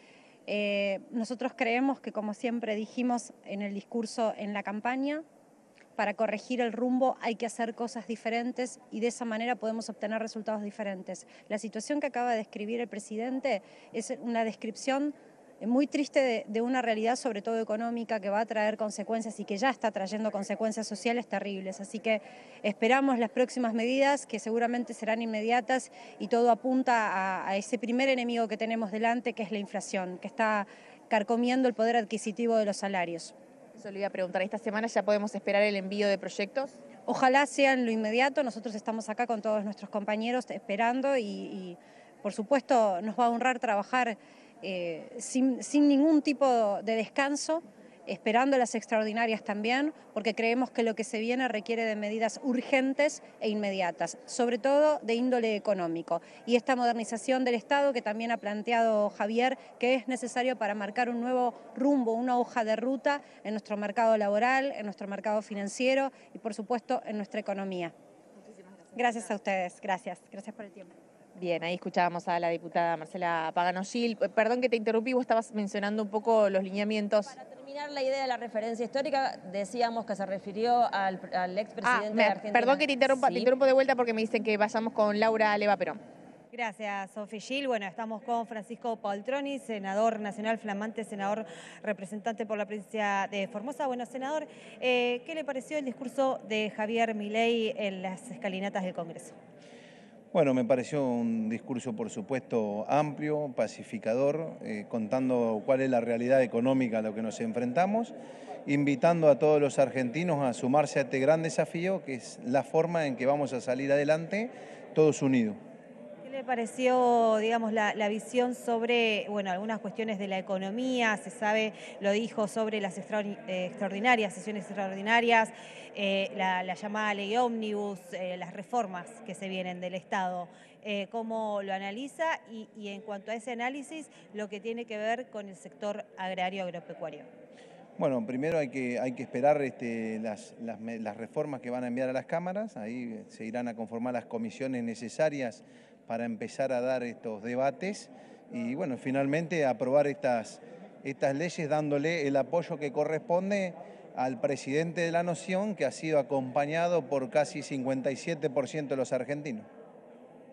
Eh, nosotros creemos que, como siempre dijimos en el discurso en la campaña, para corregir el rumbo hay que hacer cosas diferentes y de esa manera podemos obtener resultados diferentes. La situación que acaba de describir el presidente es una descripción muy triste de, de una realidad, sobre todo económica, que va a traer consecuencias y que ya está trayendo consecuencias sociales terribles. Así que esperamos las próximas medidas, que seguramente serán inmediatas, y todo apunta a, a ese primer enemigo que tenemos delante, que es la inflación, que está carcomiendo el poder adquisitivo de los salarios. Eso le iba a preguntar, ¿esta semana ya podemos esperar el envío de proyectos? Ojalá sea en lo inmediato, nosotros estamos acá con todos nuestros compañeros esperando y, y por supuesto nos va a honrar trabajar eh, sin, sin ningún tipo de descanso, esperando las extraordinarias también, porque creemos que lo que se viene requiere de medidas urgentes e inmediatas, sobre todo de índole económico. Y esta modernización del Estado que también ha planteado Javier, que es necesario para marcar un nuevo rumbo, una hoja de ruta en nuestro mercado laboral, en nuestro mercado financiero y, por supuesto, en nuestra economía. Muchísimas gracias. Gracias a ustedes, gracias, gracias por el tiempo. Bien, ahí escuchábamos a la diputada Marcela Pagano Gil. Perdón que te interrumpí, vos estabas mencionando un poco los lineamientos. Para terminar la idea de la referencia histórica, decíamos que se refirió al, al expresidente ah, me, de Argentina. Perdón que te interrumpa, ¿Sí? te interrumpo de vuelta porque me dicen que vayamos con Laura Leva Perón. Gracias, Sofi Gil. Bueno, estamos con Francisco Paltroni, senador nacional flamante, senador representante por la provincia de Formosa. Bueno, senador, eh, ¿qué le pareció el discurso de Javier Milei en las escalinatas del Congreso? Bueno, me pareció un discurso, por supuesto, amplio, pacificador, eh, contando cuál es la realidad económica a la que nos enfrentamos, invitando a todos los argentinos a sumarse a este gran desafío, que es la forma en que vamos a salir adelante todos unidos. ¿Qué le pareció, digamos, la, la visión sobre, bueno, algunas cuestiones de la economía? Se sabe, lo dijo, sobre las extraordinarias, sesiones extraordinarias, eh, la, la llamada ley ómnibus, eh, las reformas que se vienen del Estado. Eh, ¿Cómo lo analiza? Y, y en cuanto a ese análisis, lo que tiene que ver con el sector agrario agropecuario. Bueno, primero hay que, hay que esperar este, las, las, las reformas que van a enviar a las cámaras, ahí se irán a conformar las comisiones necesarias para empezar a dar estos debates y bueno, finalmente aprobar estas, estas leyes dándole el apoyo que corresponde al presidente de la Nación, que ha sido acompañado por casi cincuenta y siete por ciento de los argentinos. Eh,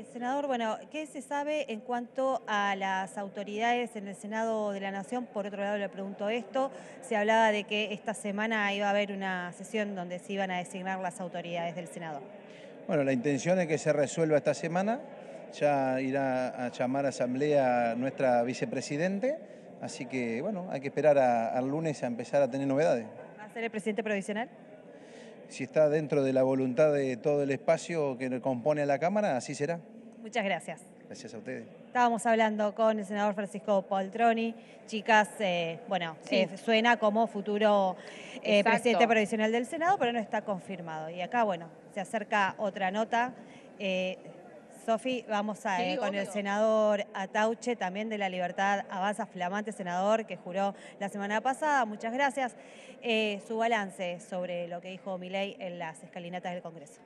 senador, bueno, ¿qué se sabe en cuanto a las autoridades en el Senado de la Nación? Por otro lado, le pregunto esto. Se hablaba de que esta semana iba a haber una sesión donde se iban a designar las autoridades del Senado. Bueno, la intención es que se resuelva esta semana. Ya irá a llamar a asamblea nuestra vicepresidente. Así que, bueno, hay que esperar a, al lunes a empezar a tener novedades. ¿Va a ser el presidente provisional? Si está dentro de la voluntad de todo el espacio que compone a la Cámara, así será. Muchas gracias. Gracias a ustedes. Estábamos hablando con el senador Francisco Poltroni. Chicas, eh, bueno, sí. eh, suena como futuro eh, presidente provisional del Senado, pero no está confirmado. Y acá, bueno, se acerca otra nota. Eh, Sofi, vamos a, eh, sí, con el senador Atauche, también de La Libertad Avanza, flamante senador que juró la semana pasada. Muchas gracias. Eh, su balance sobre lo que dijo Milei en las escalinatas del Congreso.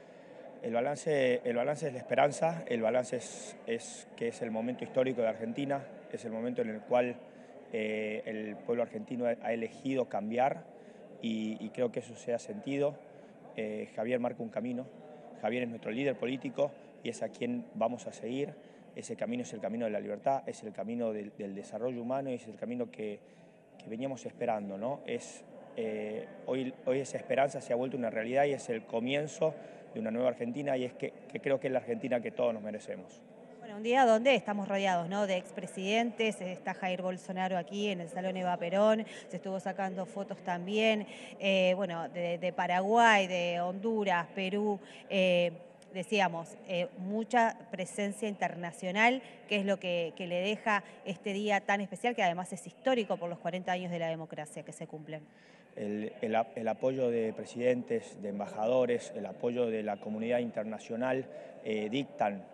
El balance, el balance es la esperanza, el balance es, es que es el momento histórico de Argentina, es el momento en el cual eh, el pueblo argentino ha elegido cambiar y, y creo que eso se ha sentido. Eh, Javier marca un camino, Javier es nuestro líder político y es a quien vamos a seguir. Ese camino es el camino de la libertad, es el camino del, del desarrollo humano y es el camino que, que veníamos esperando, ¿no? Es, eh, hoy, hoy esa esperanza se ha vuelto una realidad y es el comienzo de una nueva Argentina y es que, que creo que es la Argentina que todos nos merecemos. Bueno, un día donde estamos rodeados, ¿no?, de expresidentes. Está Jair Bolsonaro aquí en el Salón Eva Perón, se estuvo sacando fotos también, eh, bueno, de, de Paraguay, de Honduras, Perú. Eh, Decíamos, eh, mucha presencia internacional, que es lo que, que le deja este día tan especial, que además es histórico por los cuarenta años de la democracia que se cumplen. El, el, el apoyo de presidentes, de embajadores, el apoyo de la comunidad internacional eh, dictan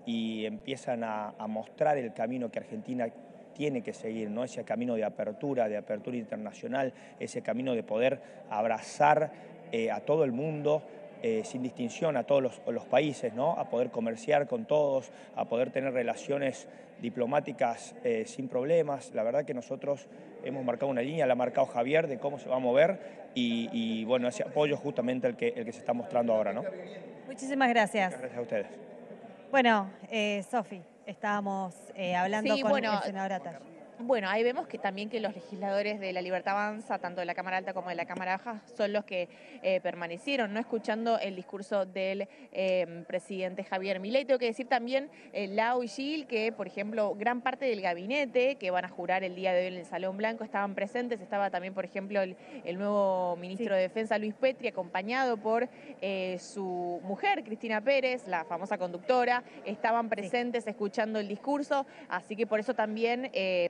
y empiezan a, a mostrar el camino que Argentina tiene que seguir, ¿no? Ese camino de apertura, de apertura internacional, ese camino de poder abrazar eh, a todo el mundo, Eh, sin distinción a todos los, los países, ¿no? A poder comerciar con todos, a poder tener relaciones diplomáticas eh, sin problemas. La verdad que nosotros hemos marcado una línea, la ha marcado Javier de cómo se va a mover y, y bueno, ese apoyo justamente el que, el que se está mostrando ahora, ¿no? Muchísimas gracias. Muchas gracias a ustedes. Bueno, eh, Sofi, estábamos eh, hablando sí, con bueno, el senador Atauche. Bueno, ahí vemos que también que los legisladores de La Libertad Avanza, tanto de la Cámara Alta como de la Cámara Baja, son los que eh, permanecieron, no escuchando el discurso del eh, presidente Javier Milei. Tengo que decir también, eh, Lau y Gil, que por ejemplo, gran parte del gabinete que van a jurar el día de hoy en el Salón Blanco estaban presentes. Estaba también, por ejemplo, el, el nuevo ministro sí. de Defensa, Luis Petri, acompañado por eh, su mujer, Cristina Pérez, la famosa conductora. Estaban presentes sí. escuchando el discurso, así que por eso también... Eh,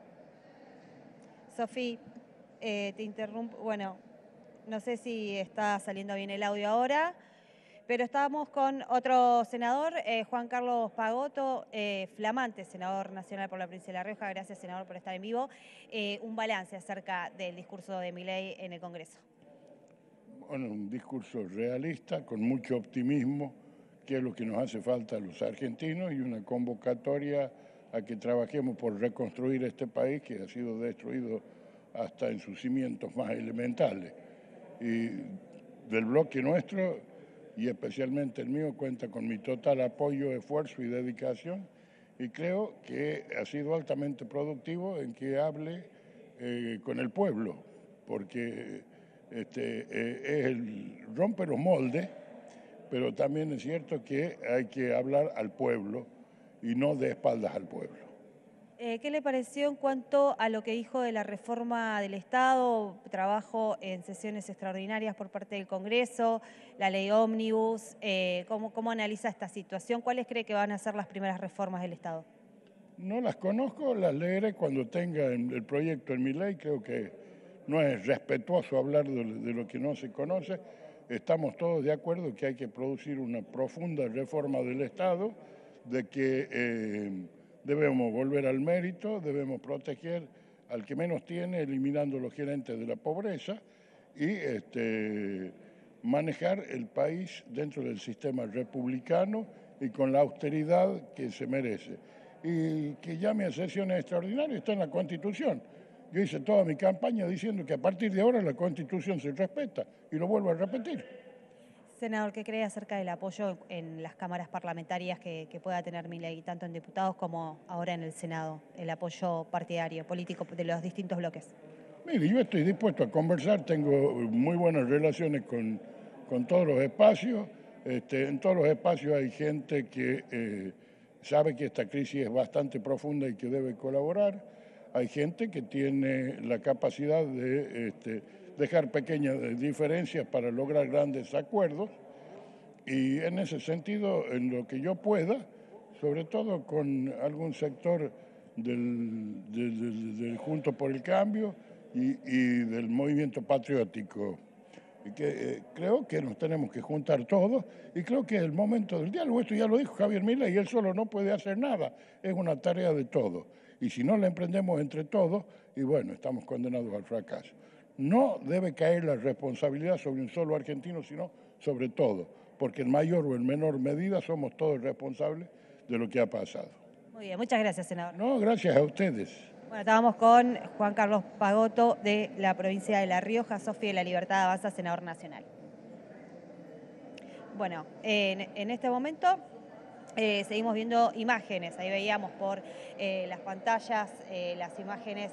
Sofi, eh, te interrumpo, bueno, no sé si está saliendo bien el audio ahora, pero estábamos con otro senador, eh, Juan Carlos Pagotto, eh, flamante senador nacional por la provincia de La Rioja. Gracias, senador, por estar en vivo. Eh, un balance acerca del discurso de Milei en el Congreso. Bueno, un discurso realista, con mucho optimismo, que es lo que nos hace falta a los argentinos, y una convocatoria a que trabajemos por reconstruir este país que ha sido destruido hasta en sus cimientos más elementales. Y del bloque nuestro, y especialmente el mío, cuenta con mi total apoyo, esfuerzo y dedicación, y creo que ha sido altamente productivo en que hable eh, con el pueblo, porque este, eh, es el, rompe los moldes, pero también es cierto que hay que hablar al pueblo, y no de espaldas al pueblo. Eh, ¿Qué le pareció en cuanto a lo que dijo de la reforma del Estado, trabajo en sesiones extraordinarias por parte del Congreso, la ley ómnibus? Eh, ¿cómo, ¿Cómo analiza esta situación? ¿Cuáles cree que van a ser las primeras reformas del Estado? No las conozco, las leeré cuando tenga el proyecto en mi ley. Creo que no es respetuoso hablar de, de lo que no se conoce. Estamos todos de acuerdo que hay que producir una profunda reforma del Estado, de que eh, debemos volver al mérito, debemos proteger al que menos tiene, eliminando los gerentes de la pobreza, y este, manejar el país dentro del sistema republicano y con la austeridad que se merece. Y que llame a sesiones extraordinarias está en la Constitución. Yo hice toda mi campaña diciendo que a partir de ahora la Constitución se respeta, y lo vuelvo a repetir. Senador, ¿qué cree acerca del apoyo en las cámaras parlamentarias que, que pueda tener Milei, tanto en diputados como ahora en el Senado, el apoyo partidario, político de los distintos bloques? Mire, yo estoy dispuesto a conversar, tengo muy buenas relaciones con, con todos los espacios. Este, en todos los espacios hay gente que eh, sabe que esta crisis es bastante profunda y que debe colaborar. Hay gente que tiene la capacidad de este, dejar pequeñas diferencias para lograr grandes acuerdos. Y en ese sentido, en lo que yo pueda, sobre todo con algún sector del, del, del, del Juntos por el Cambio y, y del movimiento patriótico, que eh, creo que nos tenemos que juntar todos y creo que es el momento del diálogo. Esto ya lo dijo Javier Milei y él solo no puede hacer nada, es una tarea de todos. Y si no la emprendemos entre todos, y bueno, estamos condenados al fracaso. No debe caer la responsabilidad sobre un solo argentino, sino sobre todo, porque en mayor o en menor medida somos todos responsables de lo que ha pasado. Muy bien, muchas gracias, senador. No, gracias a ustedes. Bueno, estábamos con Juan Carlos Pagotto de la provincia de La Rioja, Sofi de La Libertad Avanza, senador nacional. Bueno, en, en este momento eh, seguimos viendo imágenes, ahí veíamos por eh, las pantallas eh, las imágenes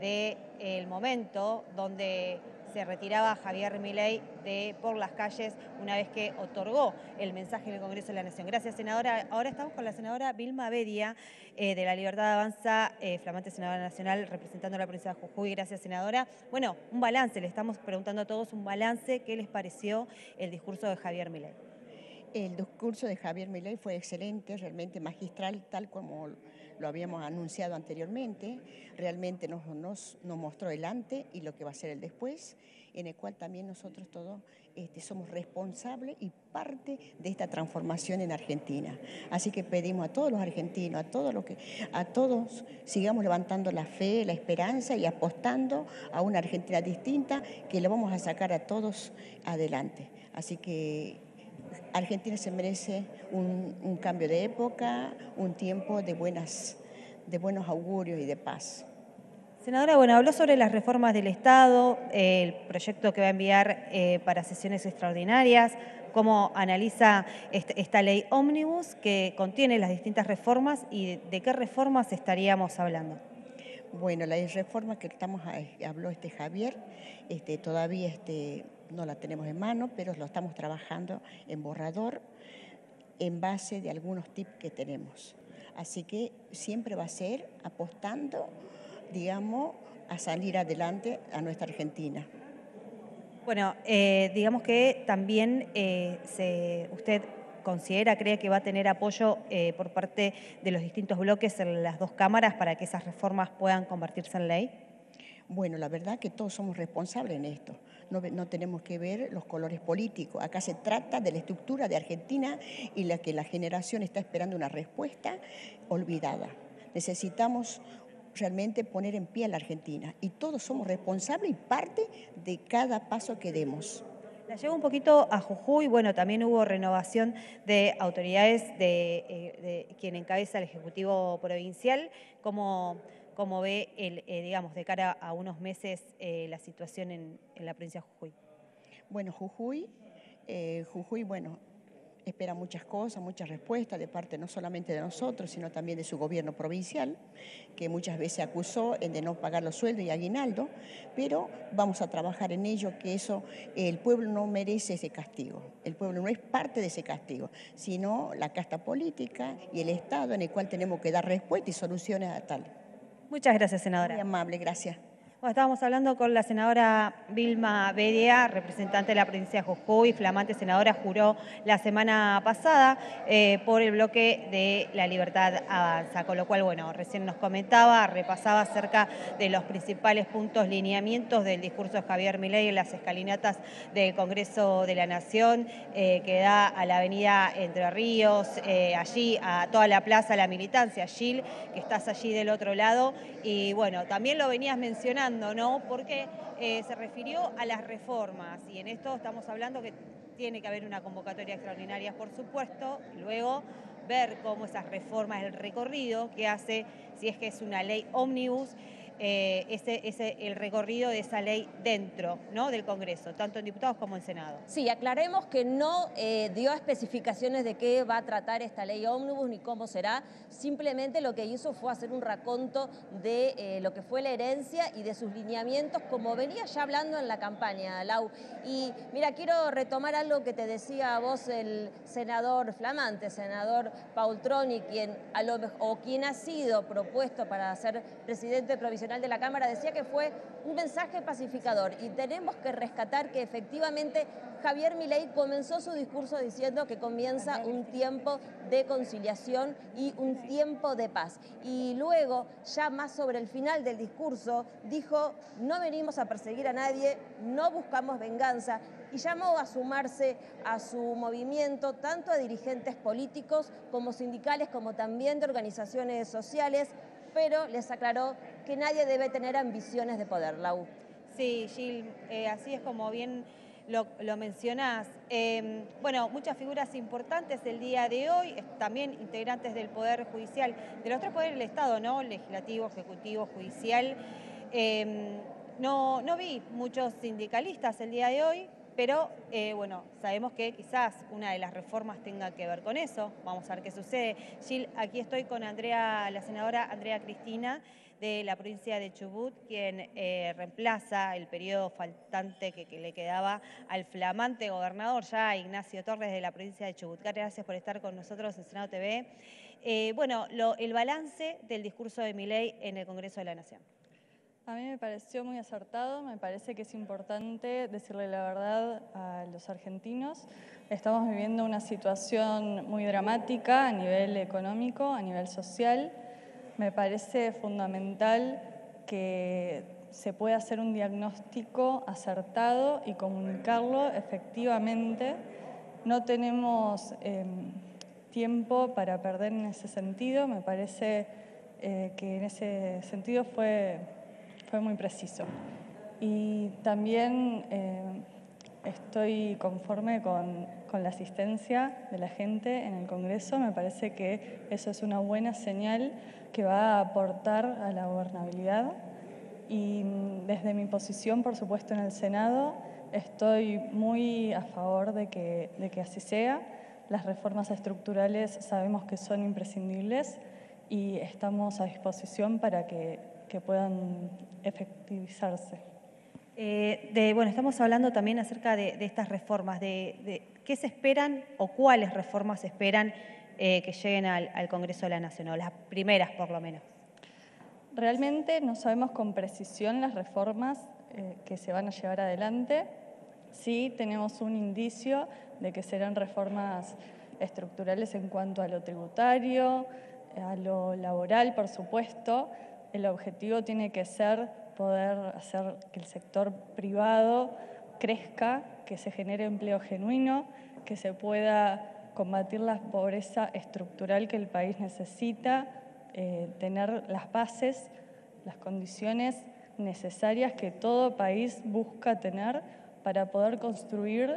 del momento donde se retiraba Javier Milei de por las calles una vez que otorgó el mensaje en el Congreso de la Nación. Gracias, senadora. Ahora estamos con la senadora Vilma Bedia, eh, de La Libertad Avanza, eh, flamante senadora nacional, representando a la provincia de Jujuy. Gracias, senadora. Bueno, un balance, le estamos preguntando a todos un balance. ¿Qué les pareció el discurso de Javier Milei? El discurso de Javier Milei fue excelente, realmente magistral, tal como lo habíamos anunciado anteriormente. Realmente nos, nos, nos mostró el antes y lo que va a ser el después, en el cual también nosotros todos este, somos responsables y parte de esta transformación en Argentina. Así que pedimos a todos los argentinos, a todos los que, a todos sigamos levantando la fe, la esperanza y apostando a una Argentina distinta que lo vamos a sacar a todos adelante. Así que Argentina se merece un, un cambio de época, un tiempo de, buenas, de buenos augurios y de paz. Senadora, bueno, habló sobre las reformas del Estado, eh, el proyecto que va a enviar eh, para sesiones extraordinarias, cómo analiza este, esta ley ómnibus que contiene las distintas reformas y de, de qué reformas estaríamos hablando. Bueno, la reforma que estamos habló este Javier, este, todavía este, no la tenemos en mano, pero lo estamos trabajando en borrador en base de algunos tips que tenemos. Así que siempre va a ser apostando, digamos, a salir adelante a nuestra Argentina. Bueno, eh, digamos que también eh, se, usted considera, cree que va a tener apoyo eh, por parte de los distintos bloques en las dos cámaras para que esas reformas puedan convertirse en ley. Bueno, la verdad que todos somos responsables en esto. No, no tenemos que ver los colores políticos. Acá se trata de la estructura de Argentina y la que la generación está esperando una respuesta olvidada. Necesitamos realmente poner en pie a la Argentina y todos somos responsables y parte de cada paso que demos. La llevo un poquito a Jujuy, bueno, también hubo renovación de autoridades de, de, de quien encabeza el Ejecutivo Provincial. ¿Cómo, cómo ve, el, eh, digamos, de cara a unos meses eh, la situación en, en la provincia de Jujuy? Bueno, Jujuy, eh, Jujuy, bueno, espera muchas cosas, muchas respuestas de parte no solamente de nosotros, sino también de su gobierno provincial, que muchas veces acusó de no pagar los sueldos y aguinaldo, pero vamos a trabajar en ello, que eso, el pueblo no merece ese castigo, el pueblo no es parte de ese castigo, sino la casta política y el Estado en el cual tenemos que dar respuesta y soluciones a tal. Muchas gracias, senadora. Muy amable, gracias. Bueno, estábamos hablando con la senadora Vilma Bedia, representante de la provincia de Jujuy, flamante senadora, juró la semana pasada eh, por el bloque de La Libertad Avanza, con lo cual, bueno, recién nos comentaba, repasaba acerca de los principales puntos, lineamientos del discurso de Javier Milei en las escalinatas del Congreso de la Nación, eh, que da a la avenida Entre Ríos, eh, allí a toda la plaza, la militancia, Gil, que estás allí del otro lado, y bueno, también lo venías mencionando, ¿no? Porque eh, se refirió a las reformas y en esto estamos hablando que tiene que haber una convocatoria extraordinaria, por supuesto, y luego ver cómo esas reformas, el recorrido que hace, si es que es una ley ómnibus, eh, ese, ese, el recorrido de esa ley dentro, ¿no?, del Congreso, tanto en diputados como en Senado. Sí, aclaremos que no eh, dio especificaciones de qué va a tratar esta ley ómnibus ni cómo será, simplemente lo que hizo fue hacer un raconto de eh, lo que fue la herencia y de sus lineamientos, como venía ya hablando en la campaña, Lau. Y mira, quiero retomar algo que te decía a vos el senador flamante, senador Paul Troni, quien a lo mejor, o quien ha sido propuesto para ser presidente provisional de la Cámara, decía que fue un mensaje pacificador, y tenemos que rescatar que efectivamente Javier Milei comenzó su discurso diciendo que comienza un tiempo de conciliación y un tiempo de paz. Y luego, ya más sobre el final del discurso, dijo: no venimos a perseguir a nadie, no buscamos venganza, y llamó a sumarse a su movimiento tanto a dirigentes políticos como sindicales, como también de organizaciones sociales, pero les aclaró que nadie debe tener ambiciones de poder, Lau. Sí, Gil, eh, así es como bien lo, lo mencionás. Eh, bueno, muchas figuras importantes el día de hoy, también integrantes del Poder Judicial, de los tres poderes del Estado, ¿no?, legislativo, ejecutivo, judicial. Eh, no, no vi muchos sindicalistas el día de hoy, pero eh, bueno, sabemos que quizás una de las reformas tenga que ver con eso. Vamos a ver qué sucede. Gil, aquí estoy con Andrea, la senadora Andrea Cristina, de la provincia de Chubut, quien eh, reemplaza el periodo faltante que, que le quedaba al flamante gobernador ya Ignacio Torres de la provincia de Chubut. Gracias por estar con nosotros en Senado T V. Eh, bueno, lo, el balance del discurso de Milei en el Congreso de la Nación. A mí me pareció muy acertado, me parece que es importante decirle la verdad a los argentinos. Estamos viviendo una situación muy dramática a nivel económico, a nivel social. Me parece fundamental que se pueda hacer un diagnóstico acertado y comunicarlo efectivamente. No tenemos eh, tiempo para perder en ese sentido. Me parece eh, que en ese sentido fue... fue muy preciso. Y también eh, estoy conforme con, con la asistencia de la gente en el Congreso. Me parece que eso es una buena señal que va a aportar a la gobernabilidad. Y desde mi posición, por supuesto, en el Senado, estoy muy a favor de que, de que así sea. Las reformas estructurales sabemos que son imprescindibles y estamos a disposición para que que puedan efectivizarse. Eh, de, bueno, estamos hablando también acerca de, de estas reformas, de, de qué se esperan o cuáles reformas se esperan eh, que lleguen al, al Congreso de la Nación, o las primeras por lo menos. Realmente no sabemos con precisión las reformas eh, que se van a llevar adelante. Sí tenemos un indicio de que serán reformas estructurales en cuanto a lo tributario, a lo laboral, por supuesto. El objetivo tiene que ser poder hacer que el sector privado crezca, que se genere empleo genuino, que se pueda combatir la pobreza estructural que el país necesita, eh, tener las bases, las condiciones necesarias que todo país busca tener para poder construir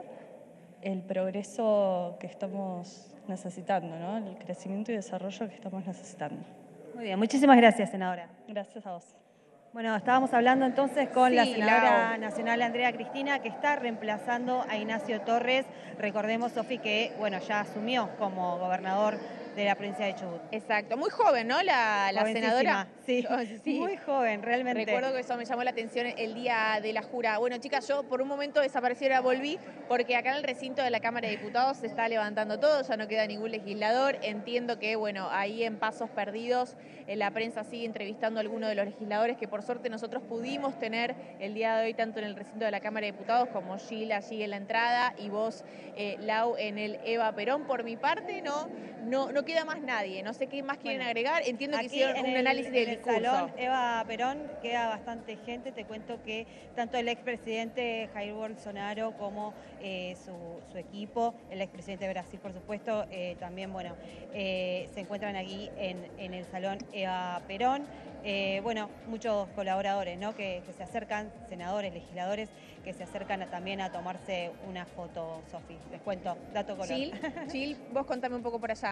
el progreso que estamos necesitando, ¿no?, el crecimiento y desarrollo que estamos necesitando. Muy bien, muchísimas gracias, senadora. Gracias a vos. Bueno, estábamos hablando entonces con Sí, la senadora Lau. nacional Andrea Cristina, que está reemplazando a Ignacio Torres. Recordemos, Sofi, que bueno, ya asumió como gobernador de la provincia de Chubut. Exacto, muy joven, ¿no? La, la senadora. Sí, Oh, sí, muy joven, realmente. Recuerdo que eso me llamó la atención el día de la jura. Bueno, chicas, yo por un momento desaparecí, ahora volví, porque acá en el recinto de la Cámara de Diputados se está levantando todo, ya no queda ningún legislador. Entiendo que, bueno, ahí en Pasos Perdidos, eh, la prensa sigue entrevistando a algunos de los legisladores que por suerte nosotros pudimos tener el día de hoy, tanto en el recinto de la Cámara de Diputados como Gil allí en la entrada y vos, eh, Lau, en el Eva Perón. Por mi parte, no, no, no queda más nadie. No sé qué más quieren Bueno, agregar. Entiendo que aquí hicieron en un el- análisis del en el discurso. salón Eva Perón queda bastante gente. Te cuento que tanto el expresidente Jair Bolsonaro como eh, su, su equipo, el expresidente de Brasil, por supuesto, eh, también bueno, eh, se encuentran aquí en, en el salón Eva Perón. Eh, bueno, muchos colaboradores, ¿no?, que, que se acercan, senadores, legisladores, que se acercan a- también a tomarse una foto, Sofi. Les cuento, dato color. Gil, Gil, vos contame un poco por allá. No,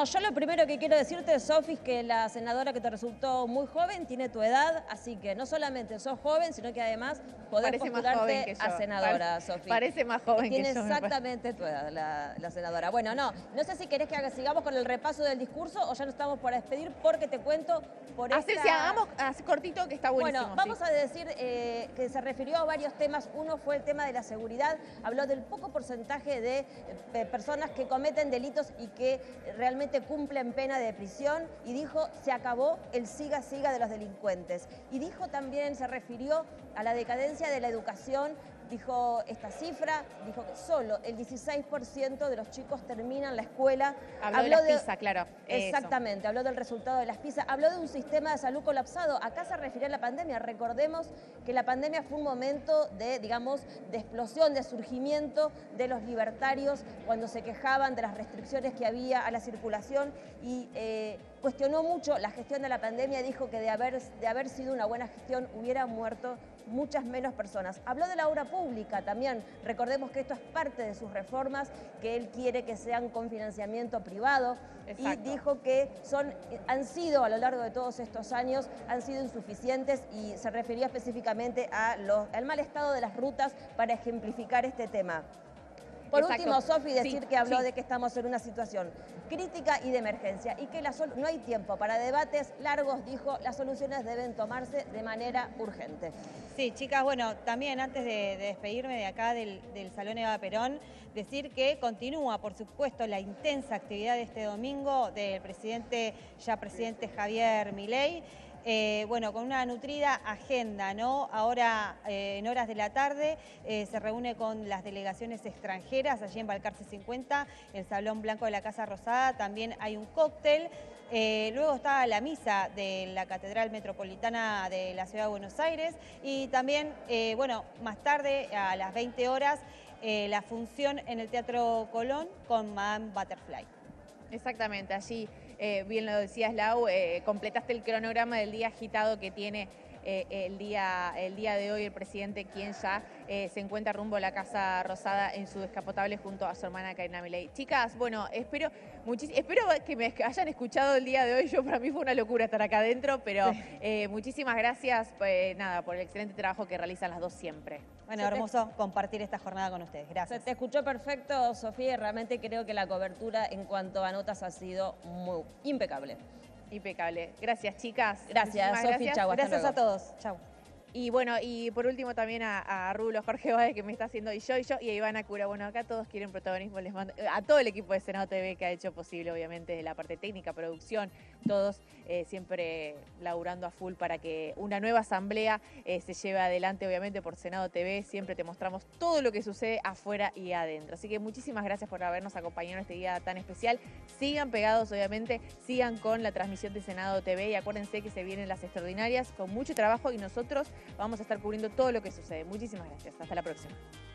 No, yo lo primero que quiero decirte, Sofi, es que la senadora que te resultó muy joven tiene tu edad, así que no solamente sos joven, sino que además podés Parece más postularte joven que yo. a senadora, Pare- Sofi. parece más joven que Tiene yo, me parece. exactamente tu edad la, la senadora. Bueno, no, no sé si querés que haga- sigamos con el repaso del discurso o ya nos estamos por despedir, porque te cuento por Hace, esta... si hagamos así cortito, que está buenísimo. Bueno, vamos sí. a decir eh, que se refirió a varios temas. Uno fue el tema de la seguridad. Habló del poco porcentaje de eh, personas que cometen delitos y que realmente cumplen pena de prisión. Y dijo, se acabó el siga-siga de los delincuentes. Y dijo también, se refirió a la decadencia de la educación. Dijo esta cifra, dijo que solo el dieciséis por ciento de los chicos terminan la escuela. Habló, de las PISA, claro. Exactamente, Eso. habló del resultado de las PISA, habló de un sistema de salud colapsado. Acá se refirió a la pandemia. Recordemos que la pandemia fue un momento de, digamos, de explosión, de surgimiento de los libertarios cuando se quejaban de las restricciones que había a la circulación y eh, cuestionó mucho la gestión de la pandemia. Dijo que de haber, de haber sido una buena gestión hubieran muerto muchas menos personas. Habló de la obra pública también. Recordemos que esto es parte de sus reformas, que él quiere que sean con financiamiento privado. Exacto. Y dijo que son, han sido a lo largo de todos estos años, han sido insuficientes y se refirió específicamente a los, al mal estado de las rutas para ejemplificar este tema. Por Exacto. último, Sofi, decir Sí, que habló sí. de que estamos en una situación crítica y de emergencia y que la sol- no hay tiempo para debates largos, dijo, las soluciones deben tomarse de manera urgente. Sí, chicas, bueno, también antes de, de despedirme de acá del, del Salón Eva Perón, decir que continúa, por supuesto, la intensa actividad de este domingo del presidente, ya presidente Javier Milei. Eh, bueno, con una nutrida agenda, ¿no? Ahora, eh, en horas de la tarde, eh, se reúne con las delegaciones extranjeras, allí en Balcarce cincuenta, el Salón Blanco de la Casa Rosada, también hay un cóctel. Eh, luego está la misa de la Catedral Metropolitana de la Ciudad de Buenos Aires y también, eh, bueno, más tarde, a las veinte horas, eh, la función en el Teatro Colón con Madame Butterfly. Exactamente, allí, eh, bien lo decías, Lau, eh, completaste el cronograma del día agitado que tiene eh, el, día, el día de hoy el presidente, quien ya eh, se encuentra rumbo a la Casa Rosada en su descapotable junto a su hermana Karina Milei. Chicas, bueno, espero, espero que me hayan escuchado el día de hoy. Yo, para mí fue una locura estar acá adentro, pero eh, muchísimas gracias pues, nada, por el excelente trabajo que realizan las dos siempre. Bueno, hermoso compartir esta jornada con ustedes. Gracias. Se te escuchó perfecto, Sofía, y realmente creo que la cobertura en cuanto a notas ha sido muy impecable. Impecable. Gracias, chicas. Gracias, Sofía. Chau, hasta Gracias luego. a todos. Chau. Y bueno, y por último también a, a Rulo Jorge Báez, que me está haciendo y yo y yo, y a Ivana Cura. Bueno, acá todos quieren protagonismo. Les mando a todo el equipo de Senado T V que ha hecho posible, obviamente, la parte técnica, producción, todos eh, siempre laburando a full para que una nueva asamblea eh, se lleve adelante, obviamente, por Senado T V. Siempre te mostramos todo lo que sucede afuera y adentro. Así que muchísimas gracias por habernos acompañado en este día tan especial. Sigan pegados, obviamente, sigan con la transmisión de Senado T V y acuérdense que se vienen las extraordinarias con mucho trabajo y nosotros vamos a estar cubriendo todo lo que sucede. Muchísimas gracias. Hasta la próxima.